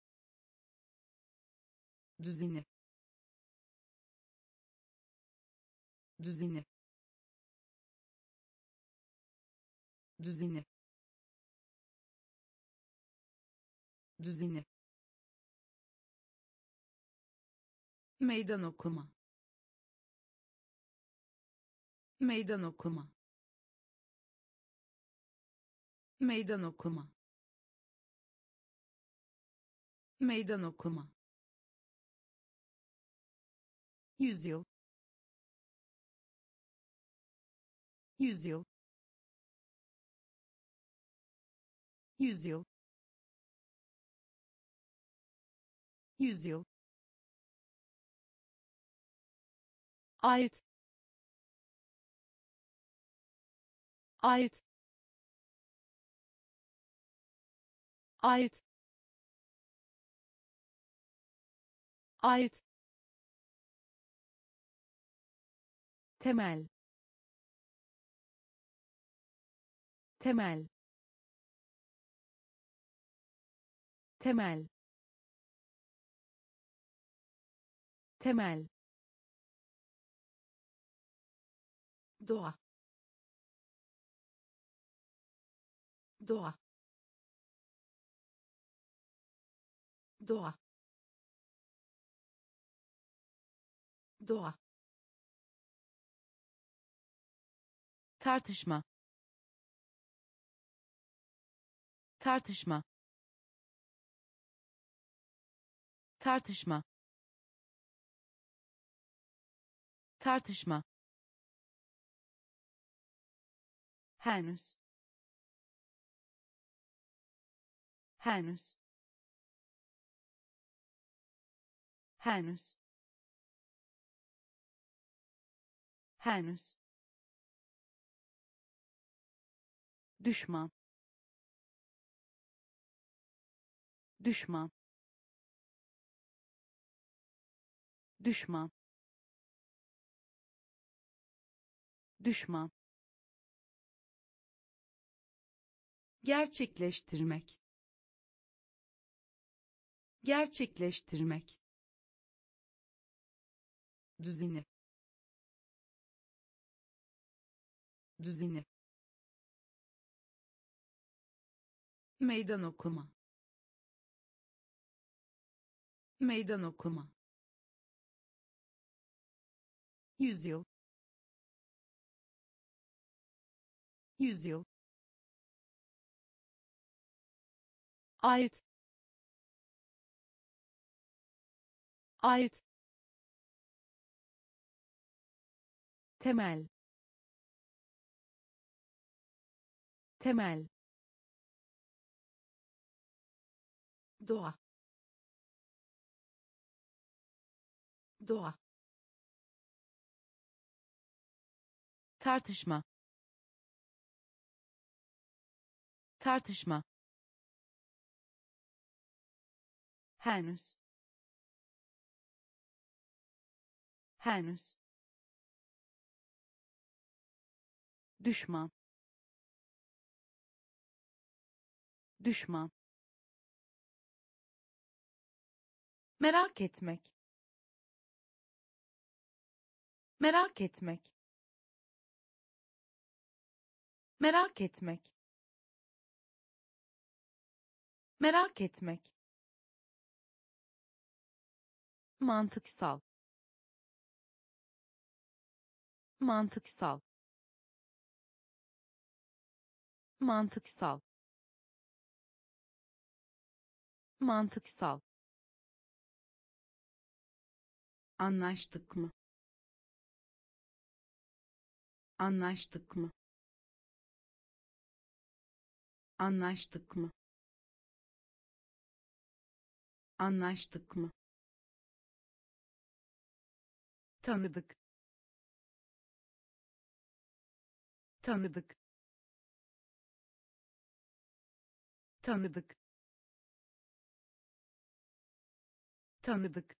Speaker 1: düzeni, düzeni, düzeni, düzeni, meydan okuma, meydan okuma, meydan okuma, meydan okuma, yüzyıl, yüzyıl, yüzyıl, yüzyıl, ait, ait, ait, ait, temel, temel, temel, temel, doğa, doğa, doğa, doğa, tartışma, tartışma, tartışma, tartışma, henüz, henüz, henüz, henüz, düşman, düşman, düşman, düşman, gerçekleştirmek, gerçekleştirmek, düzeni, düzeni, meydan okuma, meydan okuma, yüzyıl, yüzyıl, ait, ait, temel, temel, doğa, doğa, tartışma, tartışma, henüz, henüz, düşman, düşman, merak etmek, merak etmek, merak etmek, merak etmek, mantıksal, mantıksal, mantıksal, mantıksal,
Speaker 2: Anlaştık mı? Anlaştık mı? Anlaştık mı? Anlaştık mı?
Speaker 1: tanıdık, tanıdık, tanıdık, tanıdık,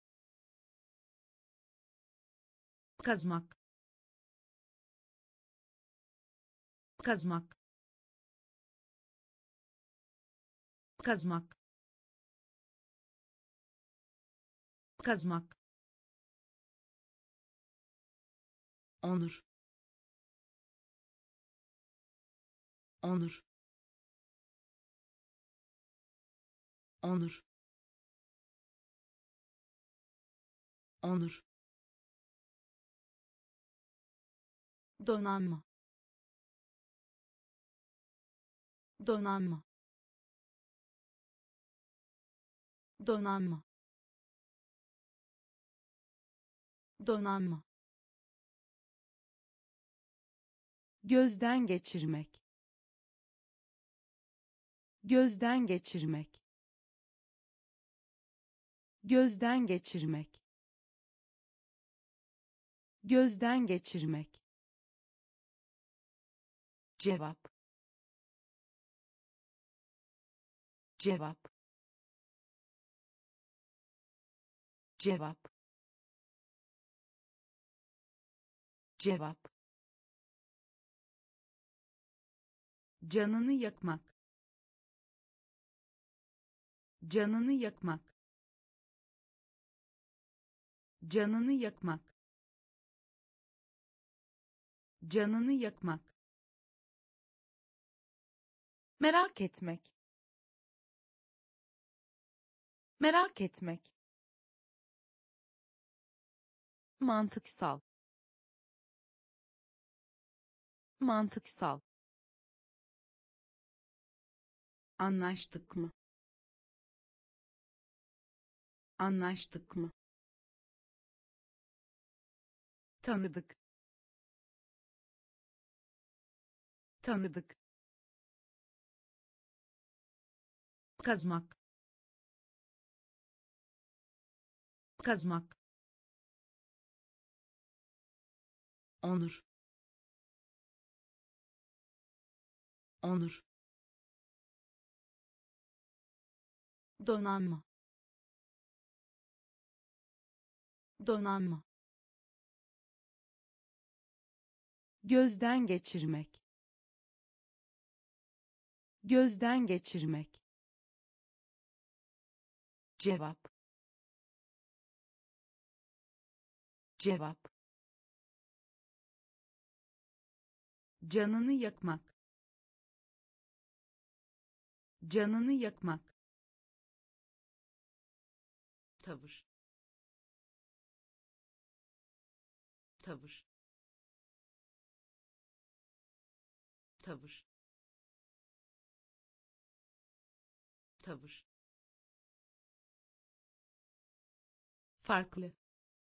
Speaker 2: Kazmak. Kazmak. Kazmak. Kazmak. Onur. Onur. Onur. Onur. Donanma. Donanma. Donanma. Donanma.
Speaker 1: gözden geçirmek, gözden geçirmek, gözden geçirmek, gözden geçirmek,
Speaker 2: Cevap. Cevap. Cevap. Cevap. Canını yakmak. Canını yakmak. Canını yakmak. Canını yakmak.
Speaker 1: merak etmek, merak etmek, mantıksal, mantıksal,
Speaker 2: Anlaştık mı? Anlaştık mı?
Speaker 1: tanıdık, tanıdık,
Speaker 2: Kazmak. Kazmak. Onur. Onur. Donanma. Donanma.
Speaker 1: gözden geçirmek, gözden geçirmek,
Speaker 2: Cevap. Cevap. Canını yakmak. Canını yakmak. Tavır. Tavır. Tavır. Tavır. Farklı.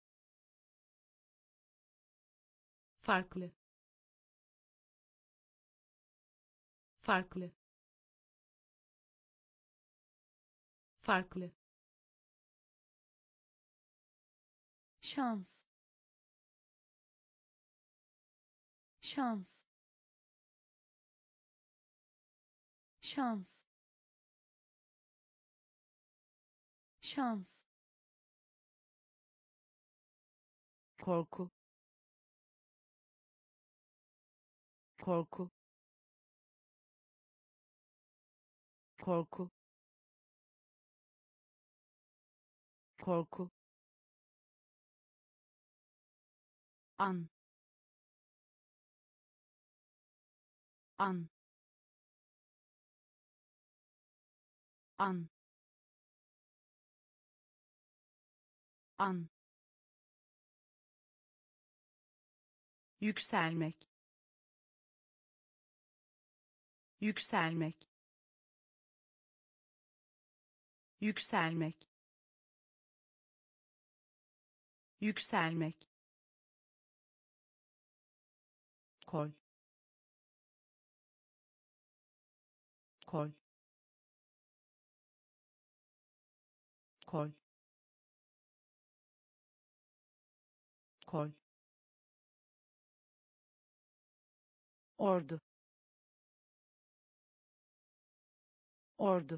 Speaker 2: Farklı. Farklı. Farklı.
Speaker 1: şans, şans, şans, şans,
Speaker 2: Korku. Korku. Korku. korku, an, an, an, an, yükselmek, yükselmek, yükselmek, yükselmek, kol, kol, kol, kol, ordu, ordu,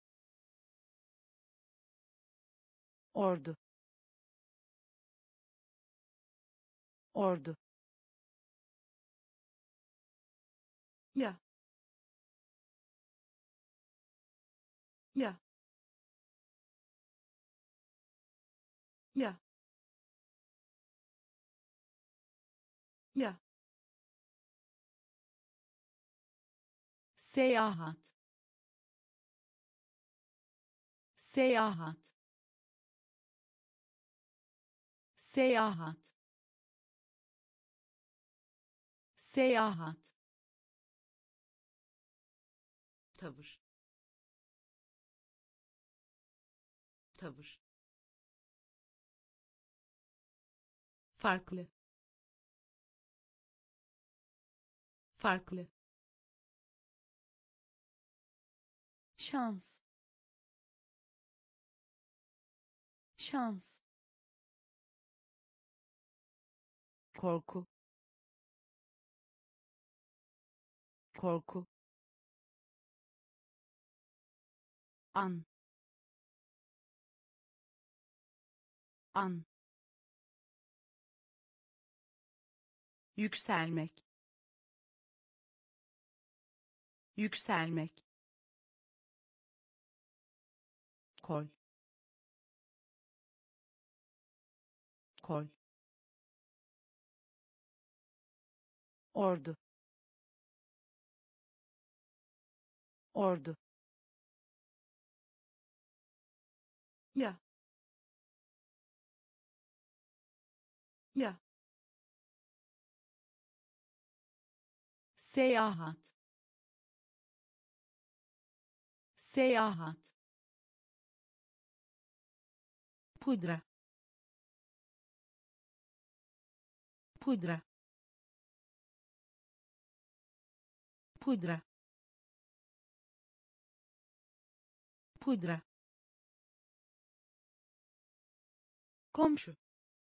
Speaker 2: ordu, ordu, ya, ya, ya, ya, seyahat, seyahat, seyahat, seyahat, tavır, tavır, farklı, farklı,
Speaker 1: şans, şans,
Speaker 2: korku, korku, an, an, yükselmek, yükselmek, kol, kol, ordu, ordu,
Speaker 1: ya, ya,
Speaker 2: seyahat, seyahat, pudra, pudra, pudra, pudra,
Speaker 1: komşu,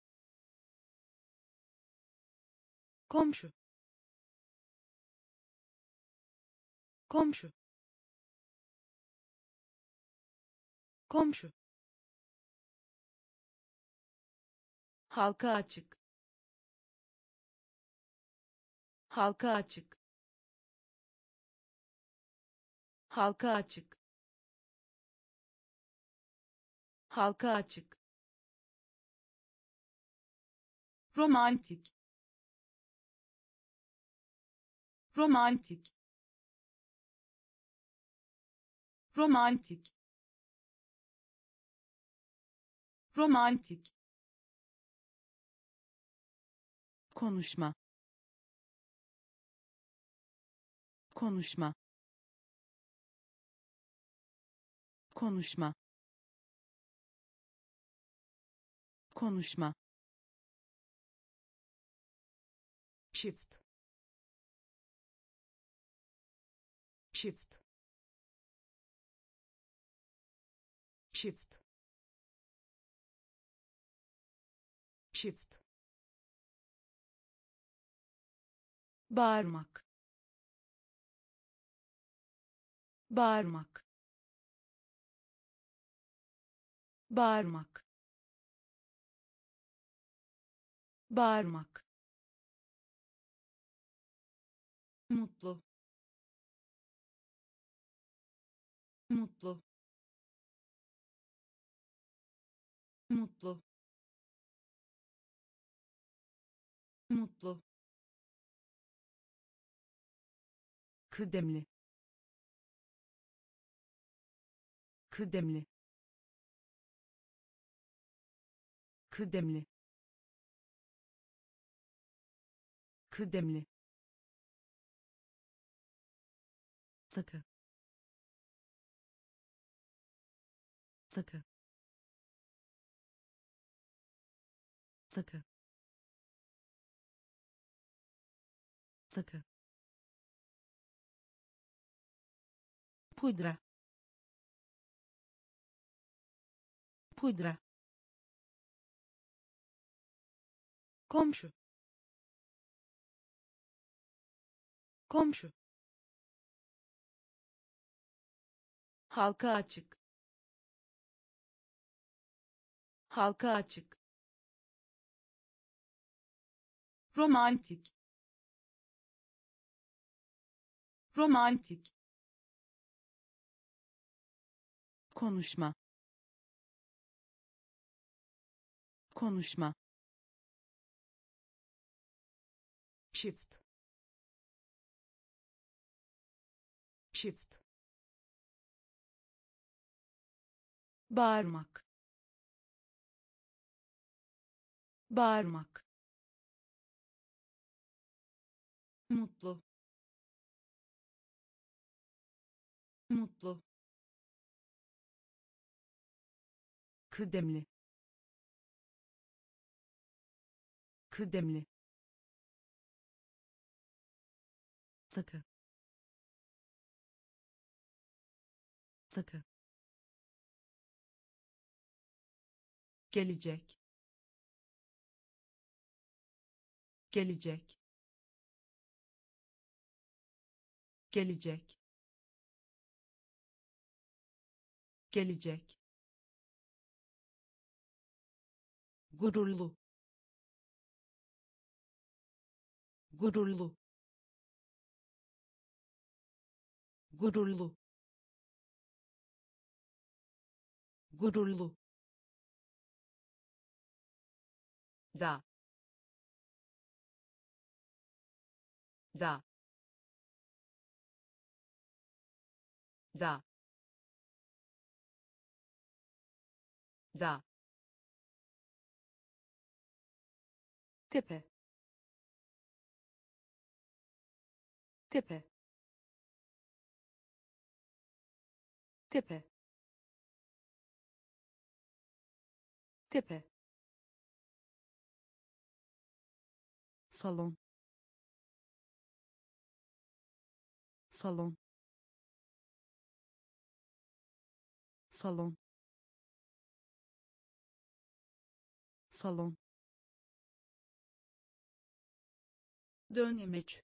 Speaker 1: komşu, komşu, komşu,
Speaker 2: halka açık, halka açık, halka açık, halka açık,
Speaker 1: romantik, romantik, romantik, romantik,
Speaker 2: konuşma, konuşma, konuşma, konuşma,
Speaker 1: çift, çift, çift, çift, bağırmak, bağırmak, bağırmak, bağırmak, mutlu, mutlu, mutlu, mutlu,
Speaker 2: kıdemli, kıdemli, kıdemli, kıdemli, takı, takı, takı, takı, pudra, pudra, komşu, komşu, halka açık, halka açık, romantik, romantik, konuşma, konuşma,
Speaker 1: çift, çift, bağırmak, bağırmak, mutlu, mutlu,
Speaker 2: kıdemli, kıdemli, takı, takı, gelecek, gelecek, gelecek, gelecek, gururlu, gururlu, gururlu, gururlu,
Speaker 1: da, da, da, da,
Speaker 2: tepe, tepe, tepe, tepe, salon, salon, salon, salon,
Speaker 1: dönemeç,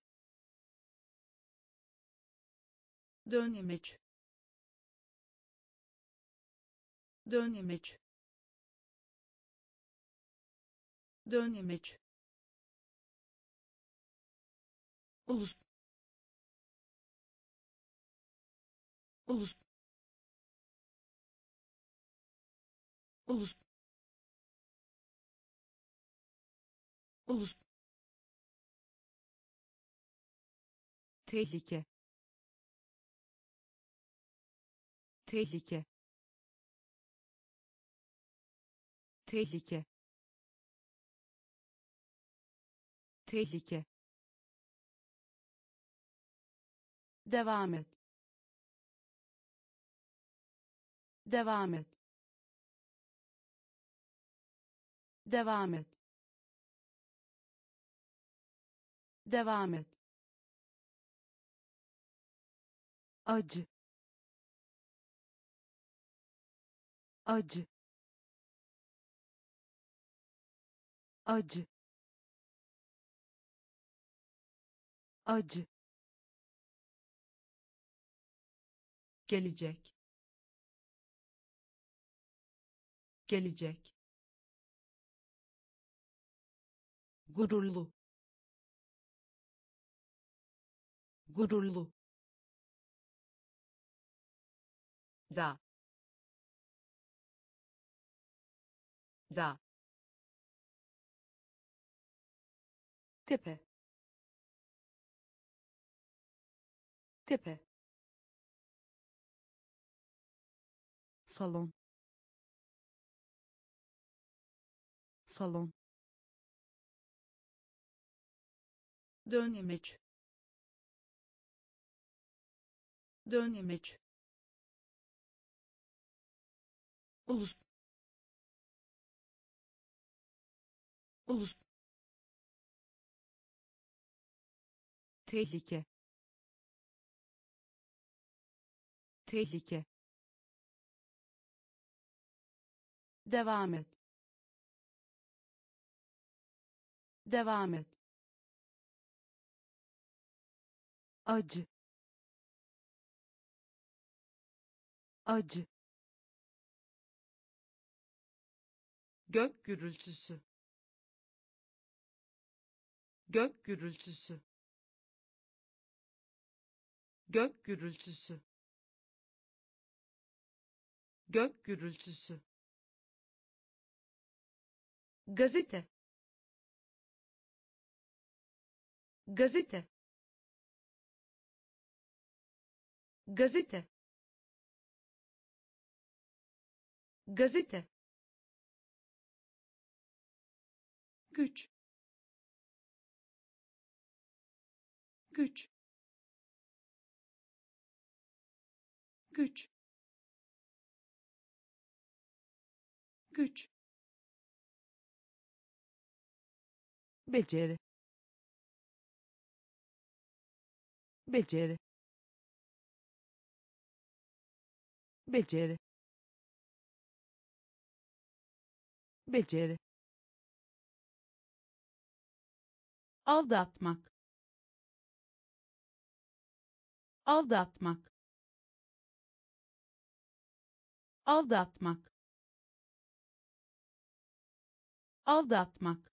Speaker 1: dönemeç, dönemeç, dönemeç, ulus, ulus, ulus, ulus,
Speaker 2: tehlike, tehlike, tehlike, tehlike, devam et, devam et, devam et, devam et, acı, acı, acı, acı,
Speaker 1: gelecek, gelecek,
Speaker 2: gururlu, gururlu,
Speaker 1: da, da
Speaker 2: tepe tepe salon salon
Speaker 1: dönemek dönemek ulus ulus
Speaker 2: tehlike tehlike devam et devam et acı acı
Speaker 1: gök gürültüsü gök gürültüsü gök gürültüsü gök gürültüsü gazete gazete gazete gazete güç güç güç güç
Speaker 2: beceri beceri beceri beceri
Speaker 1: aldatmak aldatmak aldatmak aldatmak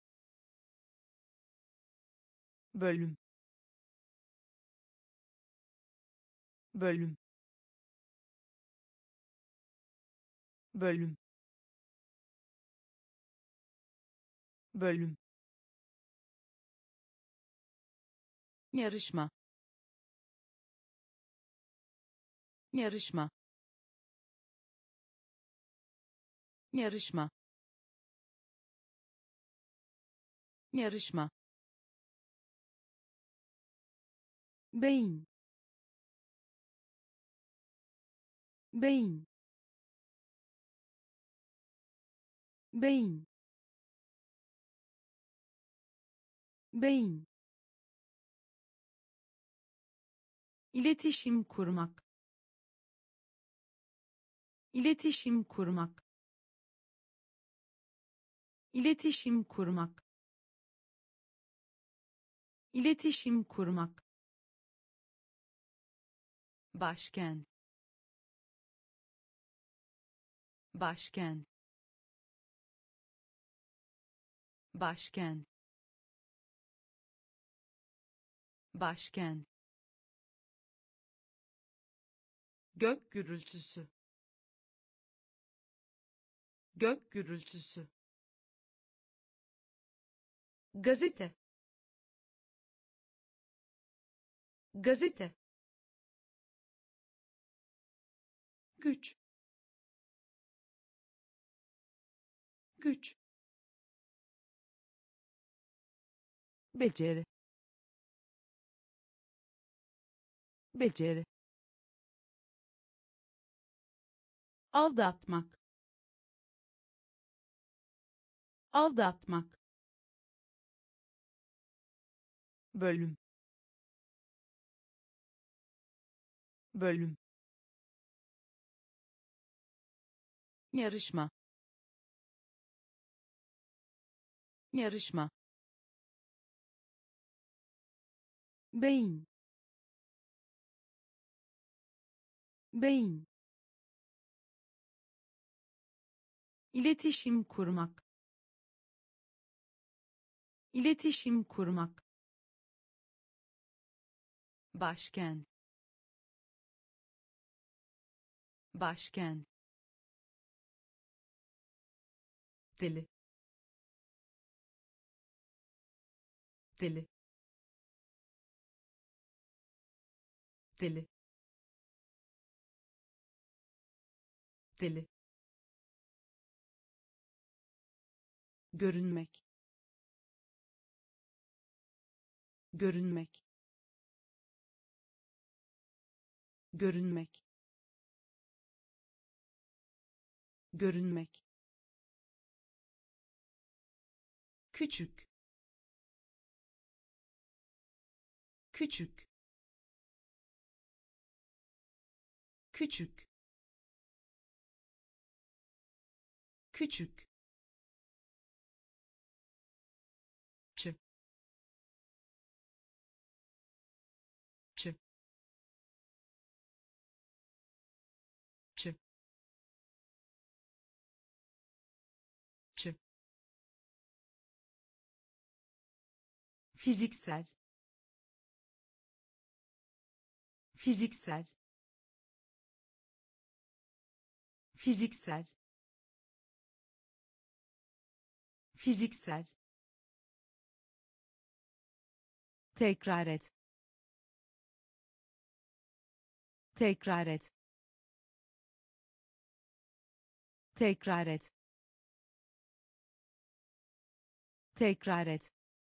Speaker 2: bölüm bölüm bölüm bölüm yarışma yarışma yarışma yarışma beyin beyin beyin beyin
Speaker 1: iletişim kurmak iletişim kurmak iletişim kurmak iletişim kurmak
Speaker 2: başkent başkent başkent başkent
Speaker 1: gök gürültüsü gök gürültüsü gazete gazete güç güç
Speaker 2: beceri beceri
Speaker 1: aldatmak aldatmak
Speaker 2: bölüm bölüm yarışma yarışma beyin beyin
Speaker 1: iletişim kurmak iletişim kurmak
Speaker 2: başkent başkent
Speaker 1: deli, deli, deli, deli, görünmek, görünmek, görünmek, görünmek, küçük, küçük, küçük, küçük, çı, çı, çı, çı, fiziksel, fiziksel, fiziksel, fiziksel,
Speaker 2: tekrar et, tekrar et, tekrar et, tekrar et,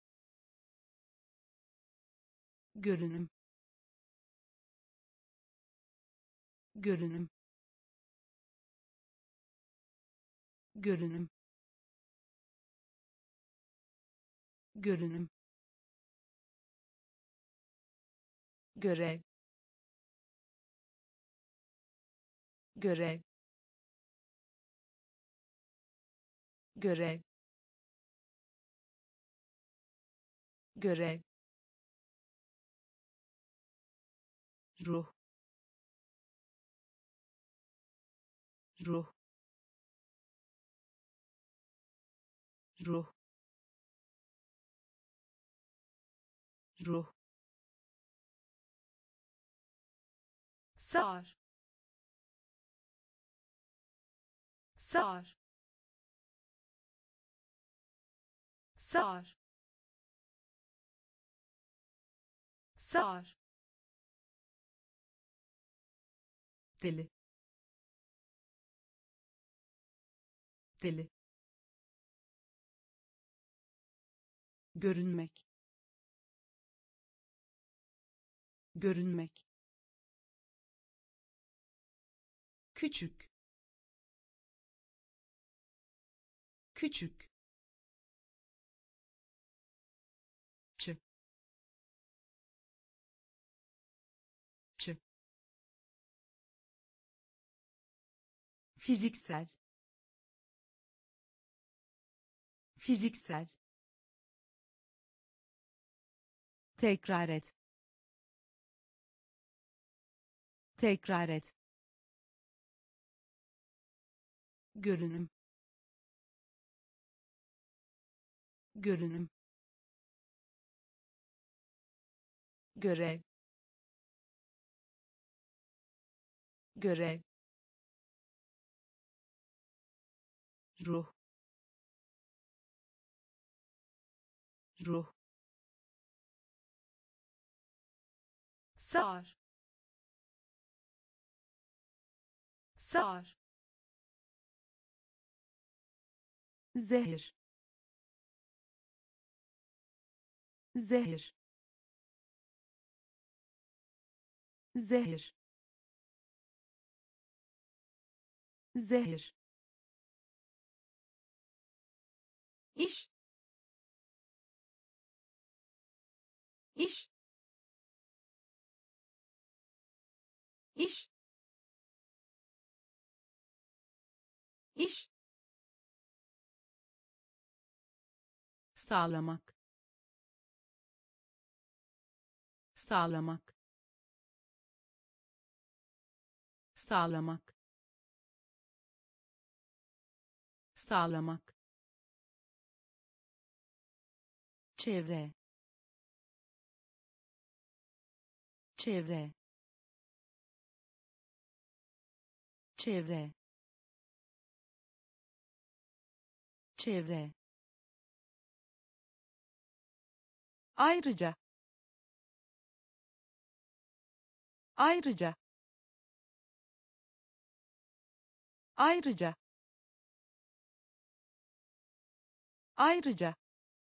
Speaker 1: görünüm, görünüm, görünüm, görünüm,
Speaker 2: görev, görev, görev, görev,
Speaker 1: ruh, ruh, ruh, ruh,
Speaker 2: sar, sar, sar, sar,
Speaker 1: deli, deli, görünmek, görünmek, küçük, küçük, çı, çı, fiziksel, fiziksel,
Speaker 2: tekrar et, tekrar et,
Speaker 1: görünüm, görünüm,
Speaker 2: görev, görev,
Speaker 1: ruh, ruh,
Speaker 2: sar, sar,
Speaker 1: zehir,
Speaker 2: zehir,
Speaker 1: zehir,
Speaker 2: zehir,
Speaker 1: iş, iş, iş, iş,
Speaker 2: sağlamak, sağlamak, sağlamak, sağlamak, çevre, çevre, çevre, çevre,
Speaker 1: ayrıca, ayrıca, ayrıca, ayrıca,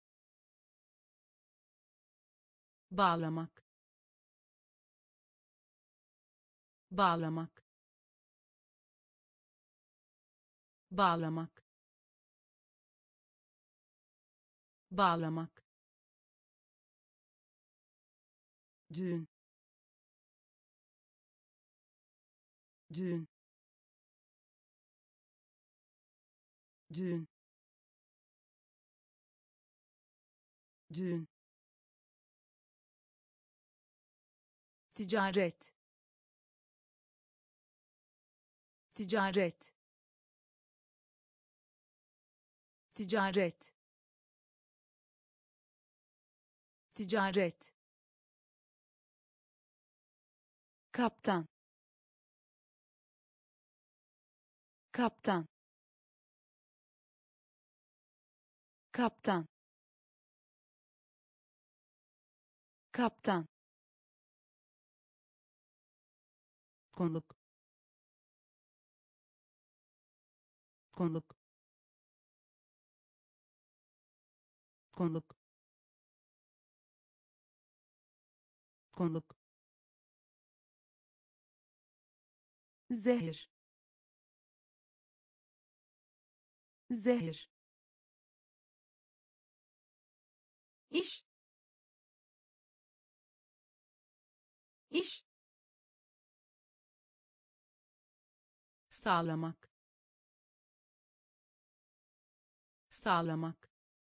Speaker 2: bağlamak, bağlamak, bağlamak, bağlamak, düğün, düğün, düğün, düğün, ticaret, ticaret, ticaret, ticaret, kaptan, kaptan, kaptan, kaptan, konuk, konuk, konuk, konuk, zehir, zehir,
Speaker 1: iş, iş,
Speaker 2: sağlamak, sağlamak,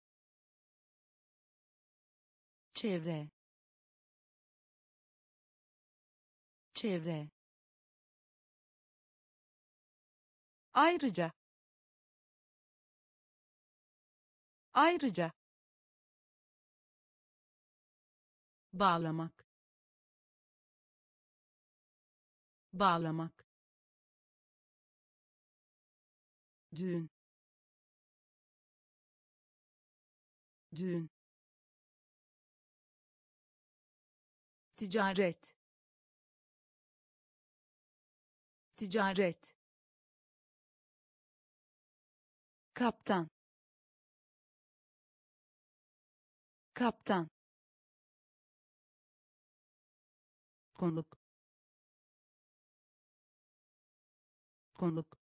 Speaker 2: çevre, çevre,
Speaker 1: ayrıca, ayrıca,
Speaker 2: bağlamak, bağlamak, düğün, düğün, ticaret, ticaret, kaptan, kaptan, konuk, konuk,